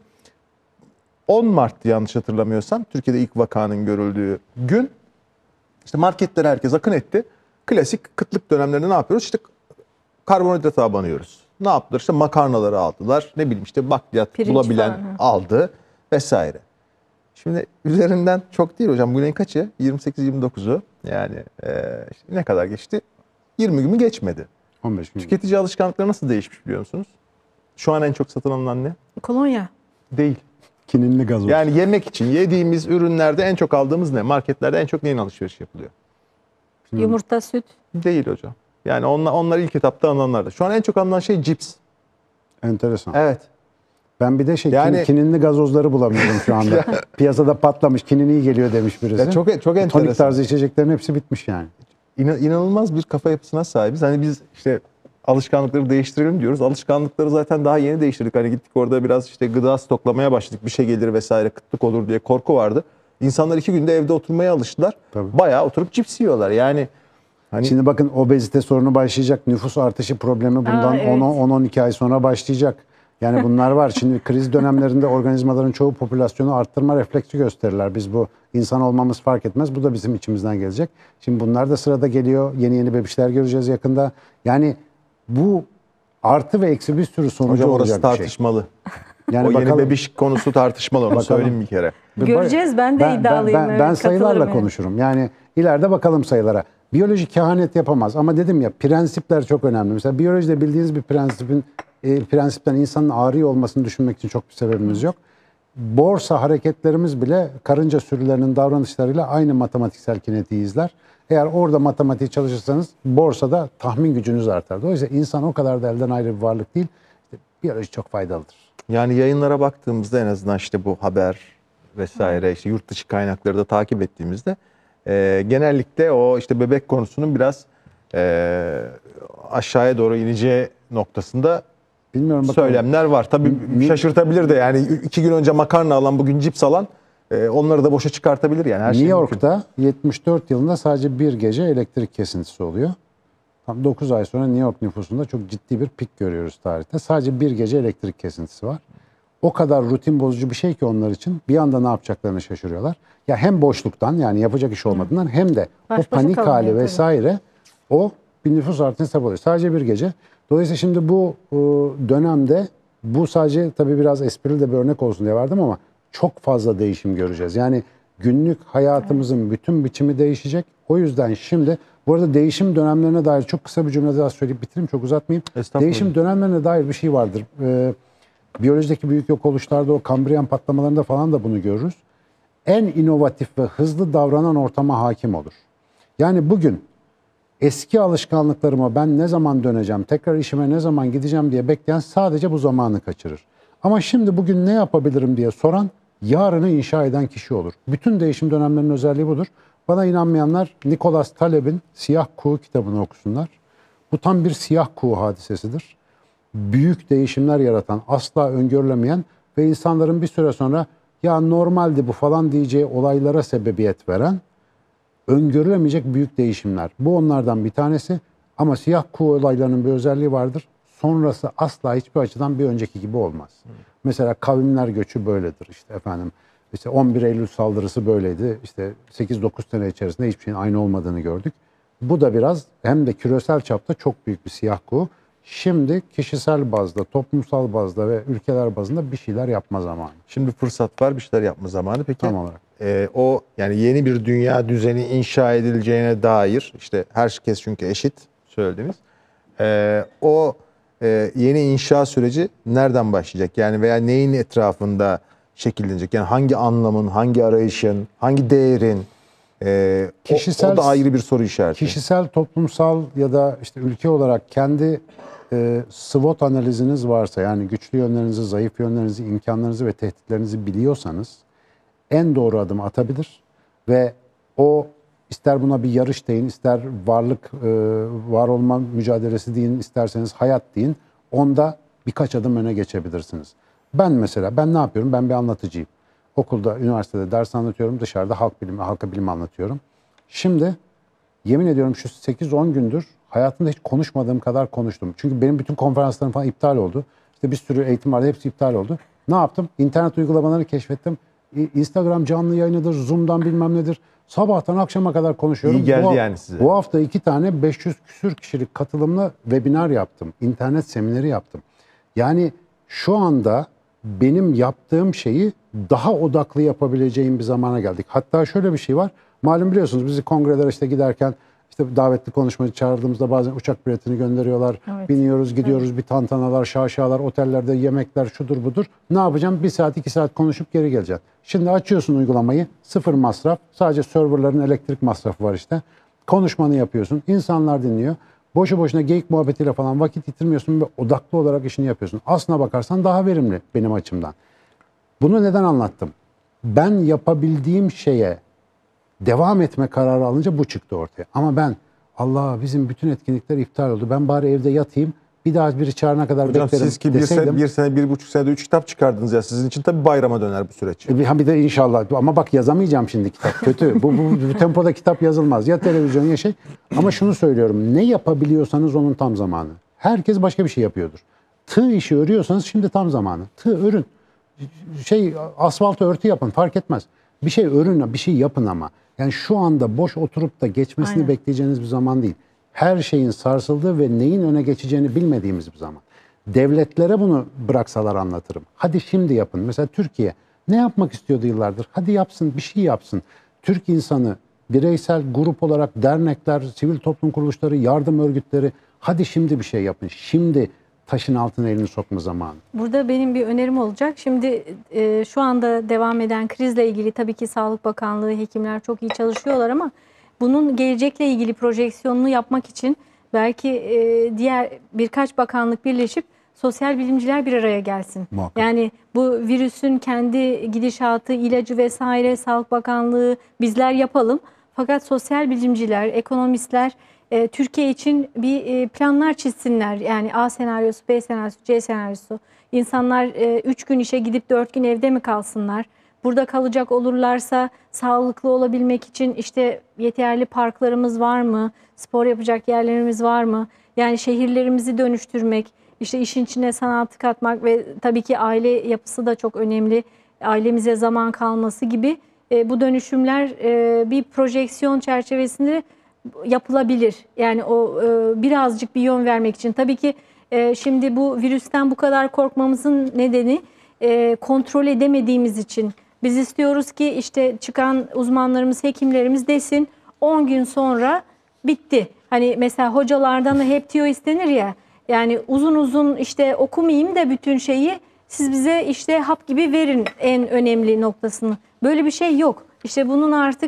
S1: 10 Mart'tı yanlış hatırlamıyorsam. Türkiye'de ilk vakanın görüldüğü gün. İşte marketlere herkes akın etti. Klasik kıtlık dönemlerinde ne yapıyoruz? İşte karbonhidrata abanıyoruz. Ne yaptılar? İşte makarnaları aldılar. Ne bileyim işte bakliyat
S2: Pirinç
S1: bulabilen
S2: falan, hı.
S1: aldı vesaire. Şimdi üzerinden çok değil hocam. Bu ayın kaçı? 28-29'u. Yani işte ne kadar geçti? 20 gün mü geçmedi.
S3: 15 gün.
S1: Tüketici alışkanlıkları nasıl değişmiş biliyor musunuz? Şu an en çok satın alınan ne?
S2: Kolonya.
S1: Değil.
S3: Kininli gazoz.
S1: Yani yemek için yediğimiz ürünlerde en çok aldığımız ne? Marketlerde en çok neyin alışveriş yapılıyor?
S2: Yumurta, süt.
S1: Değil hocam. Yani onlar ilk etapta alınanlardı. Şu an en çok alınan şey cips.
S3: Enteresan.
S1: Evet.
S3: Ben bir de
S1: Yani-
S3: kininli gazozları bulamıyorum şu anda. Piyasada patlamış. Kinin iyi geliyor demiş birisi.
S1: Ya çok
S3: Tonik
S1: enteresan.
S3: tarzı içeceklerin hepsi bitmiş yani.
S1: İnanılmaz bir kafa yapısına sahibiz. Hani biz işte alışkanlıkları değiştirelim diyoruz. Alışkanlıkları zaten daha yeni değiştirdik. Hani gittik orada biraz işte gıda stoklamaya başladık. Bir şey gelir vesaire, kıtlık olur diye korku vardı. İnsanlar 2 günde evde oturmaya alıştılar.
S3: Tabii.
S1: Bayağı oturup cips yiyorlar. Yani hani
S3: Şimdi bakın obezite sorunu başlayacak. Nüfus artışı problemi bundan
S2: evet.
S3: 10-12 ay sonra başlayacak. Yani bunlar var. Şimdi kriz dönemlerinde organizmaların çoğu popülasyonu arttırma refleksi gösterirler. Biz bu insan olmamız fark etmez. Bu da bizim içimizden gelecek. Şimdi bunlar da sırada geliyor. Yeni bebişler göreceğiz yakında. Yani bu artı ve eksi bir sürü sonucu
S1: hocam orası
S3: olacak bir şey.
S1: tartışmalı.
S3: Yani
S1: O yeni
S3: bakalım.
S1: bebiş konusu tartışmalı, onu söyleyeyim bir kere.
S2: Göreceğiz, ben de iddialıyım.
S3: Ben
S2: evet,
S3: sayılarla
S2: katılırım yani.
S3: konuşurum. Yani ileride bakalım sayılara. Biyoloji kehanet yapamaz ama dedim ya prensipler çok önemli. Mesela biyolojide bildiğiniz bir prensipten insanın ağrıyor olmasını düşünmek için çok bir sebebimiz yok. Borsa hareketlerimiz bile karınca sürülerinin davranışlarıyla aynı matematiksel kinetiği izler. Eğer orada matematiği çalışırsanız borsada tahmin gücünüz artar. Dolayısıyla insan o kadar da elden ayrı bir varlık değil. İşte biyoloji çok faydalıdır.
S1: Yani yayınlara baktığımızda en azından işte bu haber vesaire işte yurt dışı kaynakları da takip ettiğimizde genellikle o işte bebek konusunun biraz aşağıya doğru ineceği noktasında
S3: Bilmiyorum bakalım.
S1: söylemler var. Tabii şaşırtabilir de yani 2 gün önce makarna alan bugün cips alan onları da boşa çıkartabilir yani. Her
S3: New
S1: şey
S3: York'ta 74 yılında sadece bir gece elektrik kesintisi oluyor. Tam 9 ay sonra New York nüfusunda çok ciddi bir pik görüyoruz tarihte. Sadece bir gece elektrik kesintisi var. O kadar rutin bozucu bir şey ki onlar için bir anda ne yapacaklarını şaşırıyorlar. Ya hem boşluktan yani yapacak iş olmadığından hem de
S2: Baş
S3: o
S2: başa
S3: panik
S2: kalınıyor
S3: hali
S2: tabii.
S3: vesaire o bir nüfus artışına sebep oluyor. Sadece bir gece. Dolayısıyla şimdi bu dönemde bu sadece tabii biraz esprili de bir örnek olsun diye verdim ama çok fazla değişim göreceğiz. Yani günlük hayatımızın bütün biçimi değişecek. O yüzden şimdi bu arada değişim dönemlerine dair çok kısa bir cümle daha söyleyip bitireyim çok uzatmayayım.
S1: Estağfurullah.
S3: Değişim dönemlerine dair bir şey vardır. Biyolojideki büyük yok oluşlarda o Kambriyen patlamalarında falan da bunu görürüz. En inovatif ve hızlı davranan ortama hakim olur. Yani bugün eski alışkanlıklarıma ben ne zaman döneceğim, tekrar işime ne zaman gideceğim diye bekleyen sadece bu zamanı kaçırır. Ama şimdi bugün ne yapabilirim diye soran yarını inşa eden kişi olur. Bütün değişim dönemlerinin özelliği budur. Bana inanmayanlar Nicholas Taleb'in Siyah Kuğu kitabını okusunlar. Bu tam bir siyah kuğu hadisesidir. Büyük değişimler yaratan, asla öngörülemeyen ve insanların bir süre sonra ya normaldi bu falan diyeceği olaylara sebebiyet veren öngörülemeyecek büyük değişimler. Bu onlardan bir tanesi ama siyah kuğu olaylarının bir özelliği vardır. Sonrası asla hiçbir açıdan bir önceki gibi olmaz. Mesela kavimler göçü böyledir işte efendim. İşte 11 Eylül saldırısı böyleydi. İşte 8-9 sene içerisinde hiçbir şeyin aynı olmadığını gördük. Bu da biraz hem de küresel çapta çok büyük bir siyah kuğu. Şimdi kişisel bazda, toplumsal bazda ve ülkeler bazında bir şeyler yapma zamanı.
S1: Şimdi fırsat var, bir şeyler yapma zamanı. Peki
S3: Tam olarak.
S1: o yani yeni bir dünya düzeni inşa edileceğine dair işte herkes çünkü eşit söylediniz. O yeni inşa süreci nereden başlayacak? Yani veya neyin etrafında şekillenecek? Yani hangi anlamın, hangi arayışın, hangi değerin? O da ayrı bir soru işareti.
S3: Kişisel, toplumsal ya da işte ülke olarak kendi SWOT analiziniz varsa yani güçlü yönlerinizi, zayıf yönlerinizi, imkanlarınızı ve tehditlerinizi biliyorsanız en doğru adımı atabilir ve o İster buna bir yarış deyin, ister var olma mücadelesi deyin, isterseniz hayat deyin. Onda birkaç adım öne geçebilirsiniz. Ben ne yapıyorum? Ben bir anlatıcıyım. Okulda, üniversitede ders anlatıyorum. Dışarıda halka bilimi anlatıyorum. Şimdi yemin ediyorum şu 8-10 gündür hayatımda hiç konuşmadığım kadar konuştum. Çünkü benim bütün konferanslarım falan iptal oldu. İşte bir sürü eğitim vardı, hepsi iptal oldu. Ne yaptım? İnternet uygulamalarını keşfettim. Instagram canlı yayınıdır, Zoom'dan bilmem nedir. Sabahtan akşama kadar konuşuyorum.
S1: İyi geldi yani size.
S3: Bu hafta 2 tane 500 küsür kişilik katılımlı webinar yaptım. İnternet semineri yaptım. Yani şu anda benim yaptığım şeyi daha odaklı yapabileceğim bir zamana geldik. Hatta şöyle bir şey var. Malum biliyorsunuz bizi kongrelere işte giderken işte davetli konuşmacı çağırdığımızda bazen uçak biletini gönderiyorlar.
S2: Evet.
S3: Biniyoruz, gidiyoruz, bir tantanalar, şaşalar, otellerde yemekler, şudur budur. Ne yapacağım? 1 saat, 2 saat konuşup geri geleceğim. Şimdi açıyorsun uygulamayı, sıfır masraf. Sadece serverların elektrik masrafı var işte. Konuşmanı yapıyorsun, insanlar dinliyor. Boşu boşuna geyik muhabbetiyle falan vakit yitirmiyorsun ve odaklı olarak işini yapıyorsun. Aslına bakarsan daha verimli benim açımdan. Bunu neden anlattım? Ben yapabildiğim şeye devam etme kararı alınca bu çıktı ortaya. Ama ben Allah bizim bütün etkinlikler iptal oldu. Ben bari evde yatayım. Bir daha biri çağırana kadar
S1: Hocam
S3: beklerim
S1: siz ki
S3: deseydim.
S1: bir sene, 1,5 senede 3 kitap çıkardınız ya. Sizin için tabii bayrama döner bu süreç.
S3: Bir de inşallah. Ama bak yazamayacağım şimdi kitap. Kötü. Bu tempoda kitap yazılmaz. Ya televizyon ya şey. Ama şunu söylüyorum. Ne yapabiliyorsanız onun tam zamanı. Herkes başka bir şey yapıyordur. Tığ işi örüyorsanız şimdi tam zamanı. Tığ örün. Asfaltı örtü yapın fark etmez. Bir şey örün, bir şey yapın ama. Yani şu anda boş oturup da geçmesini
S2: Aynen.
S3: bekleyeceğiniz bir zaman değil. Her şeyin sarsıldığı ve neyin öne geçeceğini bilmediğimiz bir zaman. Devletlere bunu bıraksalar anlatırım. Hadi şimdi yapın. Mesela Türkiye ne yapmak istiyordu yıllardır? Hadi yapsın, bir şey yapsın. Türk insanı bireysel, grup olarak dernekler, sivil toplum kuruluşları, yardım örgütleri hadi şimdi bir şey yapın. Şimdi taşın altına elini sokma zamanı.
S2: Burada benim bir önerim olacak. Şimdi şu anda devam eden krizle ilgili tabii ki Sağlık Bakanlığı, hekimler çok iyi çalışıyorlar ama bunun gelecekle ilgili projeksiyonunu yapmak için belki diğer birkaç bakanlık birleşip sosyal bilimciler bir araya gelsin.
S3: Muhakkak.
S2: Yani bu virüsün kendi gidişatı, ilacı vesaire Sağlık Bakanlığı bizler yapalım. Fakat sosyal bilimciler, ekonomistler Türkiye için bir planlar çizsinler. Yani A senaryosu, B senaryosu, C senaryosu. İnsanlar 3 gün işe gidip 4 gün evde mi kalsınlar? Burada kalacak olurlarsa sağlıklı olabilmek için işte yeterli parklarımız var mı? Spor yapacak yerlerimiz var mı? Yani şehirlerimizi dönüştürmek, işte işin içine sanatı katmak ve tabii ki aile yapısı da çok önemli. Ailemize zaman kalması gibi bu dönüşümler bir projeksiyon çerçevesinde yapılabilir. Yani o birazcık bir yön vermek için. Tabii ki şimdi bu virüsten bu kadar korkmamızın nedeni kontrol edemediğimiz için. Biz istiyoruz ki işte çıkan uzmanlarımız, hekimlerimiz desin 10 gün sonra bitti. Hani mesela hocalardan da hep tüyo istenir ya. Yani uzun uzun işte okumayayım da bütün şeyi siz bize işte hap gibi verin en önemli noktasını. Böyle bir şey yok. İşte bunun artık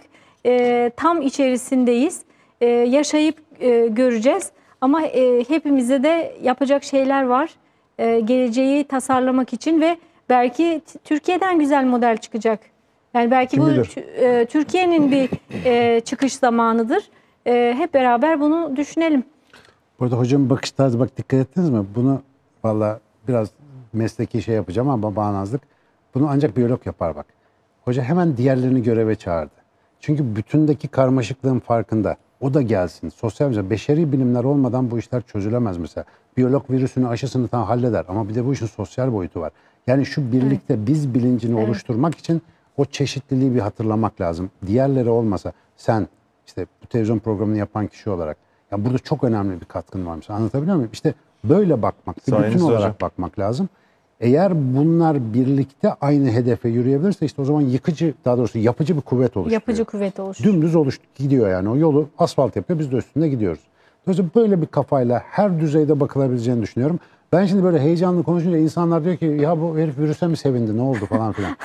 S2: tam içerisindeyiz. Yaşayıp göreceğiz. Ama hepimize de yapacak şeyler var. Geleceği tasarlamak için ve belki Türkiye'den güzel model çıkacak. Yani belki
S1: Kim
S2: bu
S1: bilir?
S2: Türkiye'nin bir çıkış zamanıdır. Hep beraber bunu düşünelim.
S3: Burada hocamın bakış tarzı bak dikkat ettiniz mi? Bunu valla biraz mesleki şey yapacağım ama bağnazlık. Bunu ancak biyolog yapar bak. Hoca hemen diğerlerini göreve çağırdı. Çünkü bütündeki karmaşıklığın farkında. O da gelsin. Sosyal bilimler, beşeri bilimler olmadan bu işler çözülemez mesela. Biyolog virüsünü, aşısını tam halleder ama bir de bu işin sosyal boyutu var. Yani şu birlikte biz bilincini oluşturmak için o çeşitliliği bir hatırlamak lazım. Diğerleri olmasa sen işte bu televizyon programını yapan kişi olarak ya burada çok önemli bir katkın varmış. Anlatabiliyor muyum? İşte böyle bakmak, bir bütün
S1: Sayenizde
S3: olarak
S1: hocam.
S3: bakmak lazım. Eğer bunlar birlikte aynı hedefe yürüyebilirse işte o zaman yıkıcı, daha doğrusu yapıcı bir kuvvet oluşturuyor.
S2: Yapıcı kuvvet oluşturuyor.
S3: Dümdüz gidiyor yani o yolu asfalt yapıyor, biz de üstünde gidiyoruz. Dolayısıyla böyle bir kafayla her düzeyde bakılabileceğini düşünüyorum. Ben şimdi böyle heyecanlı konuşunca insanlar diyor ki ya bu herif virüse mi sevindi ne oldu falan filan.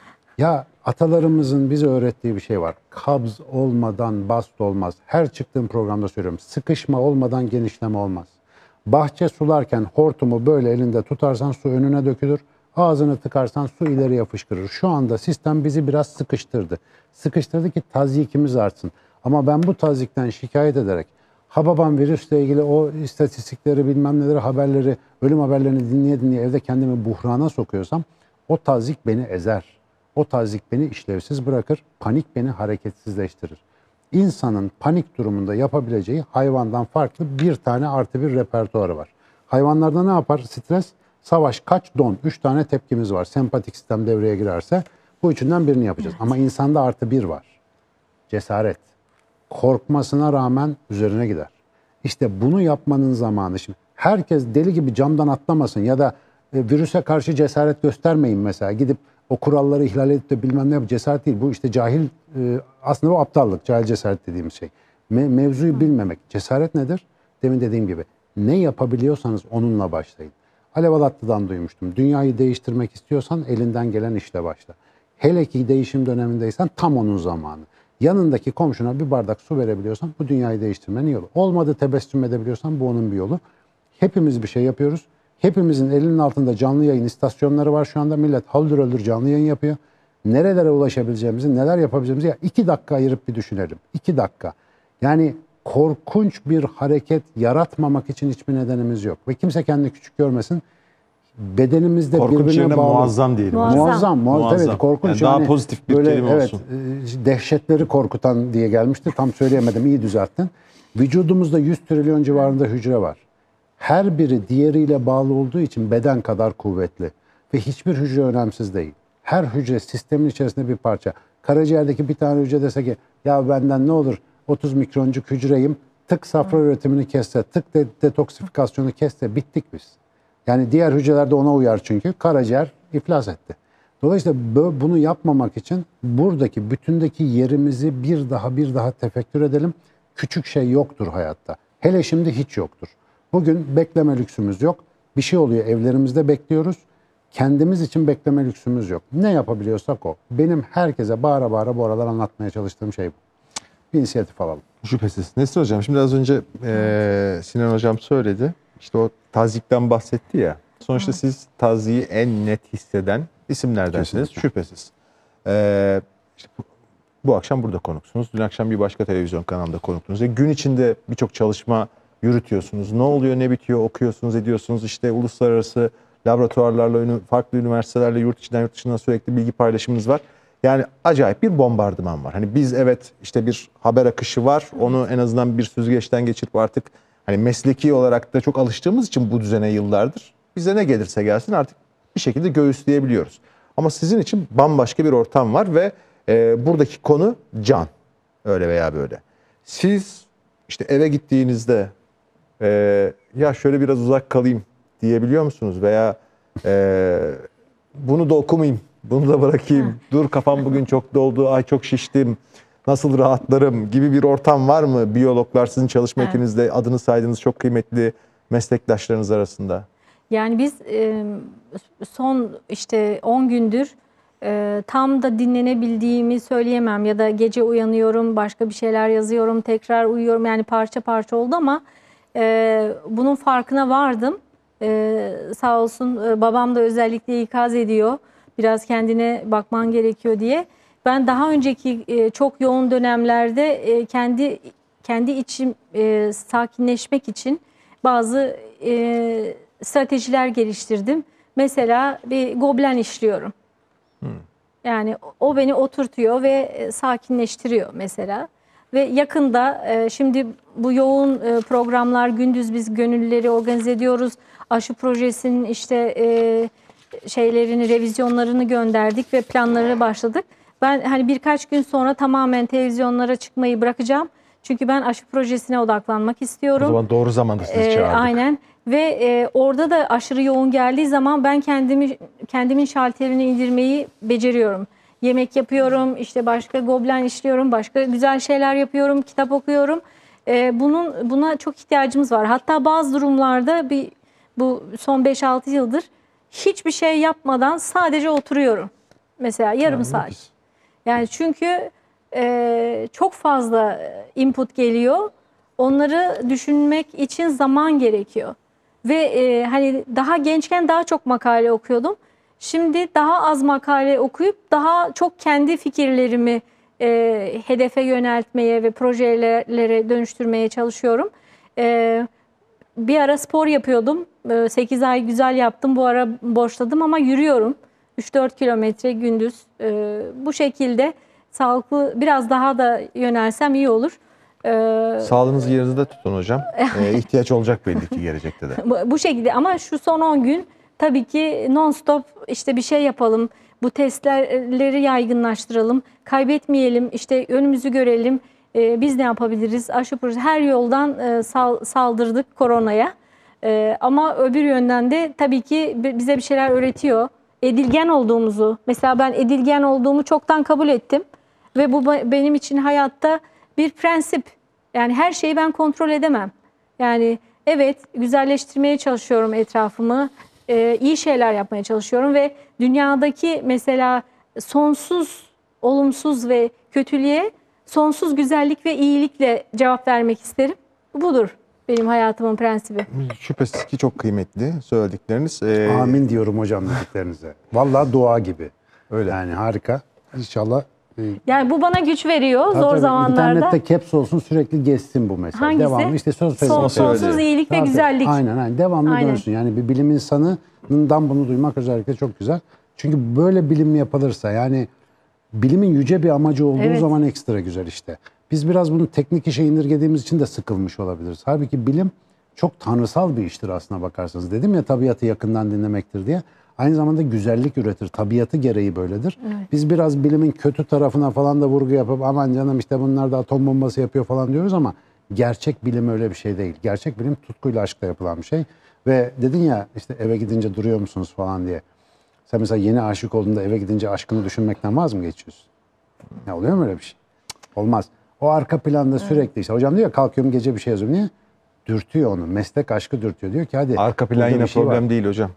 S3: Ya atalarımızın bize öğrettiği bir şey var. Kabz olmadan bast olmaz. Her çıktığım programda söylüyorum. Sıkışma olmadan genişleme olmaz. Bahçe sularken hortumu böyle elinde tutarsan su önüne dökülür. Ağzını tıkarsan su ileriye fışkırır. Şu anda sistem bizi biraz sıkıştırdı. Sıkıştırdı ki tazyikimiz artsın. Ama ben bu tazyikten şikayet ederek Hababam virüsle ilgili o istatistikleri bilmem neleri haberleri, ölüm haberlerini dinleye dinleye evde kendimi buhrana sokuyorsam o tazyik beni ezer. O tazyik beni işlevsiz bırakır. Panik beni hareketsizleştirir. İnsanın panik durumunda yapabileceği hayvandan farklı bir tane artı bir repertuarı var. Hayvanlarda ne yapar? Stres, savaş, kaç, don. 3 tane tepkimiz var. Sempatik sistem devreye girerse bu üçünden birini yapacağız. Ama insanda artı bir var. Cesaret. Korkmasına rağmen üzerine gider. İşte bunu yapmanın zamanı. Şimdi herkes deli gibi camdan atlamasın ya da virüse karşı cesaret göstermeyin mesela. Gidip o kuralları ihlal edip de bilmem ne yap. Cesaret değil. Bu işte cahil, aslında bu aptallık. Cahil cesaret dediğimiz şey. Mevzuyu bilmemek. Cesaret nedir? Demin dediğim gibi. Ne yapabiliyorsanız onunla başlayın. Alev Alatlı'dan duymuştum. Dünyayı değiştirmek istiyorsan elinden gelen işle başla. Hele ki değişim dönemindeysen tam onun zamanı. Yanındaki komşuna bir bardak su verebiliyorsan bu dünyayı değiştirmenin yolu. Olmadı tebessüm edebiliyorsan bu onun bir yolu. Hepimiz bir şey yapıyoruz. Hepimizin elinin altında canlı yayın istasyonları var şu anda. Millet haldır öldür canlı yayın yapıyor. Nerelere ulaşabileceğimizi, neler yapabileceğimizi ya 2 dakika ayırıp bir düşünelim. 2 dakika. Yani korkunç bir hareket yaratmamak için hiçbir nedenimiz yok. Ve kimse kendini küçük görmesin. Bedenimizde
S1: Korkunç
S3: birbirine
S1: yerine
S3: bağlı.
S1: muazzam diyelim.
S3: Muazzam. Evet, korkunç.
S1: Yani daha pozitif bir
S3: böyle,
S1: kelime olsun.
S3: Dehşetleri korkutan diye gelmişti. Tam söyleyemedim. İyi düzelttin. Vücudumuzda 100 trilyon civarında hücre var. Her biri diğeriyle bağlı olduğu için beden kadar kuvvetli. Ve hiçbir hücre önemsiz değil. Her hücre sistemin içerisinde bir parça. Karaciğerdeki bir tane hücre dese ki ya benden ne olur 30 mikroncuk hücreyim, tık safra üretimini kesse, tık detoksifikasyonu kesse bittik biz. Yani diğer hücreler de ona uyar çünkü. Karaciğer iflas etti. Dolayısıyla bunu yapmamak için buradaki bütündeki yerimizi bir daha tefekkür edelim. Küçük şey yoktur hayatta. Hele şimdi hiç yoktur. Bugün bekleme lüksümüz yok. Bir şey oluyor evlerimizde bekliyoruz. Kendimiz için bekleme lüksümüz yok. Ne yapabiliyorsak o. Benim herkese bağıra bağıra bu aralar anlatmaya çalıştığım şey bu. Bir inisiyatif alalım.
S1: Şüphesiz. Nesrin Hocam şimdi az önce Sinan Hocam söyledi. İşte o tazyikten bahsetti ya. Sonuçta siz tazyiği en net hisseden isimlerdensiniz.
S3: Kesinlikle.
S1: Şüphesiz. İşte bu akşam burada konuksunuz. Dün akşam bir başka televizyon kanalında konuktunuz. Gün içinde birçok çalışma yürütüyorsunuz. Ne oluyor, ne bitiyor, okuyorsunuz, ediyorsunuz. İşte uluslararası laboratuvarlarla, farklı üniversitelerle, yurt içinden yurt dışından sürekli bilgi paylaşımınız var. Yani acayip bir bombardıman var. Hani biz evet işte bir haber akışı var. Onu en azından bir süzgeçten geçirip artık hani mesleki olarak da çok alıştığımız için bu düzene yıllardır bize ne gelirse gelsin artık bir şekilde göğüsleyebiliyoruz. Ama sizin için bambaşka bir ortam var ve buradaki konu can. Öyle veya böyle. Siz işte eve gittiğinizde ya şöyle biraz uzak kalayım diyebiliyor musunuz? Veya bunu da okumayayım, bunu da bırakayım. Dur kafam bugün çok doldu, ay çok şiştim. Nasıl rahatlarım gibi bir ortam var mı? Biyologlar sizin çalışma ekibinizde adını saydığınız çok kıymetli meslektaşlarınız arasında.
S2: Yani biz son işte 10 gündür tam da dinlenebildiğimi söyleyemem ya da gece uyanıyorum, başka bir şeyler yazıyorum, tekrar uyuyorum. Yani parça parça oldu ama bunun farkına vardım. Sağ olsun babam da özellikle ikaz ediyor. Biraz kendine bakman gerekiyor diye. Ben daha önceki çok yoğun dönemlerde kendi içim sakinleşmek için bazı stratejiler geliştirdim. Mesela bir goblen işliyorum. Yani o beni oturtuyor ve sakinleştiriyor mesela. Ve yakında şimdi bu yoğun programlar gündüz biz gönüllüleri organize ediyoruz. Aşı projesinin işte şeylerini, revizyonlarını gönderdik ve planları başladık. Ben hani birkaç gün sonra tamamen televizyonlara çıkmayı bırakacağım. Çünkü ben aşı projesine odaklanmak istiyorum.
S1: O zaman doğru zamanda sizi çağırdık.
S2: Aynen. Ve orada da aşırı yoğun geldiği zaman ben kendimin şalterini indirmeyi beceriyorum. Yemek yapıyorum, işte başka goblen işliyorum, başka güzel şeyler yapıyorum, kitap okuyorum. Buna çok ihtiyacımız var. Hatta bazı durumlarda bu son 5-6 yıldır hiçbir şey yapmadan sadece oturuyorum. Mesela yarım saat. Yani çünkü çok fazla input geliyor. Onları düşünmek için zaman gerekiyor. Ve hani daha gençken daha çok makale okuyordum. Şimdi daha az makale okuyup daha çok kendi fikirlerimi hedefe yöneltmeye ve projelere dönüştürmeye çalışıyorum. Bir ara spor yapıyordum. 8 ay güzel yaptım. Bu ara boşladım ama yürüyorum. 3-4 kilometre gündüz. Bu şekilde sağlıklı biraz daha da yönelsem iyi olur.
S1: Sağlığınızı yerinizde tutun hocam. İhtiyaç olacak belli ki gelecekte de.
S2: Bu şekilde ama şu son 10 gün tabii ki non-stop işte bir şey yapalım. Bu testleri yaygınlaştıralım. Kaybetmeyelim. İşte önümüzü görelim. Biz ne yapabiliriz? Aşı projesi her yoldan saldırdık koronaya. Ama öbür yönden de tabii ki bize bir şeyler öğretiyor. Edilgen olduğumuzu, mesela ben edilgen olduğumu çoktan kabul ettim. Ve bu benim için hayatta bir prensip. Yani her şeyi ben kontrol edemem. Yani evet, güzelleştirmeye çalışıyorum etrafımı. İyi şeyler yapmaya çalışıyorum ve dünyadaki mesela sonsuz olumsuz ve kötülüğe sonsuz güzellik ve iyilikle cevap vermek isterim. Budur benim hayatımın prensibi.
S1: Şüphesiz ki çok kıymetli söyledikleriniz.
S3: Amin diyorum hocam dediklerinize. Vallahi dua gibi.
S1: Öyle.
S3: Yani harika. İnşallah.
S2: Yani bu bana güç veriyor zor
S3: Tabii,
S2: zamanlarda.
S3: İnternette caps olsun, sürekli geçsin bu mesela.
S2: Hangisi?
S3: Devamlı işte
S2: Sonsuz iyilik ve
S3: Tabii,
S2: güzellik.
S3: Aynen devamlı
S2: Aynen.
S3: dönsün. Yani bir bilim insanından bunu duymak özellikle çok güzel. Çünkü böyle bilim yapılırsa, yani bilimin yüce bir amacı olduğu
S2: Evet.
S3: zaman ekstra güzel işte. Biz biraz bunu teknik işe indirgediğimiz için de sıkılmış olabiliriz. Halbuki bilim çok tanrısal bir iştir aslına bakarsanız. Dedim ya, tabiatı yakından dinlemektir diye. Aynı zamanda güzellik üretir. Tabiatı gereği böyledir.
S2: Evet.
S3: Biz biraz bilimin kötü tarafına falan da vurgu yapıp aman canım işte bunlar da atom bombası yapıyor falan diyoruz ama gerçek bilim öyle bir şey değil. Gerçek bilim tutkuyla, aşkla yapılan bir şey. Ve dedin ya işte eve gidince duruyor musunuz falan diye. Sen mesela yeni aşık olduğunda eve gidince aşkını düşünmekten vaz mı geçiyorsun? Ya oluyor mu öyle bir şey? Cık, olmaz. O arka planda sürekli işte hocam diyor ya, kalkıyorum gece bir şey yazıyorum. Niye? Dürtüyor onu. Meslek aşkı dürtüyor. Diyor ki hadi.
S1: Arka plan
S3: burada
S1: yine
S3: bir şey
S1: problem
S3: var.
S1: değil hocam.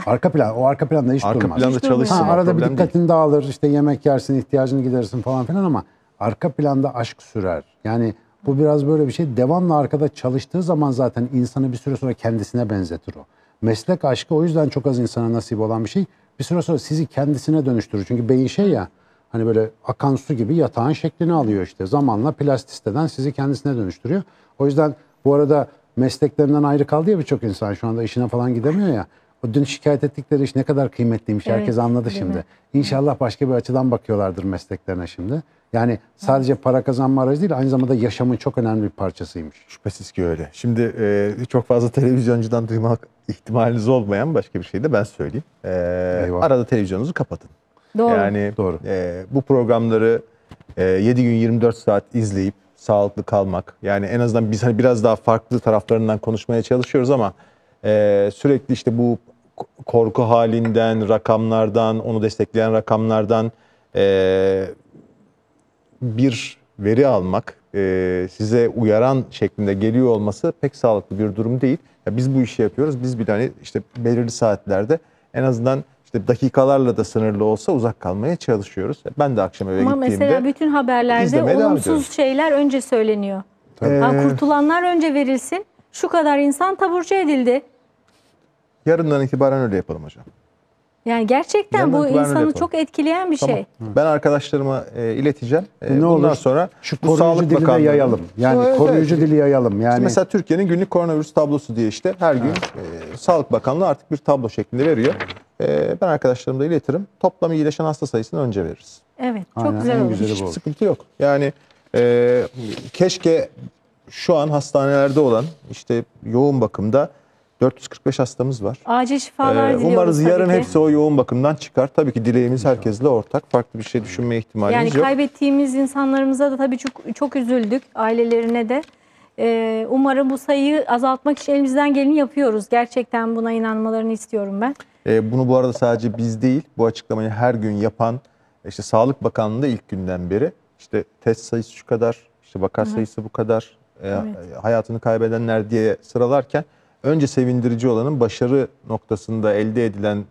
S3: O arka planda hiç
S1: Arka
S3: durmaz.
S1: planda
S2: Hiç durmuyor.
S1: çalışsın. o
S3: Arada bir
S1: problem
S3: dikkatin
S1: değil.
S3: dağılır, işte yemek yersin, ihtiyacını giderirsin falan filan ama arka planda aşk sürer. Yani bu biraz böyle bir şey. Devamlı arkada çalıştığı zaman zaten insanı bir süre sonra kendisine benzetir o. Meslek aşkı o yüzden çok az insana nasip olan bir şey. Bir süre sonra sizi kendisine dönüştürür. Çünkü beyin şey ya, hani böyle akan su gibi yatağın şeklini alıyor işte. Zamanla plastisteden sizi kendisine dönüştürüyor. O yüzden bu arada mesleklerinden ayrı kaldı ya birçok insan, şu anda işine falan gidemiyor ya. O dün şikayet ettikleri iş ne kadar kıymetliymiş,
S2: Evet,
S3: herkes anladı
S2: değil
S3: şimdi.
S2: mi?
S3: İnşallah başka bir açıdan bakıyorlardır mesleklerine şimdi. Yani sadece para kazanma aracı değil, aynı zamanda yaşamın çok önemli bir parçasıymış.
S1: Şüphesiz ki öyle. Şimdi çok fazla televizyoncudan duymak ihtimaliniz olmayan başka bir şey de ben söyleyeyim.
S3: Eyvah.
S1: Arada televizyonunuzu kapatın.
S2: Doğru.
S1: Yani
S3: Doğru.
S1: Bu programları 7 gün 24 saat izleyip sağlıklı kalmak. Yani en azından biz hani biraz daha farklı taraflarından konuşmaya çalışıyoruz ama sürekli işte bu korku halinden, rakamlardan, onu destekleyen rakamlardan bir veri almak, size uyaran şeklinde geliyor olması pek sağlıklı bir durum değil. Ya biz bu işi yapıyoruz. Biz bir tane işte belirli saatlerde en azından işte dakikalarla da sınırlı olsa uzak kalmaya çalışıyoruz. Ben de akşam eve
S2: Ama
S1: gittiğimde
S2: mesela bütün haberlerde
S1: izlemeye devam ediyorum.
S2: olumsuz şeyler önce söyleniyor.
S1: Tabii.
S2: Kurtulanlar önce verilsin. Şu kadar insan taburcu edildi.
S1: Yarından itibaren öyle yapalım hocam.
S2: Yani gerçekten
S1: Yarından
S2: bu
S1: itibaren öyle
S2: insanı
S1: yapalım.
S2: çok etkileyen bir
S1: Tamam.
S2: şey.
S1: Ben arkadaşlarıma ileteceğim.
S3: Ne
S1: Bundan
S3: olur
S1: sonra
S3: şu
S1: bu Sağlık
S3: koruyucu dili de
S1: Bakanlığı'nın-
S3: yayalım. Yani
S1: Evet,
S3: koruyucu
S1: evet.
S3: dili yayalım. Yani
S1: İşte mesela Türkiye'nin günlük koronavirüs tablosu diye işte her gün Sağlık Bakanlığı artık bir tablo şeklinde veriyor. Ben arkadaşlarıma da iletirim. Toplam iyileşen hasta sayısını önce veririz.
S2: Evet, çok
S3: Aynen,
S2: güzel
S3: en
S2: olur.
S3: güzeli
S1: Hiç
S3: bu.
S1: sıkıntı yok. Yani keşke şu an hastanelerde olan işte yoğun bakımda 445 hastamız var.
S2: Acil şifalar diliyoruz
S1: Umarız
S2: tabii
S1: yarın
S2: ki.
S1: hepsi o yoğun bakımdan çıkar. Tabii ki dileğimiz herkesle ortak. Farklı bir şey düşünme ihtimalimiz
S2: Yani
S1: yok.
S2: kaybettiğimiz insanlarımıza da tabii çok üzüldük, ailelerine de. Umarım bu sayıyı azaltmak için elimizden geleni yapıyoruz. Gerçekten buna inanmalarını istiyorum ben.
S1: Bunu bu arada sadece biz değil, bu açıklamayı her gün yapan işte Sağlık Bakanlığı da ilk günden beri işte test sayısı şu kadar, işte vaka sayısı bu kadar, hayatını kaybedenler diye sıralarken önce sevindirici olanın başarı noktasında elde edilen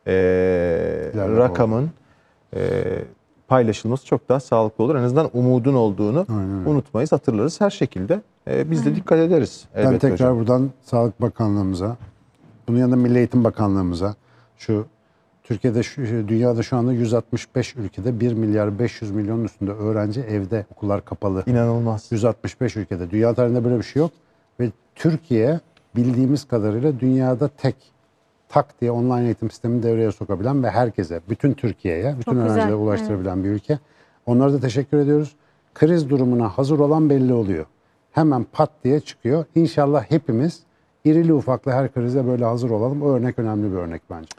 S1: rakamın paylaşılması çok daha sağlıklı olur. En azından umudun olduğunu unutmayız, hatırlarız her şekilde. Biz de dikkat ederiz.
S3: Ben
S1: elbette
S3: tekrar
S1: hocam.
S3: buradan Sağlık Bakanlığımıza, bunun yanında Milli Eğitim Bakanlığımıza, şu Türkiye'de, dünyada şu anda 165 ülkede 1 milyar 500 milyonun üstünde öğrenci evde, okullar kapalı.
S1: İnanılmaz.
S3: 165 ülkede. Dünya tarihinde böyle bir şey yok. Ve Türkiye bildiğimiz kadarıyla dünyada tek tak diye online eğitim sistemini devreye sokabilen ve herkese, bütün Türkiye'ye, bütün
S2: Çok
S3: öğrencilere
S2: güzel,
S3: ulaştırabilen bir ülke. Onlara da teşekkür ediyoruz. Kriz durumuna hazır olan belli oluyor. Hemen pat diye çıkıyor. İnşallah hepimiz irili ufaklı her krize böyle hazır olalım. O örnek önemli bir örnek bence.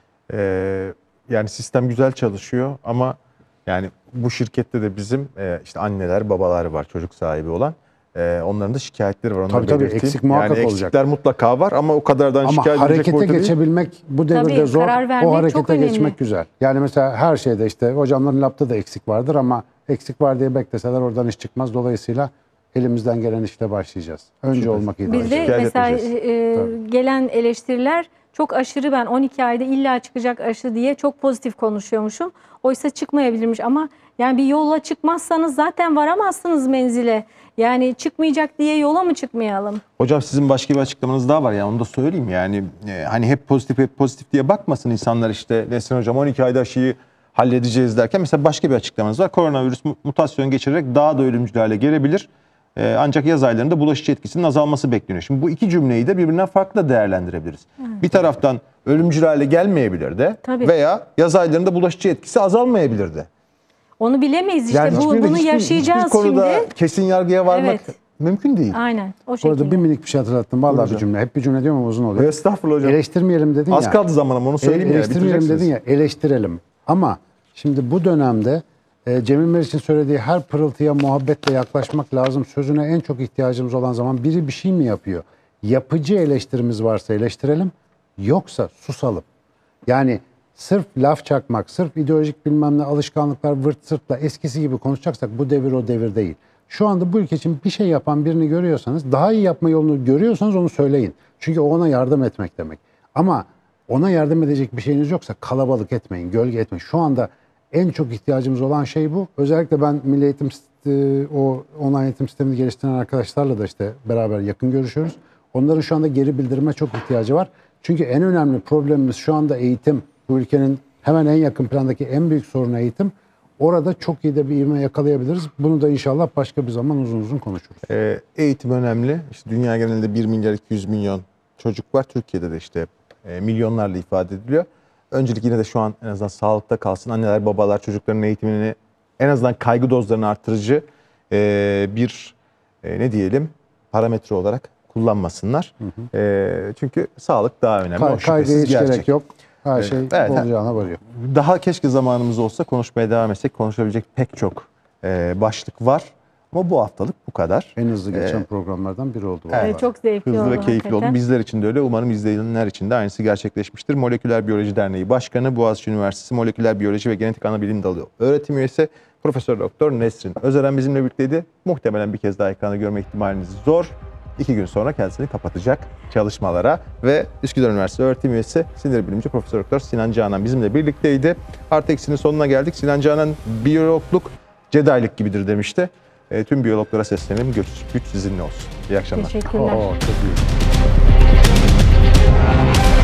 S1: Yani sistem güzel çalışıyor ama yani bu şirkette de bizim işte anneler, babalar var, çocuk sahibi olan. Onların da şikayetleri var. Onları
S3: Tabii,
S1: belirteyim.
S3: eksik muhakkak
S1: yani
S3: olacak.
S1: eksikler mutlaka var ama o kadardan
S3: Ama
S1: şikayet edecek
S3: harekete
S1: boyuta değil.
S3: geçebilmek bu devirde
S2: Tabii,
S3: zor.
S2: karar vermek
S3: O
S2: çok
S3: harekete
S2: önemli.
S3: geçmek güzel. Yani mesela her şeyde işte hocamların lapta da eksik vardır ama eksik var diye bekleseler oradan iş çıkmaz. Dolayısıyla elimizden gelen işle başlayacağız. Önce olmak iyi.
S2: Bizde
S1: Şikayet
S2: mesela
S1: etmeyeceğiz.
S2: gelen eleştiriler çok aşırı, ben 12 ayda illa çıkacak aşı diye çok pozitif konuşuyormuşum. Oysa çıkmayabilirmiş ama yani bir yola çıkmazsanız zaten varamazsınız menzile. Yani çıkmayacak diye yola mı çıkmayalım?
S1: Hocam sizin başka bir açıklamanız daha var ya, onu da söyleyeyim yani hani hep pozitif diye bakmasın insanlar, işte Nesrin Hocam 12 ayda aşıyı halledeceğiz derken mesela başka bir açıklamanız var. Koronavirüs mutasyon geçirerek daha da ölümcül hale gelebilir. Ancak yaz aylarında bulaşıcı etkisinin azalması bekleniyor. Şimdi bu iki cümleyi de birbirinden farklı da değerlendirebiliriz. Bir taraftan ölümcül hale gelmeyebilir de
S2: Tabii.
S1: veya yaz aylarında bulaşıcı etkisi azalmayabilir de.
S2: Onu bilemeyiz işte.
S1: Yani
S2: Bunu yaşayacağız
S1: hiçbir konuda
S2: şimdi.
S1: kesin yargıya varmak
S2: Evet.
S1: mümkün değil.
S2: Aynen o
S3: Bu
S2: şekilde.
S3: arada bir minik bir şey hatırlattım. Vallahi
S1: Buyurun
S3: bir cümle. Hep bir cümle diyorum ama uzun oluyor.
S1: Estağfurullah hocam.
S3: Eleştirmeyelim dedin
S1: Az
S3: ya.
S1: kaldı zamanım, onu söyleyeyim ya.
S3: Eleştirmeyelim dedin
S1: bitireceksiniz.
S3: ya. Eleştirelim. Ama şimdi bu dönemde Cemil Meriç'in söylediği her pırıltıya muhabbetle yaklaşmak lazım. Sözüne en çok ihtiyacımız olan zaman biri bir şey mi yapıyor? Yapıcı eleştirimiz varsa eleştirelim. Yoksa susalım. Yani sırf laf çakmak, sırf ideolojik bilmem ne alışkanlıklar vırt sırtla eskisi gibi konuşacaksak bu devir o devir değil. Şu anda bu ülke için bir şey yapan birini görüyorsanız, daha iyi yapma yolunu görüyorsanız onu söyleyin. Çünkü o ona yardım etmek demek. Ama ona yardım edecek bir şeyiniz yoksa kalabalık etmeyin, gölge etmeyin. Şu anda en çok ihtiyacımız olan şey bu. Özellikle ben Milli Eğitim, o online eğitim sistemini geliştiren arkadaşlarla da işte beraber yakın görüşüyoruz. Onların şu anda geri bildirime çok ihtiyacı var. Çünkü en önemli problemimiz şu anda eğitim. Bu ülkenin hemen en yakın plandaki en büyük sorunu eğitim. Orada çok iyi de bir ivme yakalayabiliriz. Bunu da inşallah başka bir zaman uzun uzun konuşuruz.
S1: Eğitim önemli. İşte dünya genelinde 1 milyar 200 milyon çocuk var. Türkiye'de de işte milyonlarla ifade ediliyor. Öncelik yine de şu an en azından sağlıkta kalsın. Anneler, babalar çocukların eğitimini en azından kaygı dozlarını artırıcı bir ne diyelim parametre olarak kullanmasınlar. Çünkü sağlık daha önemli. O
S3: Kaygıya
S1: şüphesiz
S3: hiç
S1: gerçek.
S3: gerek yok. Her şey
S1: Evet.
S3: olacağına varıyor.
S1: Daha keşke zamanımız olsa konuşmaya devam etsek. Konuşabilecek pek çok başlık var. Ama bu haftalık bu kadar.
S3: En hızlı geçen programlardan biri oldu.
S1: Evet.
S2: Evet, çok zevkli
S1: Hızlı
S2: oldu.
S1: ve keyifli
S2: hakikaten.
S1: oldu. Bizler için de öyle. Umarım izleyenler için de aynısı gerçekleşmiştir. Moleküler Biyoloji Derneği Başkanı, Boğaziçi Üniversitesi Moleküler Biyoloji ve Genetik Anabilim Dalı öğretim üyesi Profesör Doktor Nesrin Özeren bizimle birlikteydi. Muhtemelen bir kez daha ekranda görme ihtimaliniz zor. 2 gün sonra kendisini kapatacak çalışmalara ve Üsküdar Üniversitesi öğretim üyesi sinir bilimci Profesör Doktor Sinan Canan bizimle birlikteydi. Artı eksinin sonuna geldik. Sinan Canan biyologluk Jedi'lik gibidir demişti. Tüm biyologlara seslenelim. Güç sizinle olsun. İyi akşamlar.
S2: Teşekkürler.
S3: Çok iyi.